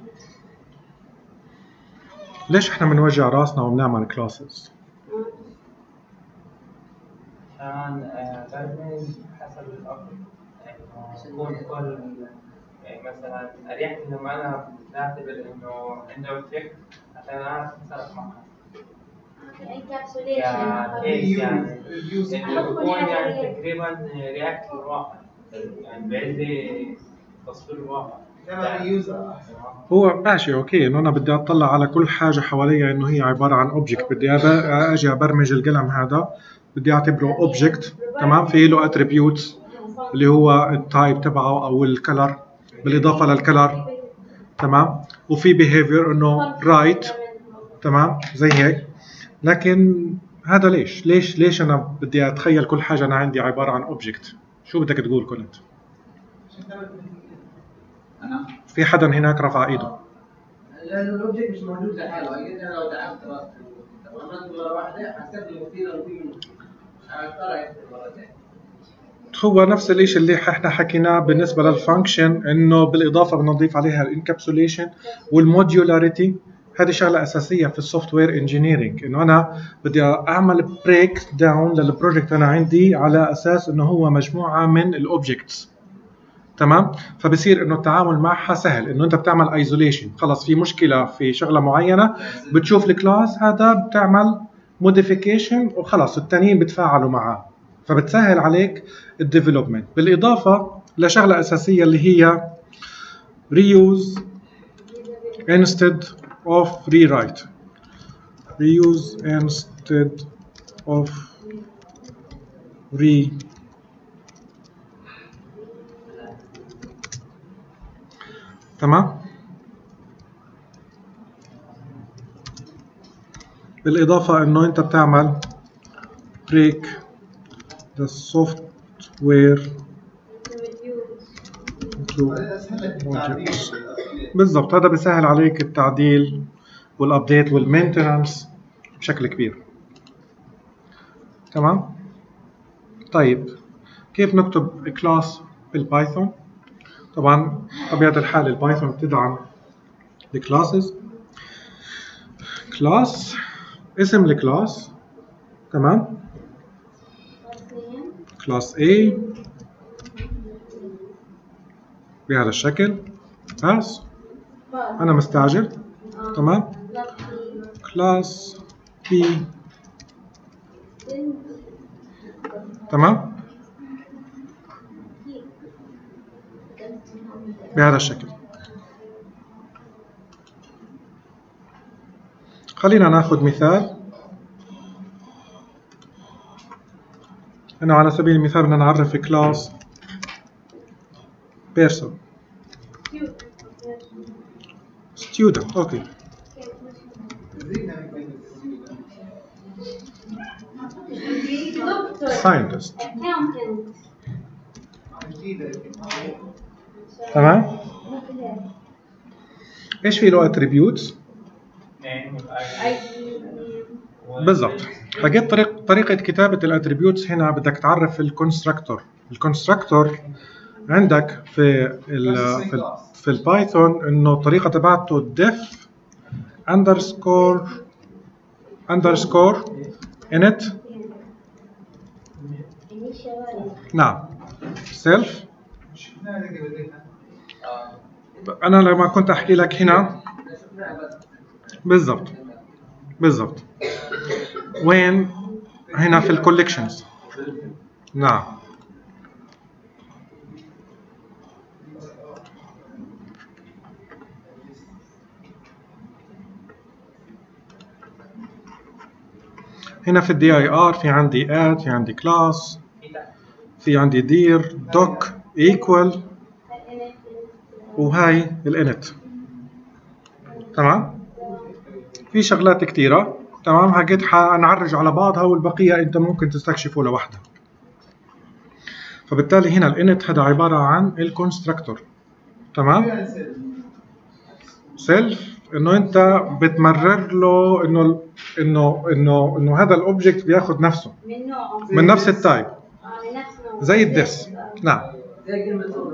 ليش احنا بنوجع راسنا وبنعمل كلاسز؟ عشان برنامج حسب الأمر. يكون كل مثلا أريح لما أنا بعتبر إنه عنده أوبجكت عشان أعرف أتصرف معها. كيس يعني إنه بيكون يعني تقريبا رياكت للواقع، يعني بعيد تصوير الواقع. هو ماشي اوكي انه انا بدي اطلع على كل حاجه حواليا انه هي عباره عن اوبجكت. بدي اجي ابرمج القلم هذا بدي اعتبره اوبجكت. تمام. فيه له اتريبيوتس اللي هو التايب تبعه او الكلر بالاضافه للكلر تمام، وفي behavior انه right، تمام زي هيك. لكن هذا ليش انا بدي اتخيل كل حاجه انا عندي عباره عن اوبجكت؟ شو بدك تقول كنت؟ في حدا هناك رفع ايده. لانه الاوبجكت مش موجود لحاله، اكيد انا لو دعمت راسي وعملت مره واحده حستخدم مثير وفي منه مرتين. هو نفس الشيء اللي احنا حكيناه بالنسبه للفانكشن، انه بالاضافه بدنا نضيف عليها الانكابسوليشن والموديولاريتي. هذه شغله اساسيه في السوفت وير انجينيرنج، انه انا بدي اعمل بريك داون للبروجكت انا عندي على اساس انه هو مجموعه من الاوبجكتس، تمام. فبصير انه التعامل معها سهل، انه انت بتعمل ايزوليشن، خلص في مشكله في شغله معينه بتشوف الكلاس هذا بتعمل موديفيكيشن وخلص التانيين بتفاعلوا معاه، فبتسهل عليك الديفلوبمنت. بالاضافه لشغله اساسيه اللي هي reuse instead of rewrite. reuse instead of تمام. بالاضافه انه انت بتعمل break the software بالضبط. هذا بيسهل عليك التعديل والابديت والمينتنانس بشكل كبير، تمام. طيب كيف نكتب كلاس بالبايثون؟ طبعا طبيعه الحال البايثون بتدعم الكلاسز. كلاس اسم الكلاس، تمام، كلاس A بهذا الشكل. بس أنا مستعجل، تمام. كلاس B، تمام، بهذا الشكل. خلينا ناخذ مثال. أنا على سبيل المثال بدنا نعرف كلاس person student. اوكي، scientist، تمام. ايش في له اتريبيوتس؟ بالضبط. لقيت طريقة كتابة الاتريبيوتس هنا بدك تعرف الكونستراكتور. الكونستراكتور عندك في البايثون انه الطريقة تبعته def underscore init، نعم self. انا لما كنت احكي لك هنا بالضبط وين هنا في الكوليكشنز، نعم. هنا في الدي اي ار في عندي اد، في عندي كلاس، في عندي دير دوك ايكوال، وهاي الانت، تمام. في شغلات كثيره، تمام. حكيت حنعرج على بعضها والبقيه انت ممكن تستكشفه لوحدك. فبالتالي هنا الانت هذا عباره عن الكونستراكتور، تمام. سيلف انه انت بتمرر له انه هذا الاوبجكت بياخذ نفسه من نفس التايب زي الديس، نعم. زي كلمه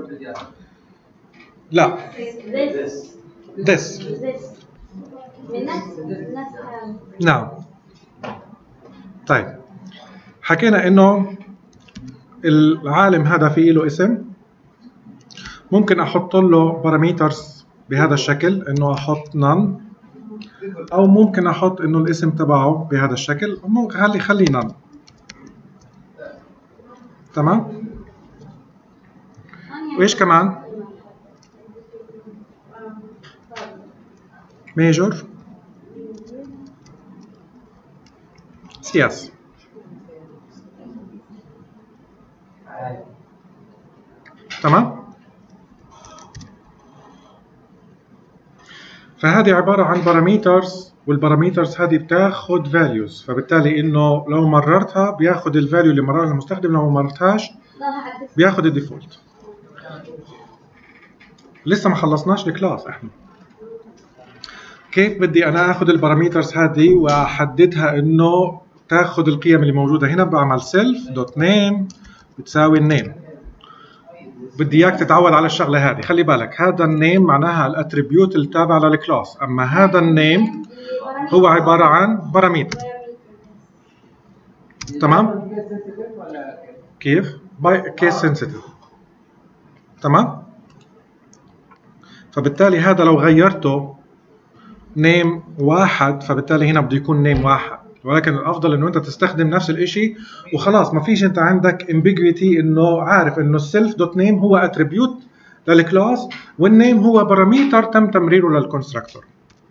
لا this من نفس نعم. طيب حكينا انه العالم هذا في له اسم، ممكن احط له باراميترز بهذا الشكل، انه احط none، او ممكن احط انه الاسم تبعه بهذا الشكل، ممكن خلي none، تمام. وايش كمان؟ major سياس، تمام. فهذه عباره عن باراميترز، والباراميترز هذه بتاخذ فاليوز، فبالتالي انه لو مررتها بياخذ الفاليو اللي مررها المستخدم، لو ما مررتهاش بياخذ الديفولت. لسه ما خلصناش الكلاس احنا. كيف بدي انا اخذ الباراميترز هذه واحددها انه تاخذ القيم اللي موجوده هنا؟ بعمل self دوت نيم بتساوي النيم. بدي اياك تتعود على الشغله هذه، خلي بالك هذا النيم معناها الاتريبيوت التابع للكلاس، اما هذا النيم هو عباره عن باراميتر. تمام؟ كيف؟ باي كيس سنسيتيف. تمام؟ فبالتالي هذا لو غيرته نيم واحد فبالتالي هنا بده يكون نيم واحد، ولكن الافضل انه انت تستخدم نفس الشيء وخلاص، ما فيش انت عندك ambiguity، انه عارف انه السيلف دوت نيم هو اتريبيوت للكلاس والنيم هو باراميتر تم تمريره للكونستراكتور.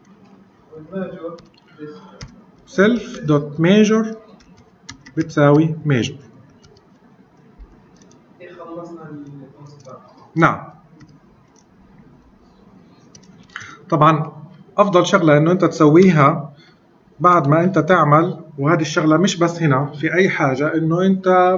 سيلف دوت ميجر بتساوي ميجر. نعم. طبعا افضل شغله انه انت تسويها بعد ما انت تعمل، وهذه الشغله مش بس هنا، في اي حاجه، انه انت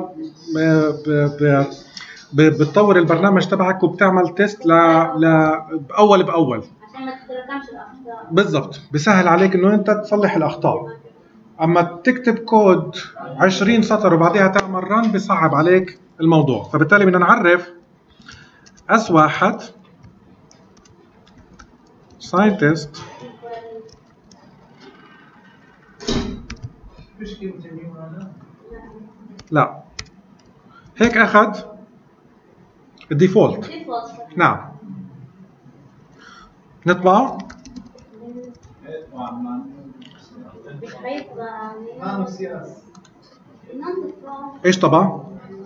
بتطور البرنامج تبعك وبتعمل تيست باول باول عشان ما تتراكمش الاخطاء. بالضبط، بسهل عليك انه انت تصلح الاخطاء. اما تكتب كود 20 سطر وبعدها تعمل رن بصعب عليك الموضوع. فبالتالي بدنا نعرف اس واحد ساينتست لا، هيك اخذ الديفولت. نعم. نطبع ايش طبع؟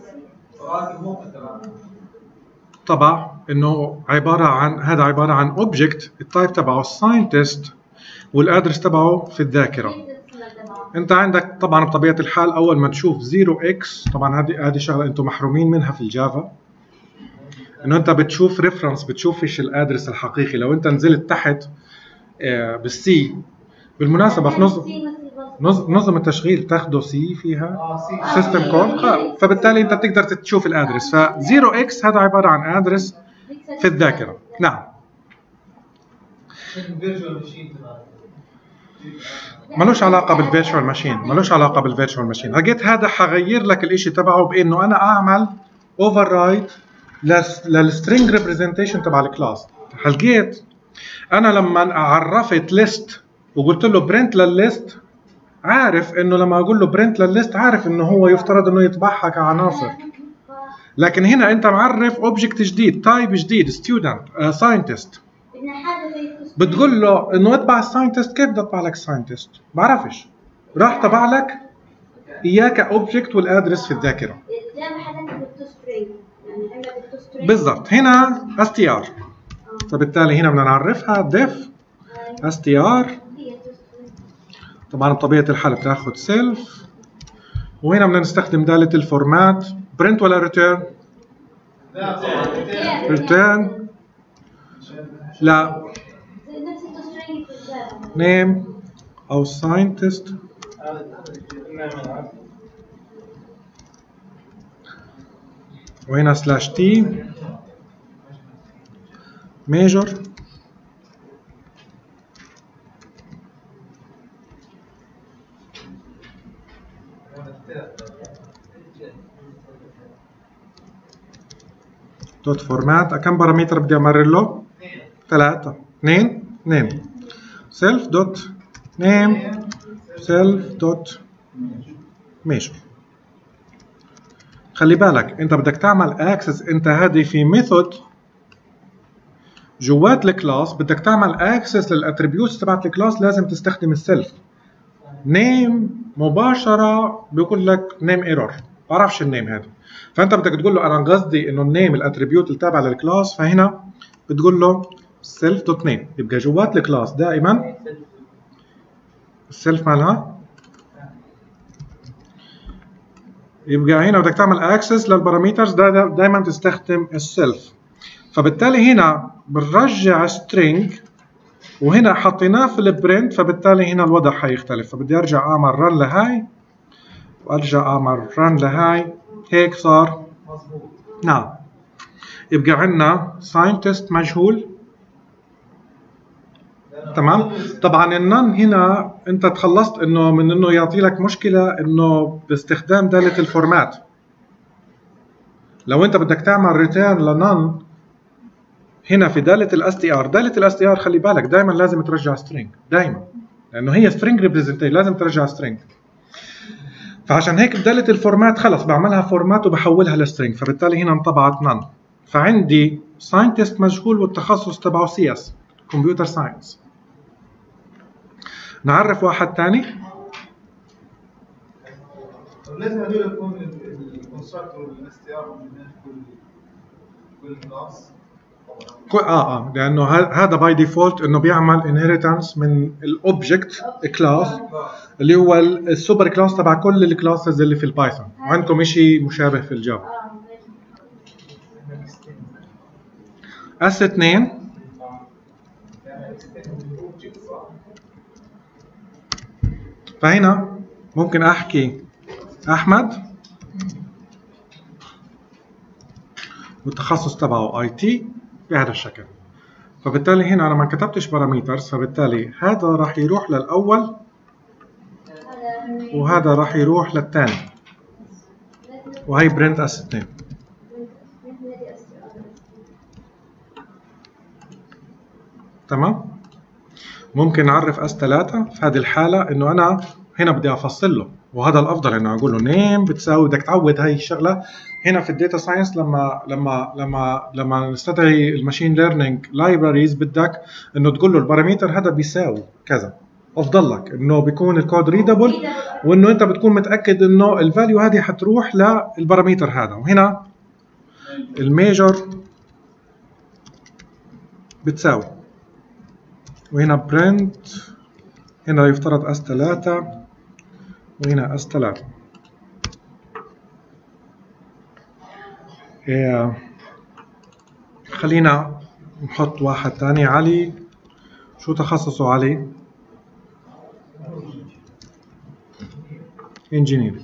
طبع انه عباره عن، هذا عباره عن اوبجكت التايب تبعه الساينتست والادرس تبعه في الذاكره. انت عندك طبعا بطبيعه الحال اول ما تشوف 0x، طبعا هذه شغله انتم محرومين منها في الجافا، انه انت بتشوف ريفرنس، بتشوف ايش الادرس الحقيقي. لو انت نزلت تحت بالسي، بالمناسبه في نظم التشغيل تاخده سي فيها سيستم كول، فبالتالي انت بتقدر تشوف الادرس. ف 0x هذا عباره عن ادرس في الذاكره. نعم. ملوش علاقه بالفيرتشوال ماشين، ملوش علاقه بالفيرتشوال ماشين. لقيت هذا حغير لك الاشي تبعه بانه انا اعمل اوفر رايد للسترينج ريبريزنتيشن تبع الكلاس. لقيت انا لما عرفت ليست وقلت له برنت للليست، عارف انه لما اقول له برنت للليست عارف انه هو يفترض انه يطبعها كعناصر. لكن هنا انت معرف اوبجكت جديد، تايب جديد، ستودنت، ساينتست، بتقول له انه اطبع الساينتست. كيف بدي اطبع لك الساينتست؟ بعرفش، راح طبع لك اياه كاوبجكت والادرس في الذاكره. بالضبط. هنا str، فبالتالي هنا بدنا نعرفها def str. طبعا بطبيعه الحال بتاخذ self، وهنا بدنا نستخدم داله الفورمات print ولا return؟ return. لا، name او scientist وهنا /t major دوت فورمات. كم بارامتر بدي امرر له؟ 3. 2 self دوت name self دوت measure. خلي بالك انت بدك تعمل اكسس، انت هذه في ميثود جوات الكلاس بدك تعمل اكسس للاتريبيوتس تبعت الكلاس، لازم تستخدم السيلف. نيم مباشره بيقول لك نيم ايرور، بعرفش النيم هذا، فانت بدك تقول له انا قصدي انه النيم الاتريبيوت التابع للكلاس، فهنا بتقول له self دوت نيم. يبقى جوات الكلاس دائما السيلف مالها، يبقى هنا بدك تعمل اكسس للبارامترز دائما تستخدم السيلف. فبالتالي هنا بنرجع string وهنا حطيناه في البرنت، فبالتالي هنا الوضع حيختلف. فبدي ارجع اعمل رن لهاي وارجع اعمل رن لهاي، هيك صار مظبوط. نعم. يبقى عندنا ساينتست مجهول. تمام. طبعا النن هنا انت تخلصت انه من انه يعطي لك مشكله انه باستخدام داله الفورمات. لو انت بدك تعمل ريتيرن لنن هنا في داله الاس تي ار، داله الاس تي ار خلي بالك دائما لازم ترجع سترينج، دائما، لانه هي سترينج ريبريزنتيشن لازم ترجع سترينج. فعشان هيك بداله الفورمات خلص بعملها فورمات وبحولها لسترينج، فبالتالي هنا انطبعت نن. فعندي ساينتست مجهول والتخصص تبعه سي اس كمبيوتر ساينس. نعرف واحد ثاني. لازم هدول يكون الكونستراكتور والاس تي ار من كل كلاس. لانه هذا باي ديفولت انه بيعمل انهيرتنس من الاوبجكت كلاس اللي هو السوبر كلاس تبع كل الكلاسز اللي في البايثون، وعندكم شيء مشابه في الجافا. اس 2 فهنا ممكن احكي احمد والتخصص تبعه اي تي بهذا الشكل. فبالتالي هنا انا ما كتبتش باراميترز، فبالتالي هذا راح يروح للاول وهذا راح يروح للثاني، وهي برنت اس 2. تمام. ممكن نعرف اس 3 في هذه الحاله انه انا هنا بدي افصل له، وهذا الافضل انه اقول له نيم بتساوي، بدك تعود هاي الشغله هنا في الداتا ساينس. لما نستدعي الماشين ليرنينج لايبراريز بدك انه تقول له الباراميتر هذا بيساوي كذا، افضل لك انه بيكون الكود ريدابل، وانه انت بتكون متاكد انه الفاليو هذه حتروح للباراميتر هذا. وهنا الميجر بتساوي، وهنا برنت، هنا يفترض اس 3 وهنا اس 3. خلينا نحط واحد ثاني. علي، شو تخصصه علي؟ انجينير.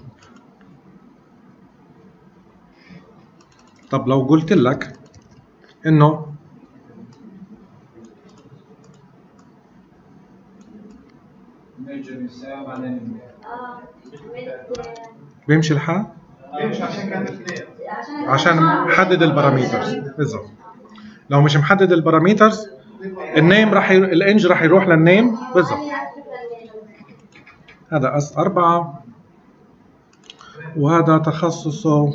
طب لو قلت لك انه بيمشي الحال؟ بيمشي عشان كان اثنين، عشان محدد الباراميترز بالضبط. لو مش محدد الباراميترز النيم الانج راح يروح للنيم بالضبط. هذا اس 4 وهذا تخصصه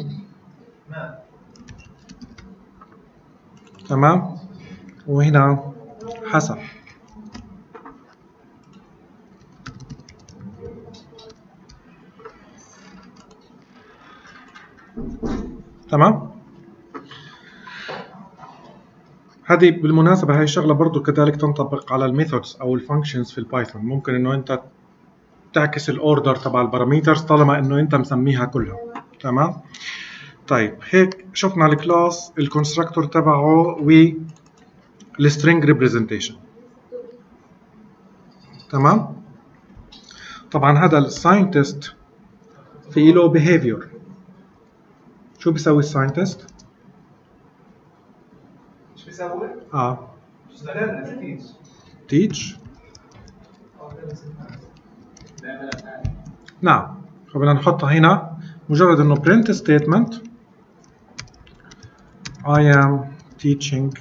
تمام، وهنا حسن. تمام. هذه بالمناسبة هاي الشغلة برضو كذلك تنطبق على الميثودز أو الفانكشنز في البايثون. ممكن إنه أنت تعكس الأوردر تبع الباراميترز طالما إنه أنت مسميها كلها. تمام. طيب هيك شفنا الكلاس، الكونستراكتور تبعه، والسترينج ريبريزنتيشن. تمام. طبعا هذا الساينتست في له behavior. شو بيسوي الساينتست؟ ايش بيسوي؟ تيتش. نعم. فبدنا نحطها هنا مجرد انه print statement I am teaching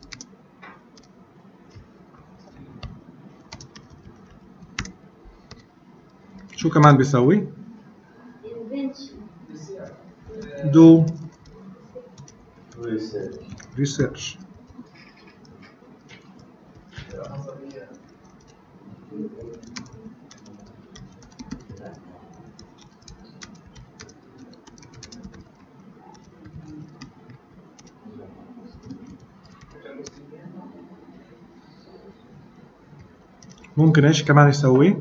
شو كمان بيسوي؟ do research. ممكن ايش كمان يسوي؟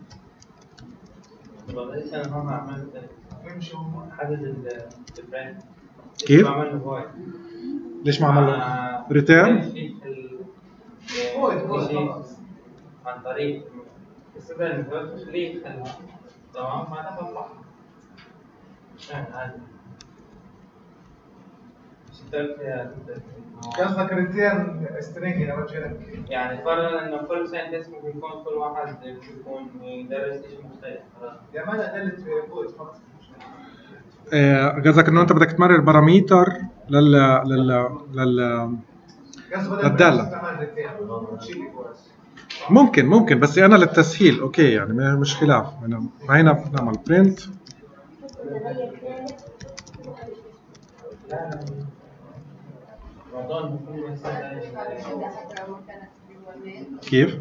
كيف؟ ليش ما عمل له ريتيرن؟ طريق استخدام الميثود تخليه تمام معناها صح. عادي. قصدك ريتيرن سترينج انا بجيلك. يعني فرضا انه كل ساينتست ممكن يكون كل واحد يكون يدرس شيء مختلف. يا ما انا قلت فوق فقط. قصدك انه انت بدك تمرر باراميتر للدالة. ممكن بس انا للتسهيل اوكي يعني مش خلاف. هنا بنعمل برنت كيف؟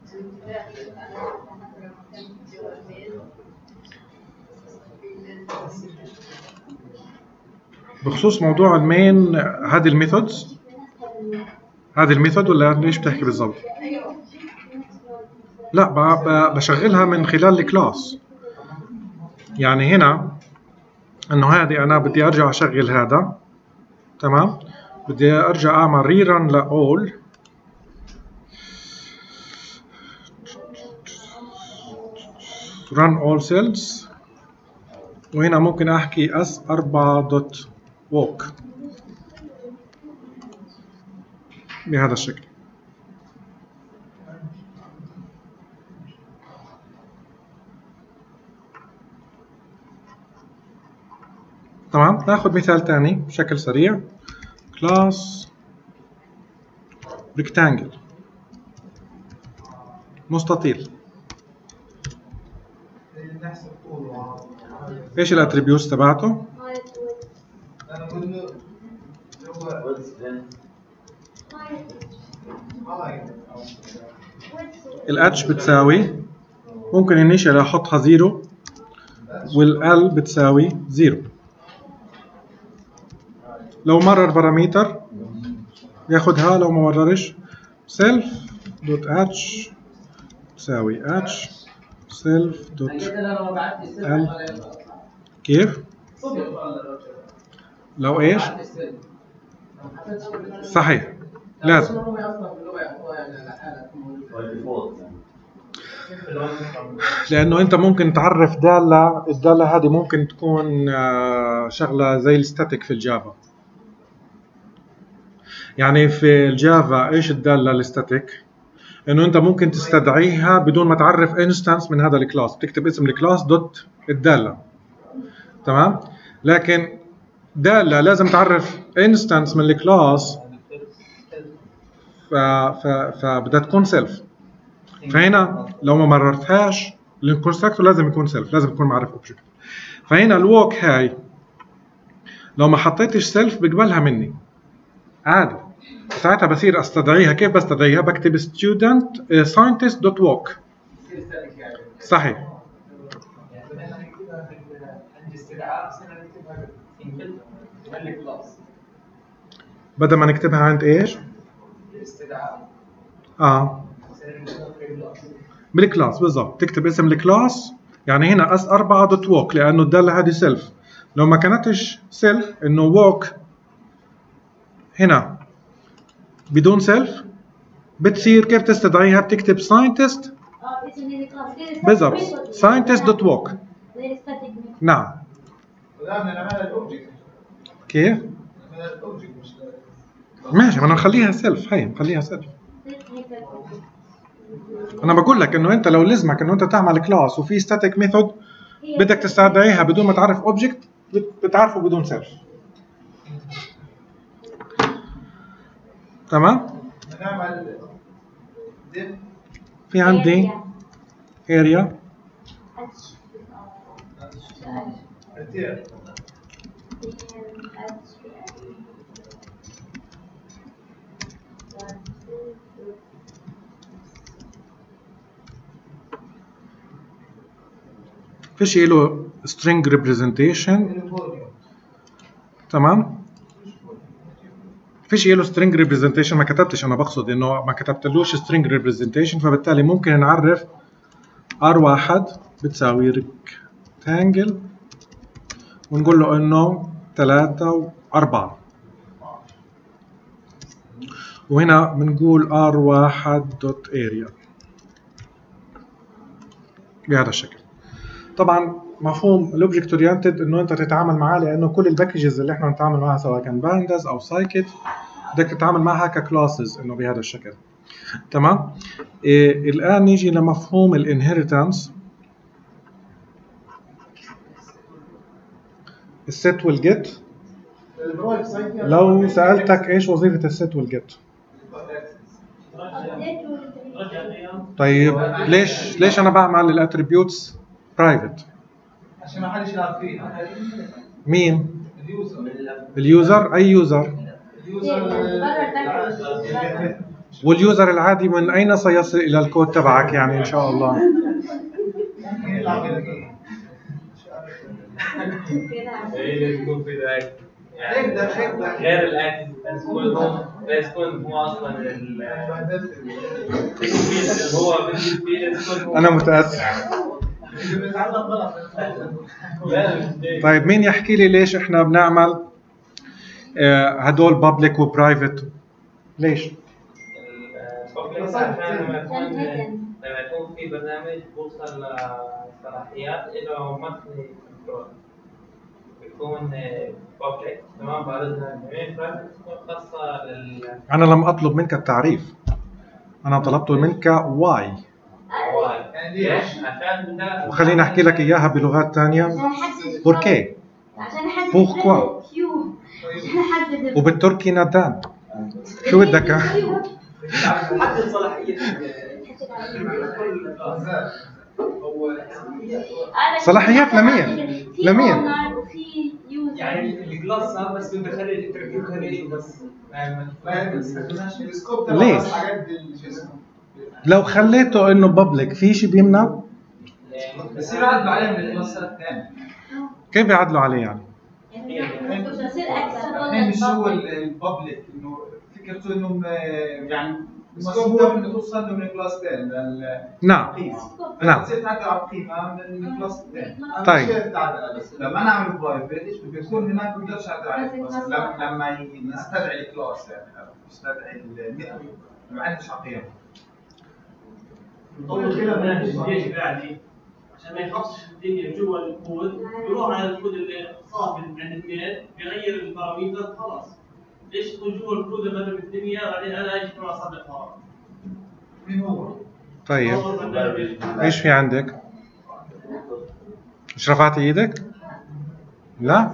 بخصوص موضوع المين هذه الميثودز، هذه الميثود ولا ليش بتحكي بالضبط؟ لا بشغلها من خلال الكلاس. يعني هنا انه هذه انا بدي ارجع اشغل هذا تمام، بدي ارجع اعمل ريرن لاول run all cells، وهنا ممكن احكي s4.walk بهذا الشكل. تمام. ناخذ مثال ثاني بشكل سريع. كلاس ريكتانجل مستطيل. ايش الاتريبيوتس تبعته؟ انا بقول له الاتش بتساوي ممكن انيشال احطها 0 والال بتساوي 0. لو مرر باراميتر ياخدها، لو ما مررش self دوت h تساوي h self دوت l. كيف؟ لو ايش؟ صحيح لازم. لانه انت ممكن تعرف دالة، الدالة هذه ممكن تكون شغلة زي الستاتيك في الجافا. يعني في الجافا ايش الدالة الستاتيك؟ انه انت ممكن تستدعيها بدون ما تعرف انستانس من هذا الكلاس، بتكتب اسم الكلاس دوت الدالة تمام. لكن دالة لازم تعرف انستانس من الكلاس، فبدها تكون سيلف. فهنا لو ما مررتهاش الكونستراكتور لازم يكون سيلف، لازم يكون معرف اوبجكت. فهنا الووك هاي لو ما حطيتش سيلف بقبلها مني عادي. ساعتها بصير استدعيها. كيف بستدعيها؟ بكتب student scientist دوت walk. صحيح. بدل ما نكتبها عند ايش؟ بالكلاس بالضبط. تكتب اسم الكلاس. يعني هنا s4.walk لانه الداله هذه سيلف. لو ما كانتش سيلف انه walk هنا بدون سيلف بتصير كيف تستدعيها؟ بتكتب scientist بالضبط scientist.walk. نعم. كيف؟ ماشي، ما انا نخليها سيلف. هي نخليها سيلف. انا بقول لك انه انت لو لزمك انه انت تعمل كلاس وفي ستاتيك ميثود بدك تستدعيها بدون ما تعرف اوبجكت، بتعرفه بدون سيلف. تمام. نعمل في عندي اريا في شيء له string representation. تمام. في شيء له string representation ما كتبتش. انا بقصد انه ما كتبتلوش string representation، فبالتالي ممكن نعرف r1 بتساوي rectangle ونقول له انه 3 و4، وهنا بنقول r1 دوت area. بهذا الشكل. طبعا مفهوم الاوبجكت اورينتد انه انت تتعامل معاه لانه كل الباكجز اللي احنا بنتعامل معها سواء كان بانداز او سايكت بدك تتعامل معها ككلاسز انه بهذا الشكل. تمام؟ الان نيجي لمفهوم الانهيرتنس. الست والجيت. لو سالتك ايش وظيفه الست والجيت؟ طيب ليش انا بعمل الاتريبيوتس برايفت؟ عشان ما حدش يلعب فيها. مين؟ اليوزر. اليوزر. اي يوزر؟ واليوزر العادي من اين سيصل الى الكود تبعك يعني ان شاء الله؟ غير الاكل بس يكون هو اصلا هو انا متاسف. طيب مين يحكي لي ليش احنا بنعمل هدول بابليك وبرايفت؟ ليش؟ عشان لما يكون في برنامج بوصل لصلاحيات له مخزن كنترول بيكون بابليك تمام بعدها برايفت تكون خاصه انا لم اطلب منك التعريف، انا طلبت منك واي. عشان ده وخليني احكي لك اياها بلغات ثانيه. بوركي عشان احدد بوركوا وبالتركي ندان. شو بدك؟ حدد صلاحيه صلاحيات لمين؟ لمين؟ يعني الكلاس صار بس بدنا نخلي الانترفيو كان بس ليش؟ لو خليته انه بابليك في شيء بيمنع؟ بس يعدلوا عليه من الكلاس الثاني. كيف بيعدلوا عليه يعني؟ الحين مش هو البابليك انه فكرته انه يعني مسموح انه توصل له من الكلاس الثاني. نعم نعم. تصير تعدل على القيمه من الكلاس الثاني. طيب لما انا اعمل برايفت ايش بيكون هناك ما بقدرش اعدل على الكلاس لما نستدعي الكلاس يعني نستدعي الميثود ما عنديش قيم. نطور كده برنامج ليش بعدي عشان ما يخصش الدنيا جوا الكود يروح على الكود اللي صافي عند الاثنين يغير البارامتر خلاص. ليش يكون جوا الكود يغير الدنيا بعدين انا اجي كمان اصدق خلاص. مين هو؟ طيب ايش في عندك؟ مش رفعتي ايدك؟ لا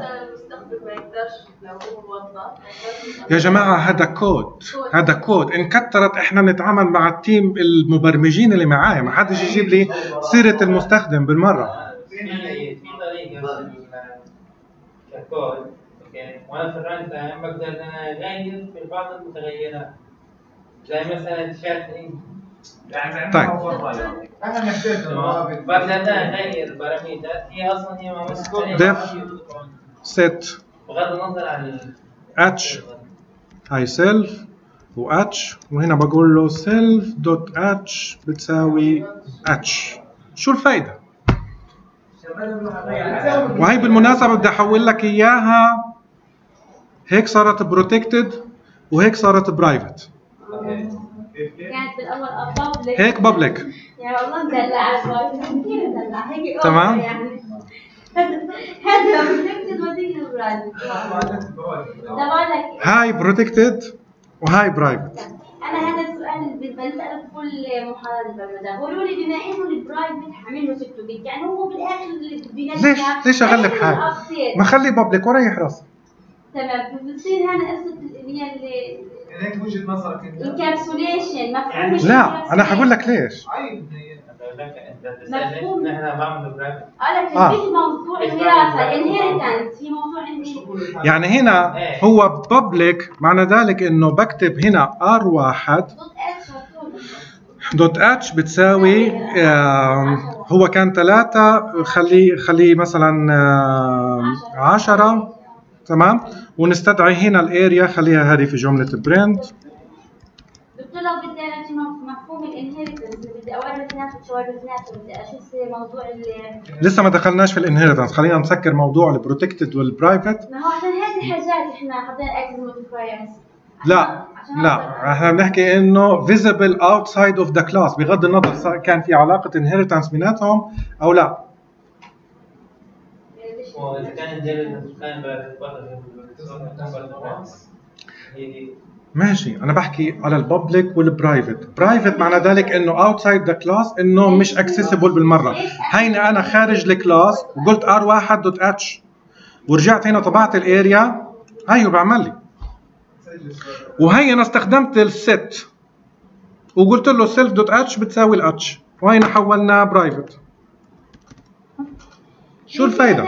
يا جماعة هذا كود، هذا كود إن كترت إحنا بنتعامل مع التيم المبرمجين اللي معايا، ما حدش يجيب لي سيرة المستخدم بالمرة. في طريقة ككود اوكي وانا في الران تايم بقدر ان انا اغير في بعض المتغيرات زي مثلا الشات يعني طيب. انا محتاج بقدر ان انا اغير البارامترات هي اصلا هي معموله ديف set بغض النظر عن h هاي سيلف و h وهنا بقول له self دوت h بتساوي h. شو الفايدة؟ وهي بالمناسبة بدي احول لك اياها هيك صارت بروتكتد وهيك صارت برايفت. كانت بالاول بابليك هيك بابليك يا والله مدلع كثير مدلع هيك تمام. يعني هذا بروتكتد وديك برايفت. هاي بروتكتد وهاي برايفت. انا هذا السؤال بساله في كل محاضره البرمجه، قولوا لي بما انه البرايفت عامل له 6 بت يعني هو بالاخر اللي ليش اغلب حالي؟ ما خلي بابليك وريح راسك. تمام. بتصير هنا قصه اللي هي هيك وجهه نظرك انت انكابسوليشن مفهوم. لا انا حقول لك ليش. مفهوم. نحن بعمل برايفت لكن في موضوع الوراثه الانهيرتنس في موضوع عندي يعني هنا هو بابليك معنى ذلك انه بكتب هنا r1 دوت اتش بتساوي هو كان 3 خليه مثلا 10 تمام. ونستدعي هنا الاريا خليها هذه في جمله برنت. دكتور لو بدي انا في مفهوم الانهيرتنس بدي اورث ناس وتورث ناس بدي اشوف موضوع لسه ما دخلناش في الانهيرتنس، خلينا نسكر موضوع البروتكتد والبرايفت. ما هو عشان هذه الحاجات احنا حطينا اكس موديفايرز لا لا، احنا بنحكي انه visible outside of the class بغض النظر كان في علاقه inheritance بيناتهم او لا. واذا كان الجيل كان ماشي، انا بحكي على الببليك والبرايفت. برايفت معنى ذلك انه اوتسايد ذا كلاس، انه مش اكسسبل بالمره. هيني انا خارج الكلاس وقلت r1.h ورجعت هنا طبعت الاريا، هيو بعمل لي. وهي انا استخدمت الست وقلت له self.h بتساوي الاتش، وهينا حولناه برايفت. شو الفايده؟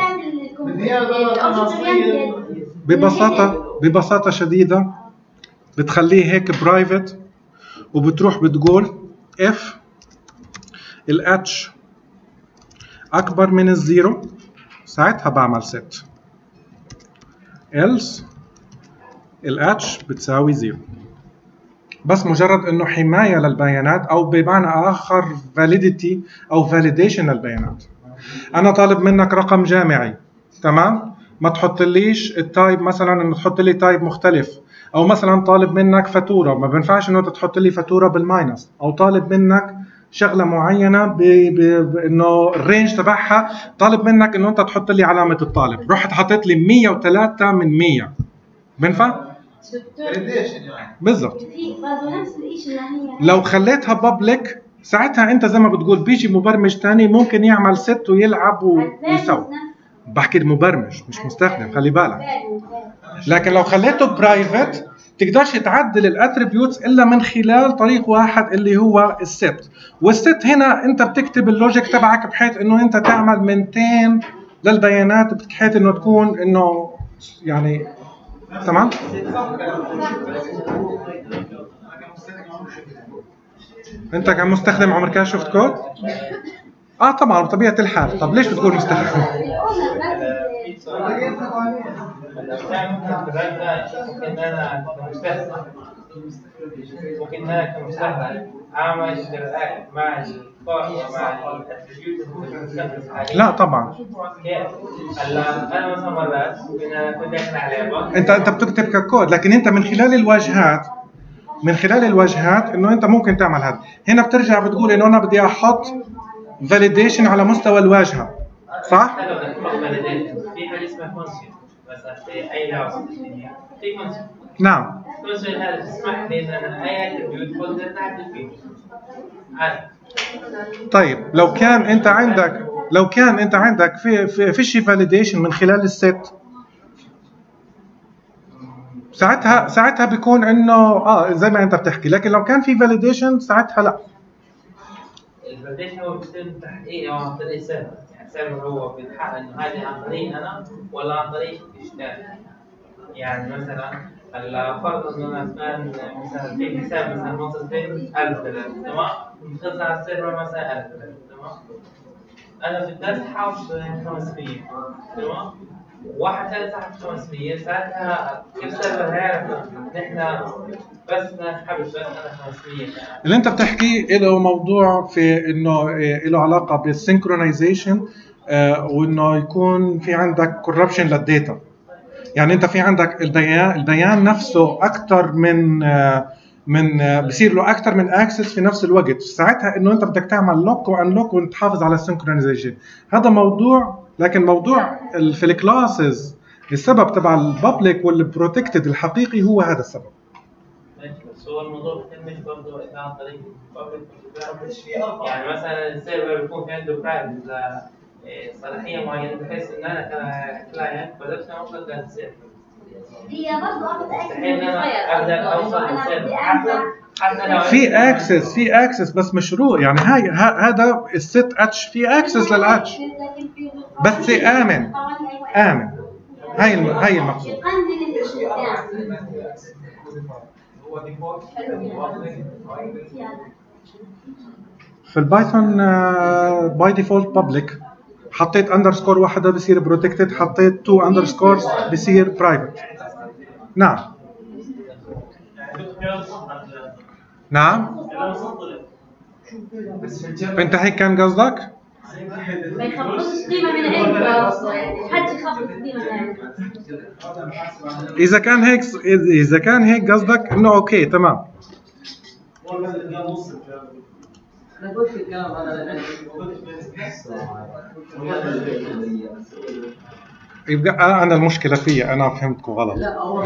ببساطه شديده بتخليه هيك برايفت، وبتروح بتقول if ال h اكبر من الزيرو ساعتها بعمل set، else ال h بتساوي زيرو. بس مجرد انه حمايه للبيانات، او بمعنى اخر validity او validation للبيانات. انا طالب منك رقم جامعي، تمام؟ ما تحط ليش التايب مثلا انه تحط لي تايب مختلف، او مثلا طالب منك فاتوره، ما بينفعش انه تحط لي فاتوره بالماينس، او طالب منك شغله معينه انه الرينج تبعها طالب منك انه انت تحط لي علامه الطالب، رحت حطيت لي 103 من 100، بينفع؟ بالضبط. لو خليتها بابليك ساعتها انت زي ما بتقول بيجي مبرمج ثاني ممكن يعمل ست ويلعب ويسوي. بحكي المبرمج مش مستخدم، خلي بالك. لكن لو خليته برايفت تقدرش تعدل الاتريبيوتس الا من خلال طريق واحد اللي هو الست. والست هنا انت بتكتب اللوجيك تبعك بحيث انه انت تعمل مينتين للبيانات بحيث انه تكون انه يعني تمام. انت كمستخدم عمرك كده شفت كود؟ طبعا بطبيعه الحال. طب ليش بتقول مستخدم؟ ممكن انا كمستخدم اعمل اشتراك مع القائمه مع الاتريبيوت. لا طبعا. انا مثلا مرات كنت داخل على انت بتكتب ككود، لكن انت من خلال الواجهات انه انت ممكن تعمل هذا. هنا بترجع بتقول انه انا بدي احط فاليديشن على مستوى الواجهه، صح؟ في حاجه اسمها فانكشن مثلا في اي لغه في فانكشن. نعم. الفانكشن هذا تسمح لي ان انا اي اتريبيوت فولدر اعدل فيه. طيب لو كان انت عندك فيش فاليديشن من خلال الست، ساعتها بيكون انه زي ما انت بتحكي. لكن لو كان في فاليديشن ساعتها لا. الفاليديشن هو بيتم تحقيقه عن طريق سيرفر، يعني سيرفر هو بيتحقق انه هذه عن طريق انا ولا عن طريق اشتراك. يعني مثلا الفرض انه انا كان مثلا في حساب مثلا وصل فيه 1000 دولار، تمام؟ بتخزن على السيرفر مثلا 1000 دولار، تمام؟ انا في الدرس حاط 500، تمام؟ واحد ثاني سحب 500، ساعتها كيف السيرفر هيعرف نحن بس نسحب بس انا 500؟ اللي انت بتحكيه له موضوع في انه له علاقه بالسينكرونايزيشن، وانه يكون في عندك كوربشن للداتا. يعني انت في عندك البيان نفسه اكثر من بصير له اكثر من اكسس في نفس الوقت، ساعتها انه انت بدك تعمل لوك وانلوك وتحافظ على السينكرونايزيشن. هذا موضوع. لكن موضوع في الكلاسز السبب تبع البابليك والبروتكتد الحقيقي هو هذا السبب. بس هو الموضوع مش برضه عن طريق يعني مثلا السيرفر بيكون في عنده برايفت صلاحيه معينه بحيث ان انا ككلاينت بدات اوصل للسيرفر. هي برضه اقدر اوصل للسيرفر حتى لو في اكسس بس مشروع. يعني هذا الست اتش في اكسس للاتش بس امن. هاي المقصود. في البايثون باي ديفولت بابليك، حطيت اندرسكور واحده بصير بروتكتد، حطيت 2 اندرسكورز بصير برايفت. نعم نعم. انت هيك كان قصدك؟ ما يخبطوش قيمه من عنده اصلا، يعني حد يخبط قيمه من عنده. اذا كان هيك قصدك انه اوكي تمام. انا قلت الكلام هذا يبقى انا المشكله فيا، انا فهمتكم غلط. لا هو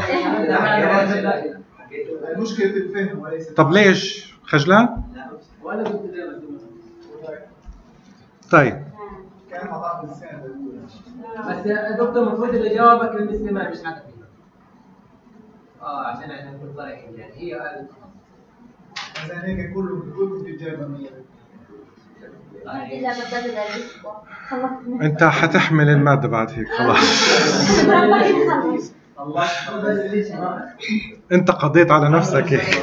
مشكلة الفهم وليس. طب ليش خجلان؟ وانا قلت طيب كان مضاعف السنة بس يا دكتور المفروض اللي جاوبك المستمع مش حدا فينا. عشان نكون صريحين يعني هي قالت مثلا هيك كله بيجاوب 100. اذا بدل خلصت انت حتحمل الماده بعد هيك خلاص. الله انت قضيت على نفسك هيك.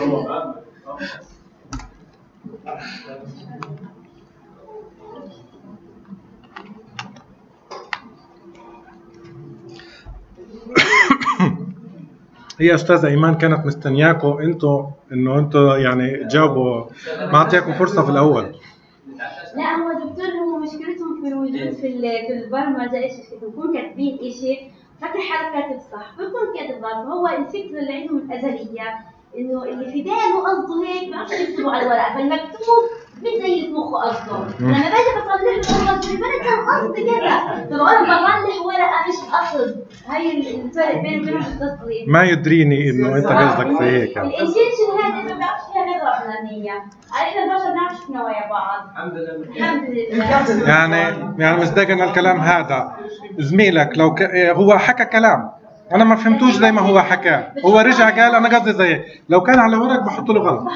هي استاذه ايمان كانت مستنياكم انتوا يعني تجاوبوا، ما اعطيكم فرصه في الاول. لا هو دكتور، هو مشكلتهم في الوجود في البرمجه ايش بيكون كاتبين شيء فاكر حالك كاتب صح، بيكون كاتب غلط. هو الفكره اللي عندهم الازليه انه اللي في باله قصده هيك ما عرفش يكتبوا على الورقه، فالمكتوب مش زي مخه اصلا. لما باجي بصلح له والله انا كان قصدي كذا، طب انا بصلح ورقه مش قصد. هي الفرق بيني وبينهم التصليح. ما يدريني انه انت قصدك في هيك. الانتنشن هذا ما بيعرفش فيها نقرا من النيه، احنا البشر نعرف شو نوايا بعض. الحمد لله. يعني مصدقنا الكلام هذا زميلك لو هو حكى كلام انا ما فهمتوش زي ما هو حكى، هو رجع قال انا قصدي زي هيك، لو كان على ورق بحط له غلط.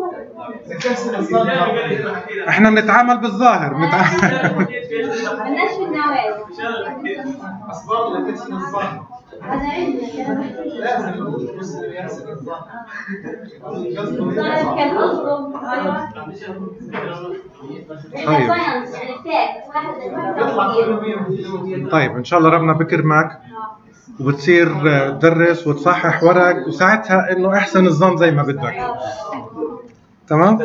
احنا بنتعامل بالظاهر، بنتعامل مالناش في النوايا. اصبر لك اسم الظاهر. هذا عندنا كلام كثير. لازم المسلم يحسن الظاهر. الظاهر كان قصده ايوه. طيب. يعني فاكت واحد. طيب ان شاء الله ربنا بكرمك وبتصير تدرس وتصحح ورق، وساعتها انه احسن الظن زي ما بدك. تمام؟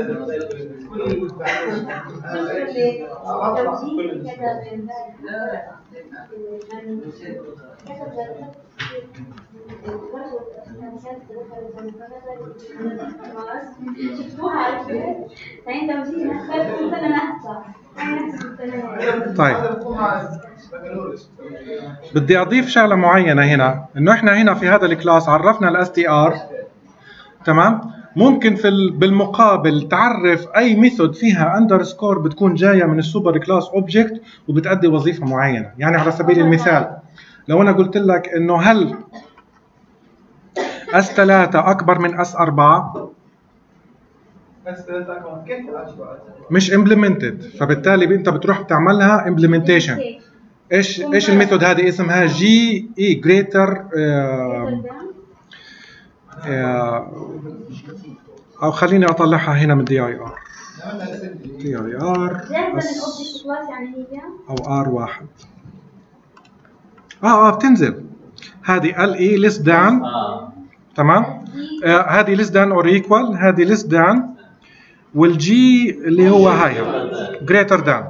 طيب بدي اضيف شغله معينه هنا، انه احنا هنا في هذا الكلاس عرفنا الاس تي ار، تمام؟ ممكن بالمقابل تعرف اي ميثود فيها اندرسكور بتكون جايه من السوبر كلاس اوبجكت وبتأدي وظيفه معينه. يعني على سبيل المثال لو انا قلت لك انه هل S3 اكبر من S4 مش implemented، فبالتالي انت بتروح بتعملها implementation. ايش الميثود هذه؟ اسمها جي اي جريتر او خليني اطلعها هنا من دي اي ار او ار واحد. بتنزل هذه ال اي less than، تمام؟ هذه less than or equal، هذه less than، والجي اللي هو هاي greater than،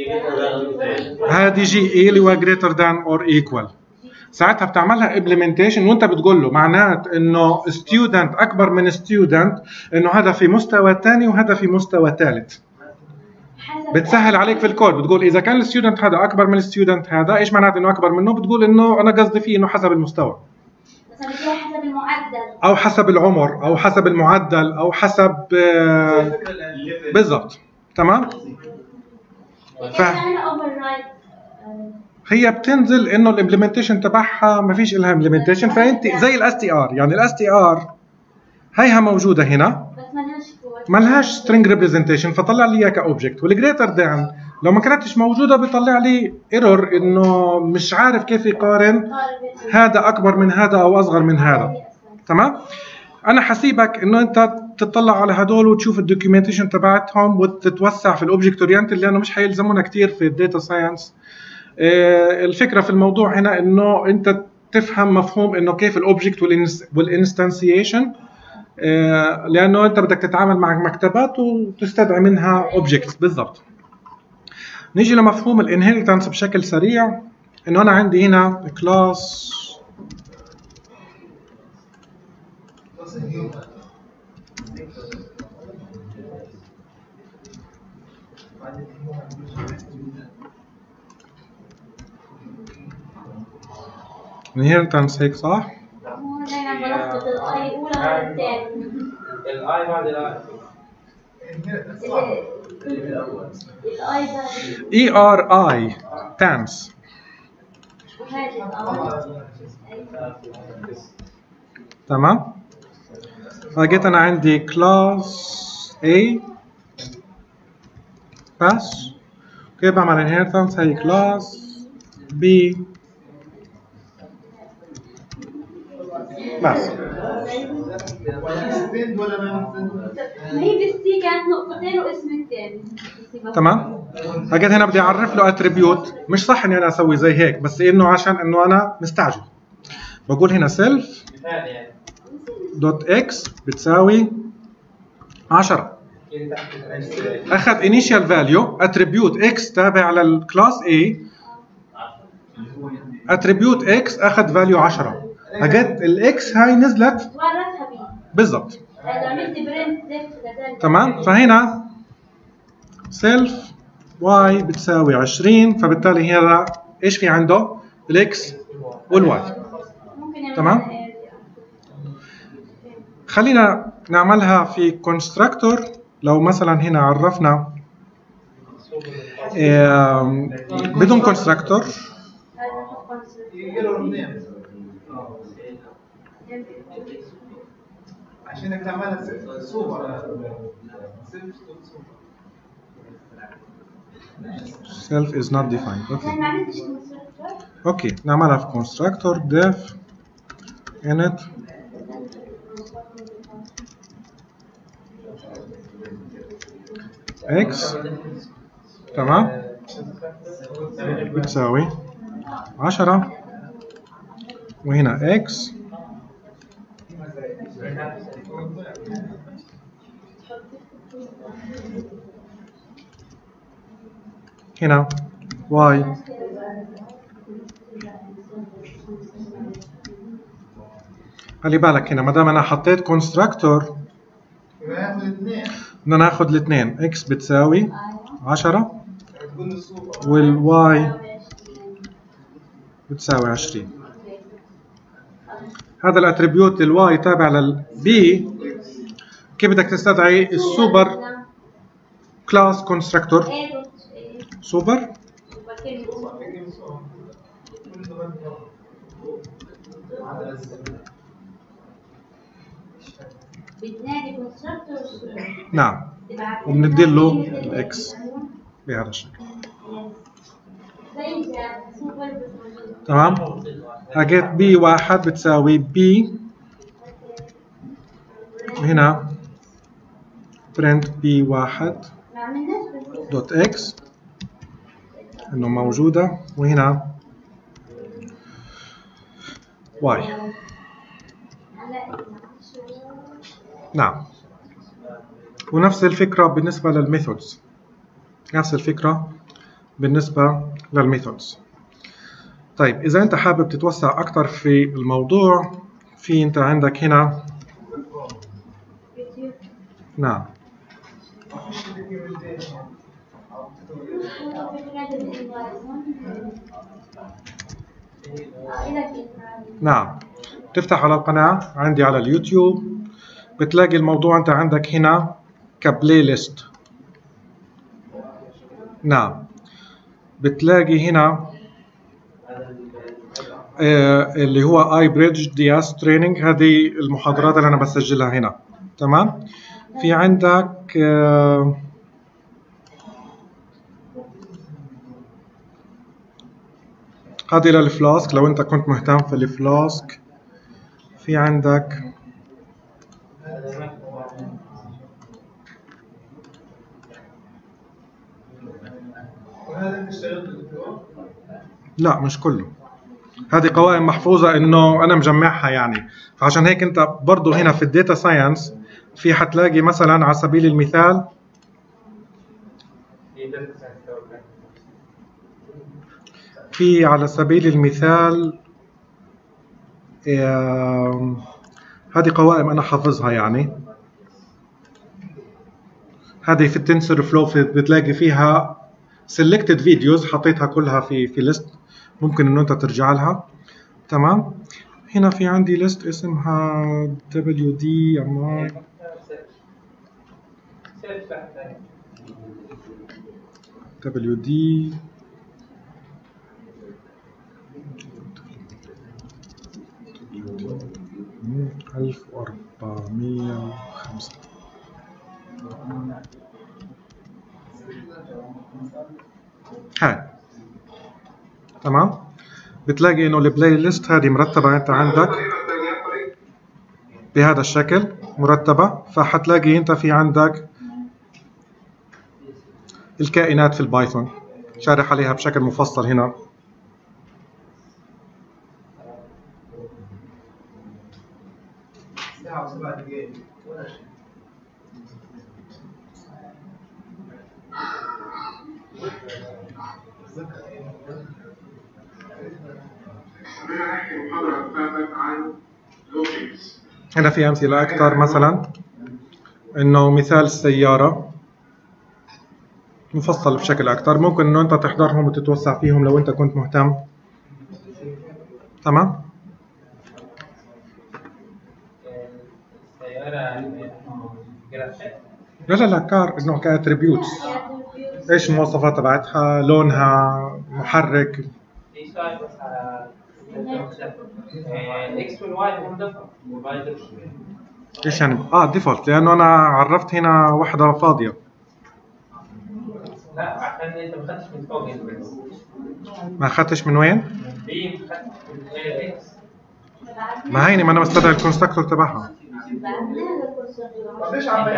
هذه جي اي اللي هو greater than or equal. ساعتها بتعملها implementation وانت بتقول له معنات انه student اكبر من student، انه هذا في مستوى ثاني وهذا في مستوى ثالث. بتسهل عليك في الكود، بتقول اذا كان الستودنت هذا اكبر من الستودنت هذا، ايش معناته انه اكبر منه؟ بتقول انه انا قصدي فيه انه حسب المستوى، مثلا حسب المعدل او حسب العمر او حسب المعدل او حسب بالضبط. تمام؟ هي بتنزل انه الامبلمنتيشن تبعها ما فيش لها امبلمنتيشن، فانت زي الاس تي ار، يعني الاس تي ار هيها موجوده هنا بس ما لهاش سترينج ريبريزنتيشن، فطلع لي اياها كاوبجكت. والجريتر ذان لو ما كانتش موجوده بيطلع لي ايرور انه مش عارف كيف يقارن هذا اكبر من هذا او اصغر من هذا. تمام؟ انا حسيبك انه انت تطلع على هدول وتشوف الدوكيومنتيشن تبعتهم وتتوسع في الاوبجكت اورينتد، لانه مش حيلزمونا كثير في الداتا ساينس. الفكره في الموضوع هنا انه انت تفهم مفهوم انه كيف الاوبجكت والانستانسيشن، لانه انت بدك تتعامل مع مكتبات وتستدعي منها اوبجكتس بالضبط. نيجي لمفهوم الانهيرتنس بشكل سريع. انه انا عندي هنا كلاس inheritance هيك صح؟ هو دايما بلخبط الاي الاولى ولا الثاني. الاي بعد الاي. الاي بعد ERI تانس. تمام؟ فجيت انا عندي كلاس A بس كيف بعمل inheritance؟ هي كلاس B بس. ما هي بالسي كانت نقطتين واسم الثاني. تمام؟ فجيت هنا بدي اعرف له اتريبيوت. مش صح اني انا اسوي زي هيك، بس انه عشان انه انا مستعجل بقول هنا سيلف دوت اكس بتساوي 10. اخذ initial value اتريبيوت اكس تابع للكلاس A، اتريبيوت اكس اخذ فاليو 10. اجت الاكس هاي نزلت ورثها بي. بالضبط. اذا عملت برنت ليفت تمام؟ فهنا سيلف واي بتساوي 20، فبالتالي هنا ايش في عنده؟ الاكس والواي. تمام؟ خلينا نعملها في كونستراكتور. لو مثلا هنا عرفنا بدون كونستراكتور عشان تعملها سوبر self is not defined. اوكي نعملها في constructor def init x تمام بتساوي 10 وهنا x هنا y خلي بالك هنا ما دام انا حطيت كونستراكتور بدنا ناخذ الاثنين. x بتساوي 10 والواي بتساوي 20. هذا الاتريبيوت الواي تابع للبي. كيف بدك تستدعي السوبر كلاس كونستراكتور؟ سوبر نعم، وبندي له الاكس بهذا الشكل. تمام؟ اجيت بي واحد بتساوي بي وهنا print بي واحد دوت اكس انه موجودة وهنا واي. نعم، ونفس الفكرة بالنسبة للميثودز. نفس الفكرة بالنسبة للميثودز. طيب إذا أنت حابب تتوسع أكثر في الموضوع، في أنت عندك هنا نعم نعم تفتح على القناة عندي على اليوتيوب بتلاقي الموضوع أنت عندك هنا كبلاي ليست. نعم بتلاقي هنا اللي هو اي بريدج دياس تريننج. هذه المحاضرات اللي انا بسجلها هنا. تمام؟ في عندك هذه للفلاسك لو انت كنت مهتم في الفلاسك. في عندك لا مش كله، هذه قوائم محفوظة انه انا مجمعها يعني. فعشان هيك انت برضو هنا في الداتا ساينس في حتلاقي مثلا على سبيل المثال في على سبيل المثال هذه قوائم انا حافظها يعني. هذه في التنسر فلو بتلاقي فيها selected videos، حطيتها كلها في ليست، ممكن انه انت ترجع لها. تمام. هنا في عندي ليست اسمها WD عمان WD 1405. هاي تمام. بتلاقي انه البلاي ليست هذه مرتبة انت عندك بهذا الشكل مرتبة، فحتلاقي انت في عندك الكائنات في البايثون شارح عليها بشكل مفصل هنا. هنا في أمثلة أكثر، مثلا إنه مثال السيارة مفصل بشكل أكثر، ممكن إنه أنت تحضرهم وتتوسع فيهم لو أنت كنت مهتم. تمام. لا كار إنه كاتريبيوتس، إيش المواصفات تبعتها، لونها، محرك. الاكس والواي هم ديفولت. ايش يعني؟ ديفولت، لانه انا عرفت هنا واحدة فاضية. لا عشان انت ما خدتش من فوق البس. ما اخذتش من وين؟ دي خدت من الاكس. ما هيني، ما انا مستدعي الكونستراكتور تبعها. ليش عم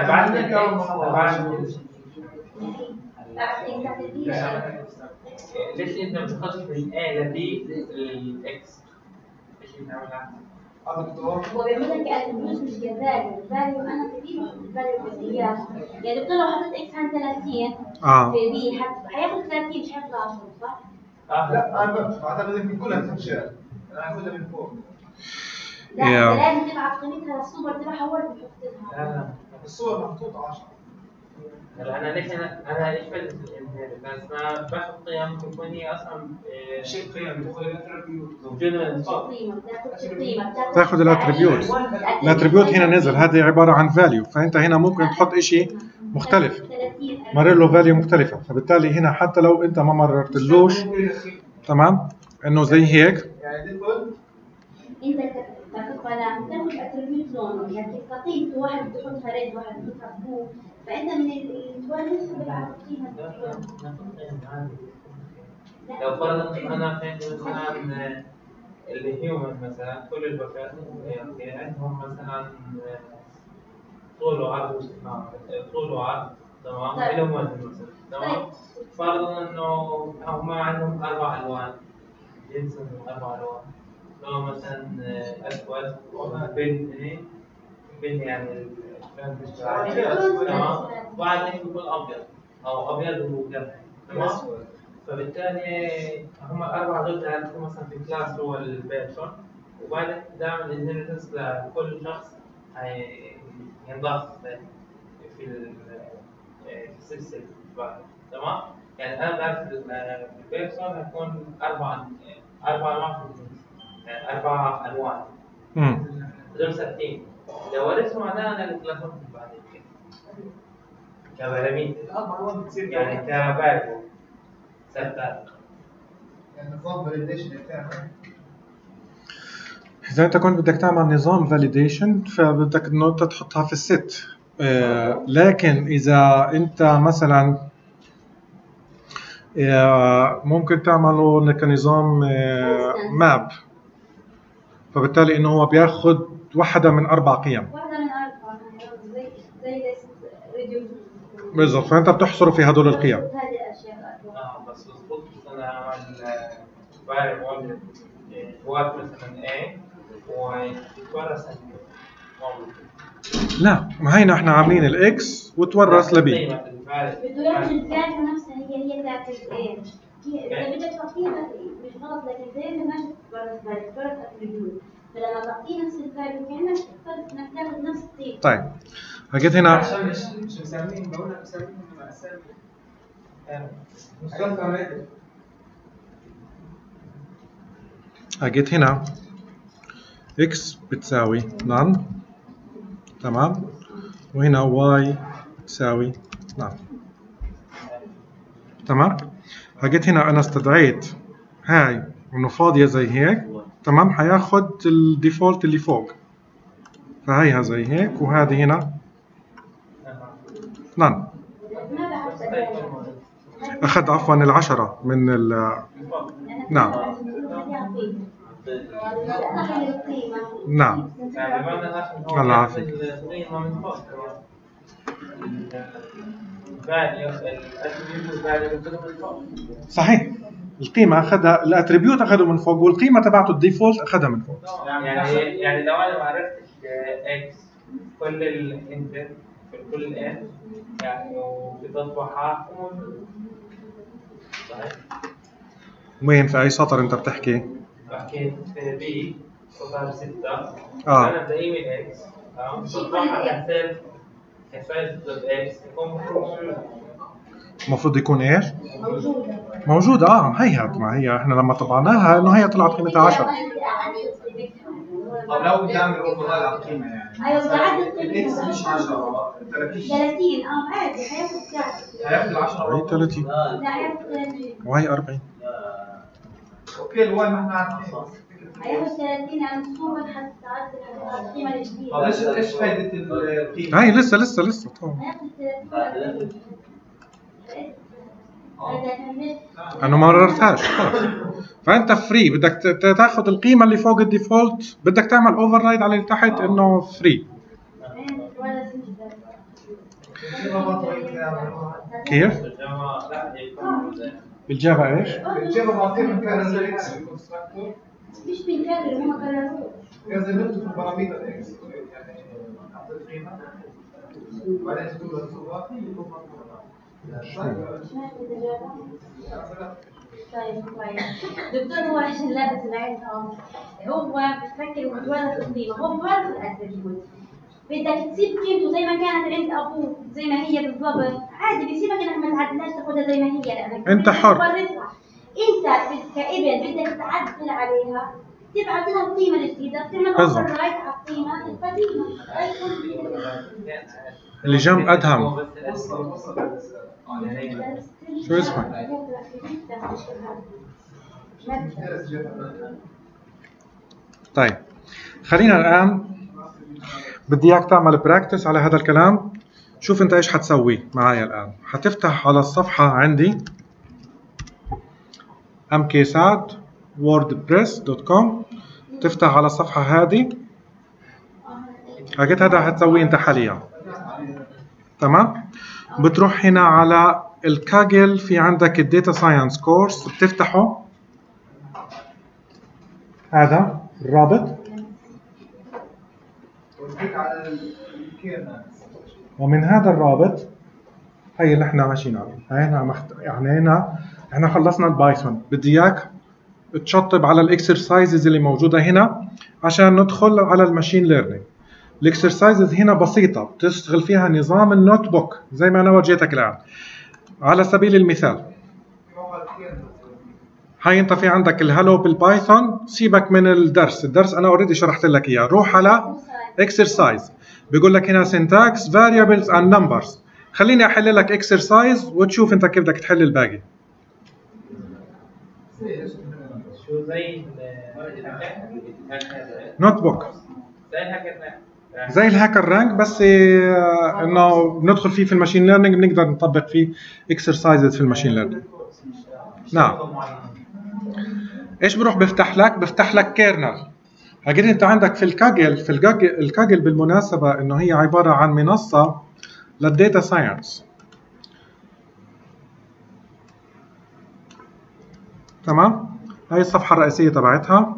ليش انت ما بتاخدش من A ل B للاكس؟ ايش بتعمل؟ هو بيعمل لك الفلوس مش كفاليو، الفاليو انا كثير الفاليو بالسياق، يعني قلت له حطيت اكس عن 30 في بي حياخد 30 مش حياخد 10 صح؟ لا انا اعتقد انك كلها تنشئ، انا هاخذها من فوق. لا لازم تبعت قيمتها للسوبر تبعها هو اللي بيحط لها. لا الصور محطوطه 10. انا ليش بدرس الانهيرتنس؟ انا باخذ قيم تكون هي اصلا شيء قيم بتاخذ الاتريبيوت موجوده تاخذ الاتريبيوت. الاتريبيوت هنا نزل، هذه عبارة عن فاليو، فانت هنا ممكن تحط شيء مختلف، مرر له فاليو مختلفة، فبالتالي هنا حتى لو انت ما مررتلوش تمام انه زي هيك يعني ديفولت انت تاخذ اتريبيوت لونه، يعني قيمته واحد بتحطها ريد واحد بتحطها بلو، فانت من التواليت بتبعت قيمه. لو فرضنا انا عندي مثلا الهيومن مثلا، كل البشر عندهم مثلا طول وعرض تمام، لهم وزن مثلا تمام. فرضا انه هم عندهم 4 الوان، جنسهم 4 الوان، لو مثلا اسود بني يعني تمام، وبعدين يكون ابيض او ابيض وقمحي تمام. فبالتالي هم ال4 دول عندهم مثلا في كلاس هو البيرسون، وبعدين دائما الانهيرتنس لكل شخص ينضاف في السلسله تمام. يعني انا بعرف البيرسون هيكون 4 انواع في الجنس، يعني 4 الوان دول ثابتين. لو ورثوا معناها انا اللي كلاسهم بعدين كبراميل يعني كبارد ثابتات. يعني نظام فاليديشن بتاعك. إذا أنت كنت بدك تعمل نظام فاليديشن فبدك إنه أنت تحطها في الست، لكن إذا أنت مثلا ممكن تعمله كنظام ماب، فبالتالي إنه هو بياخد واحدة من 4 قيم. بالضبط، فأنت بتحصره في هدول القيم. بس مظبوط. أنا أعمل variable وات مثلا A ويتورث لا، ما هينا احنا عاملين الاكس وتورث لبي. بده ياخذ الفاليو نفسها هي تاعت الايه، اذا بدك تحطيها غلط لكن زي ما ماشي اختارت اتريبيوت، فلما تعطيه نفس الفاليو كانك اخترت انك تاخذ نفس التيب. طيب هجيت هنا عشان مش مسمين بقولنا مسمين اسامي هجيت هنا x بتساوي none، تمام، وهنا y بتساوي none، تمام. هجيت هنا انا استدعيت هاي انه فاضيه زي هيك، تمام، هياخد الديفولت اللي فوق، فهيها زي هيك، وهذه هنا none. اخذ عفوا العشرة من نعم نعم الله يعافيك. القيمة من فوق صحيح، القيمة أخذها، الأتريبيوت أخذه من فوق، والقيمة تبعته الديفولت أخذها من فوق. يعني لو أنا ما عرفتش إكس كل الإنتر في كل الإن يعني وبتصبح صحيح؟ وين في أي سطر أنت بتحكي؟ بحكي في بي سطر 6 أنا دايما إكس بتصبح على حساب إكس يكون المفروض يكون إيش؟ موجودة. موجودة هيها، ما هي إحنا لما طبعناها إنه هي طلعت قيمتها 10. او لو بتعمل اوفر على القيمه يعني ايوه بعد الاكس مش 10 30 عادي هياخد ساعة. هياخد ال 10 وهي 30 لا هياخد 30. وهي 40. اوكي الواي ما احنا عارفين هياخد 30 يعني الصورة هتعدل القيمة الجديدة. طب ايش فائده القيمه؟ هاي لسه طبعا، هياخد 30. أنا ما مررتهاش خلص. فأنت فري، بدك تاخذ القيمة اللي فوق الديفولت، بدك تعمل اوفر رايد على اللي تحت إنه فري. كيف؟ بالجافا ايش؟ الجافا معطينا كان زي اكس في الكونستراكتور مش بنكرر هم كرروه. كان زي نكتب في البارامتر اكس يعني اعطيت قيمه وبعدين تكتب له الصوره طيب دكتور هو عشان لابس العين هو بفكر وبتورث القيمة، هو بيورث الاتريبيوت، بدك تسيب قيمته زي ما كانت عند ابوك زي ما هي بالضبط، عادي بيسيبك انك ما تعدلهاش تاخذها زي ما هي لانك انت حر. تورثها. انت كابن بدك تعدل عليها، تبعت لها القيمة الجديدة، تعمل اوفر رايت على القيمة القديمة. اللي جنب أدهم شو اسمه؟ طيب خلينا الآن بدي إياك تعمل براكتس على هذا الكلام. شوف أنت إيش حتسوي معايا الآن. حتفتح على الصفحة عندي mksad.wordpress.com، تفتح على الصفحة هذه، حكيت هذا حتسويه أنت حاليا، تمام؟ بتروح هنا على الكاجل، في عندك الداتا ساينس كورس، بتفتحه، هذا الرابط، ومن هذا الرابط هي اللي احنا ماشيين عليه. يعني هنا احنا خلصنا البايثون، بدي اياك تشطب على الاكسرسايزز اللي موجوده هنا عشان ندخل على الماشين ليرنينج. الاكسرسايزز هنا بسيطه، بتشتغل فيها نظام النوت بوك زي ما انا ورجيتك الان. على سبيل المثال هاي انت في عندك الهالو بالبايثون، سيبك من الدرس انا اوريدي شرحت لك اياه. روح على اكسرسايز، بيقول لك هنا syntax variables and numbers. خليني احل لك اكسرسايز وتشوف انت كيف بدك تحل الباقي. شو زي نوت بوك زي الهاكر رانك، بس انه بندخل فيه في الماشين ليرنينج، بنقدر نطبق فيه اكسرسايزز في الماشين ليرنينج. نعم. ايش بروح بفتح لك كيرنل. اكيد انت عندك في الكاجل بالمناسبه انه هي عباره عن منصه للداتا ساينس، تمام؟ هاي الصفحه الرئيسيه تبعتها.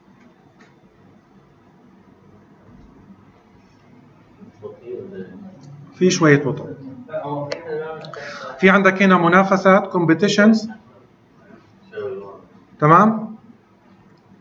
في شويه بطء. في عندك هنا منافسات competitions، تمام؟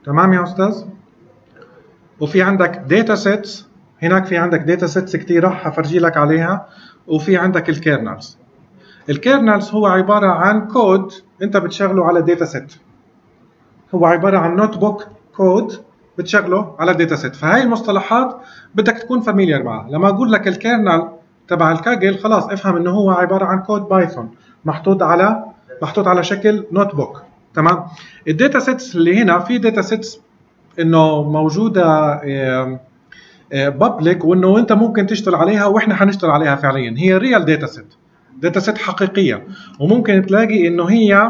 تمام يا استاذ؟ وفي عندك داتا سيتس، هناك في عندك داتا سيتس كثيره حفرجي لك عليها، وفي عندك الكيرنلز. الكيرنلز هو عباره عن كود انت بتشغله على داتا سيت، هو عباره عن نوت بوك كود بتشغله على داتا سيت. فهي المصطلحات بدك تكون فاميليار معها. لما اقول لك الكيرنل تبع الكاجل خلاص افهم انه هو عباره عن كود بايثون محطوط على شكل نوت بوك. تمام. الداتا سيتس اللي هنا، في داتا سيتس انه موجوده بابليك وانه انت ممكن تشتغل عليها، واحنا حنشتغل عليها فعليا. هي ريال داتا سيت حقيقيه، وممكن تلاقي انه هي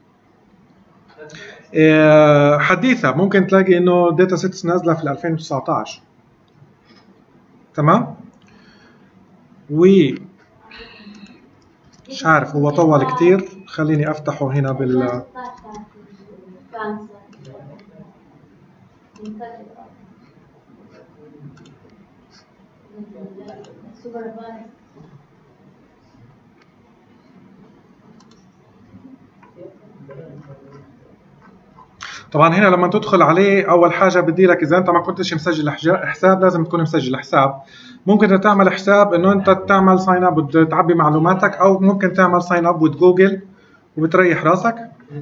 حديثه، ممكن تلاقي انه داتا سيتس نازله في 2019. تمام. مش عارف هو طول كتير، خليني افتحه هنا بال طبعا هنا لما تدخل عليه اول حاجه بدي لك، اذا انت ما كنتش مسجل حساب لازم تكون مسجل حساب. ممكن تعمل حساب انه انت تعمل ساين اب وتعبي معلوماتك، او ممكن تعمل ساين اب وتجوجل وبتريح راسك.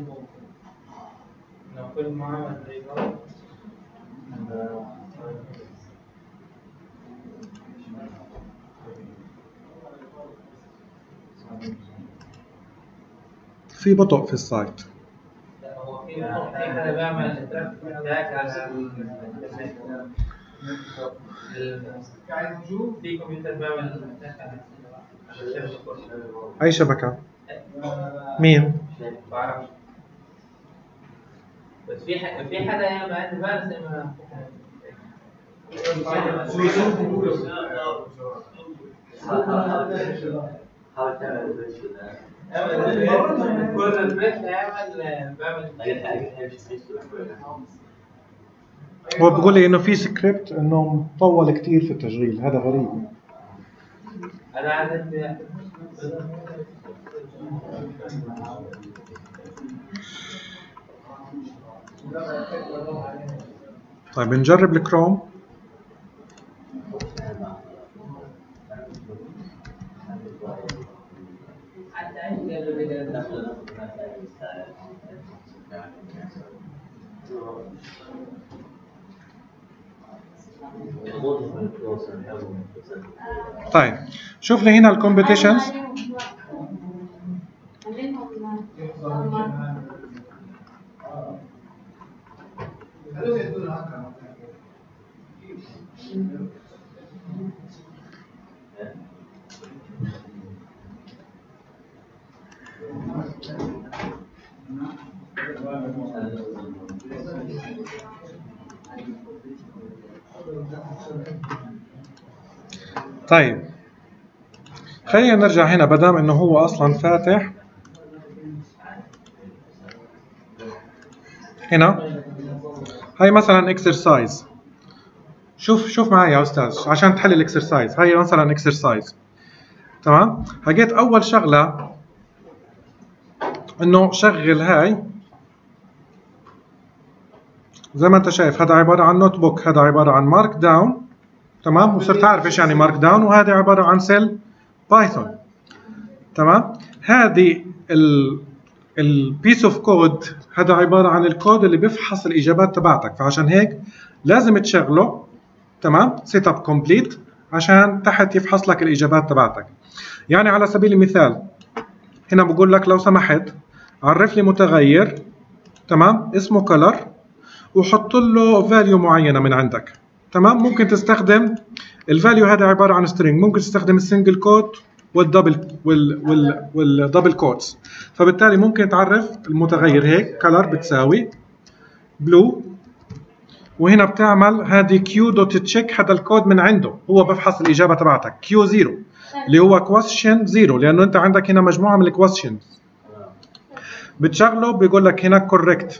في بطء في السايت. في حدا بيعمل تراك على في كمبيوتر بيعمل اي شبكه؟ مين؟ بعرفش، بس في حدا يعمل عندي بس حاول تعمل كل البريك بعمل هو بيقول لي انه في سكريبت انه مطول كثير في التشغيل، هذا غريب. انا عندي طيب نجرب الكروم. طيب شوف لي هنا الكومبيتيشنز. طيب خلينا نرجع هنا بدام انه هو اصلا فاتح هنا. هاي مثلا اكسرسايز، شوف معي يا استاذ عشان تحل الاكسرسايز. هاي مثلا اكسرسايز. تمام. حكيت اول شغله انه شغل هاي زي ما انت شايف، هذا عباره عن نوت بوك، هذا عباره عن مارك داون. تمام. وصرت عارف ايش يعني مارك داون، وهذه عباره عن سيل بايثون. تمام. هذه البيس اوف كود هذا عباره عن الكود اللي بيفحص الاجابات تبعتك، فعشان هيك لازم تشغله. تمام. سيت اب كومبليت عشان تحت يفحص لك الاجابات تبعتك. يعني على سبيل المثال هنا بقول لك لو سمحت عرف لي متغير، تمام، اسمه color، وحط له فاليو معينه من عندك. تمام. ممكن تستخدم الفاليو هذا عباره عن string، ممكن تستخدم السنجل كوت والدبل كوتس. فبالتالي ممكن تعرف المتغير هيك color بتساوي blue، وهنا بتعمل هذه q.check، هذا الكود من عنده هو بفحص الاجابه تبعتك q0 اللي هو question 0، لانه انت عندك هنا مجموعه من الكويستشنز. بتشغله بيقول لك هنا correct.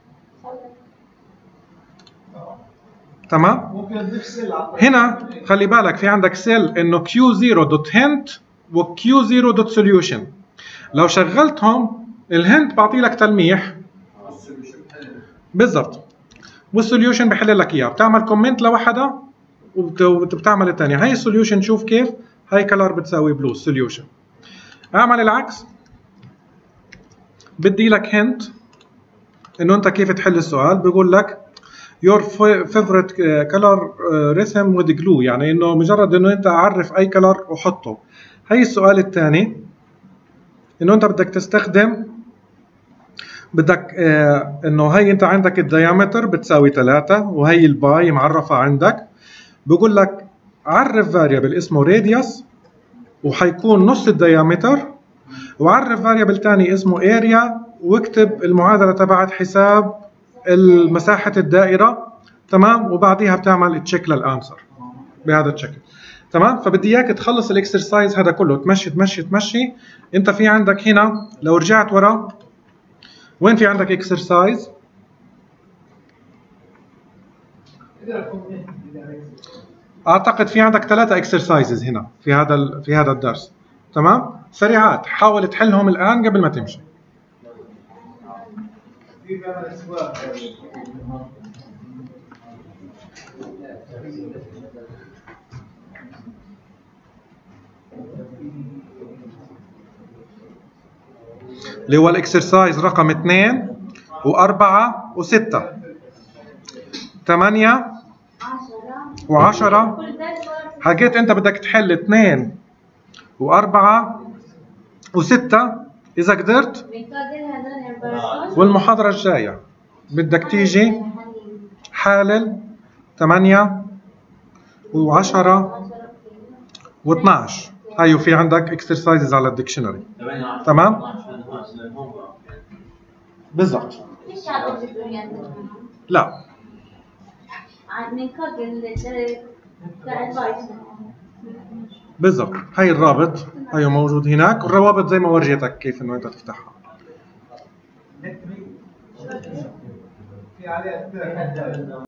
تمام. هنا خلي بالك في عندك سيل انه q0.hint و q0.solution. لو شغلتهم الهنت بعطي لك تلميح بالضبط، والسوليوشن بحل لك اياه، بتعمل كومنت لوحدها وبتعمل الثانيه. هي السوليوشن شوف كيف، هي كلر بتساوي بلو السوليوشن. اعمل العكس، بدي لك هنت انه انت كيف تحل السؤال. بيقول لك your favorite color rhythm with glue، يعني انه مجرد انه انت عرف اي كلر وحطه. هي السؤال الثاني انه انت بدك تستخدم، بدك انه هي انت عندك الديامتر بتساوي 3 وهي الباي معرفه عندك. بقول لك عرف فاريبل اسمه راديوس وحيكون نص الديامتر، وعرف فاريبل ثاني اسمه اريا واكتب المعادله تبعت حساب مساحه الدائره، تمام، وبعديها بتعمل تشيك للانسر بهذا الشكل، تمام. فبدي اياك تخلص الاكسرسايز هذا كله، تمشي تمشي تمشي. انت في عندك هنا لو رجعت ورا، وين في عندك اكسرسايز؟ اعتقد في عندك 3 اكسرسايزز هنا في هذا الدرس، تمام. سريعات، حاول تحلهم الان قبل ما تمشي. اللي هو الاكسرسايز رقم 2 و4 و6 8 و10. حكيت انت بدك تحل 2 و4 و6 اذا قدرت، والمحاضرة الجاية بدك تيجي حالل 8 و10 و12. هاي في عندك اكسرسايزز على الديكشنري، تمام. بالضبط. مش على الاوبجكت اورينتد، لا من كوجل بتاع الفايت. بالضبط، هاي الرابط هاي موجود هناك، والروابط زي ما ورجيتك كيف انه انت تفتحها. في عليها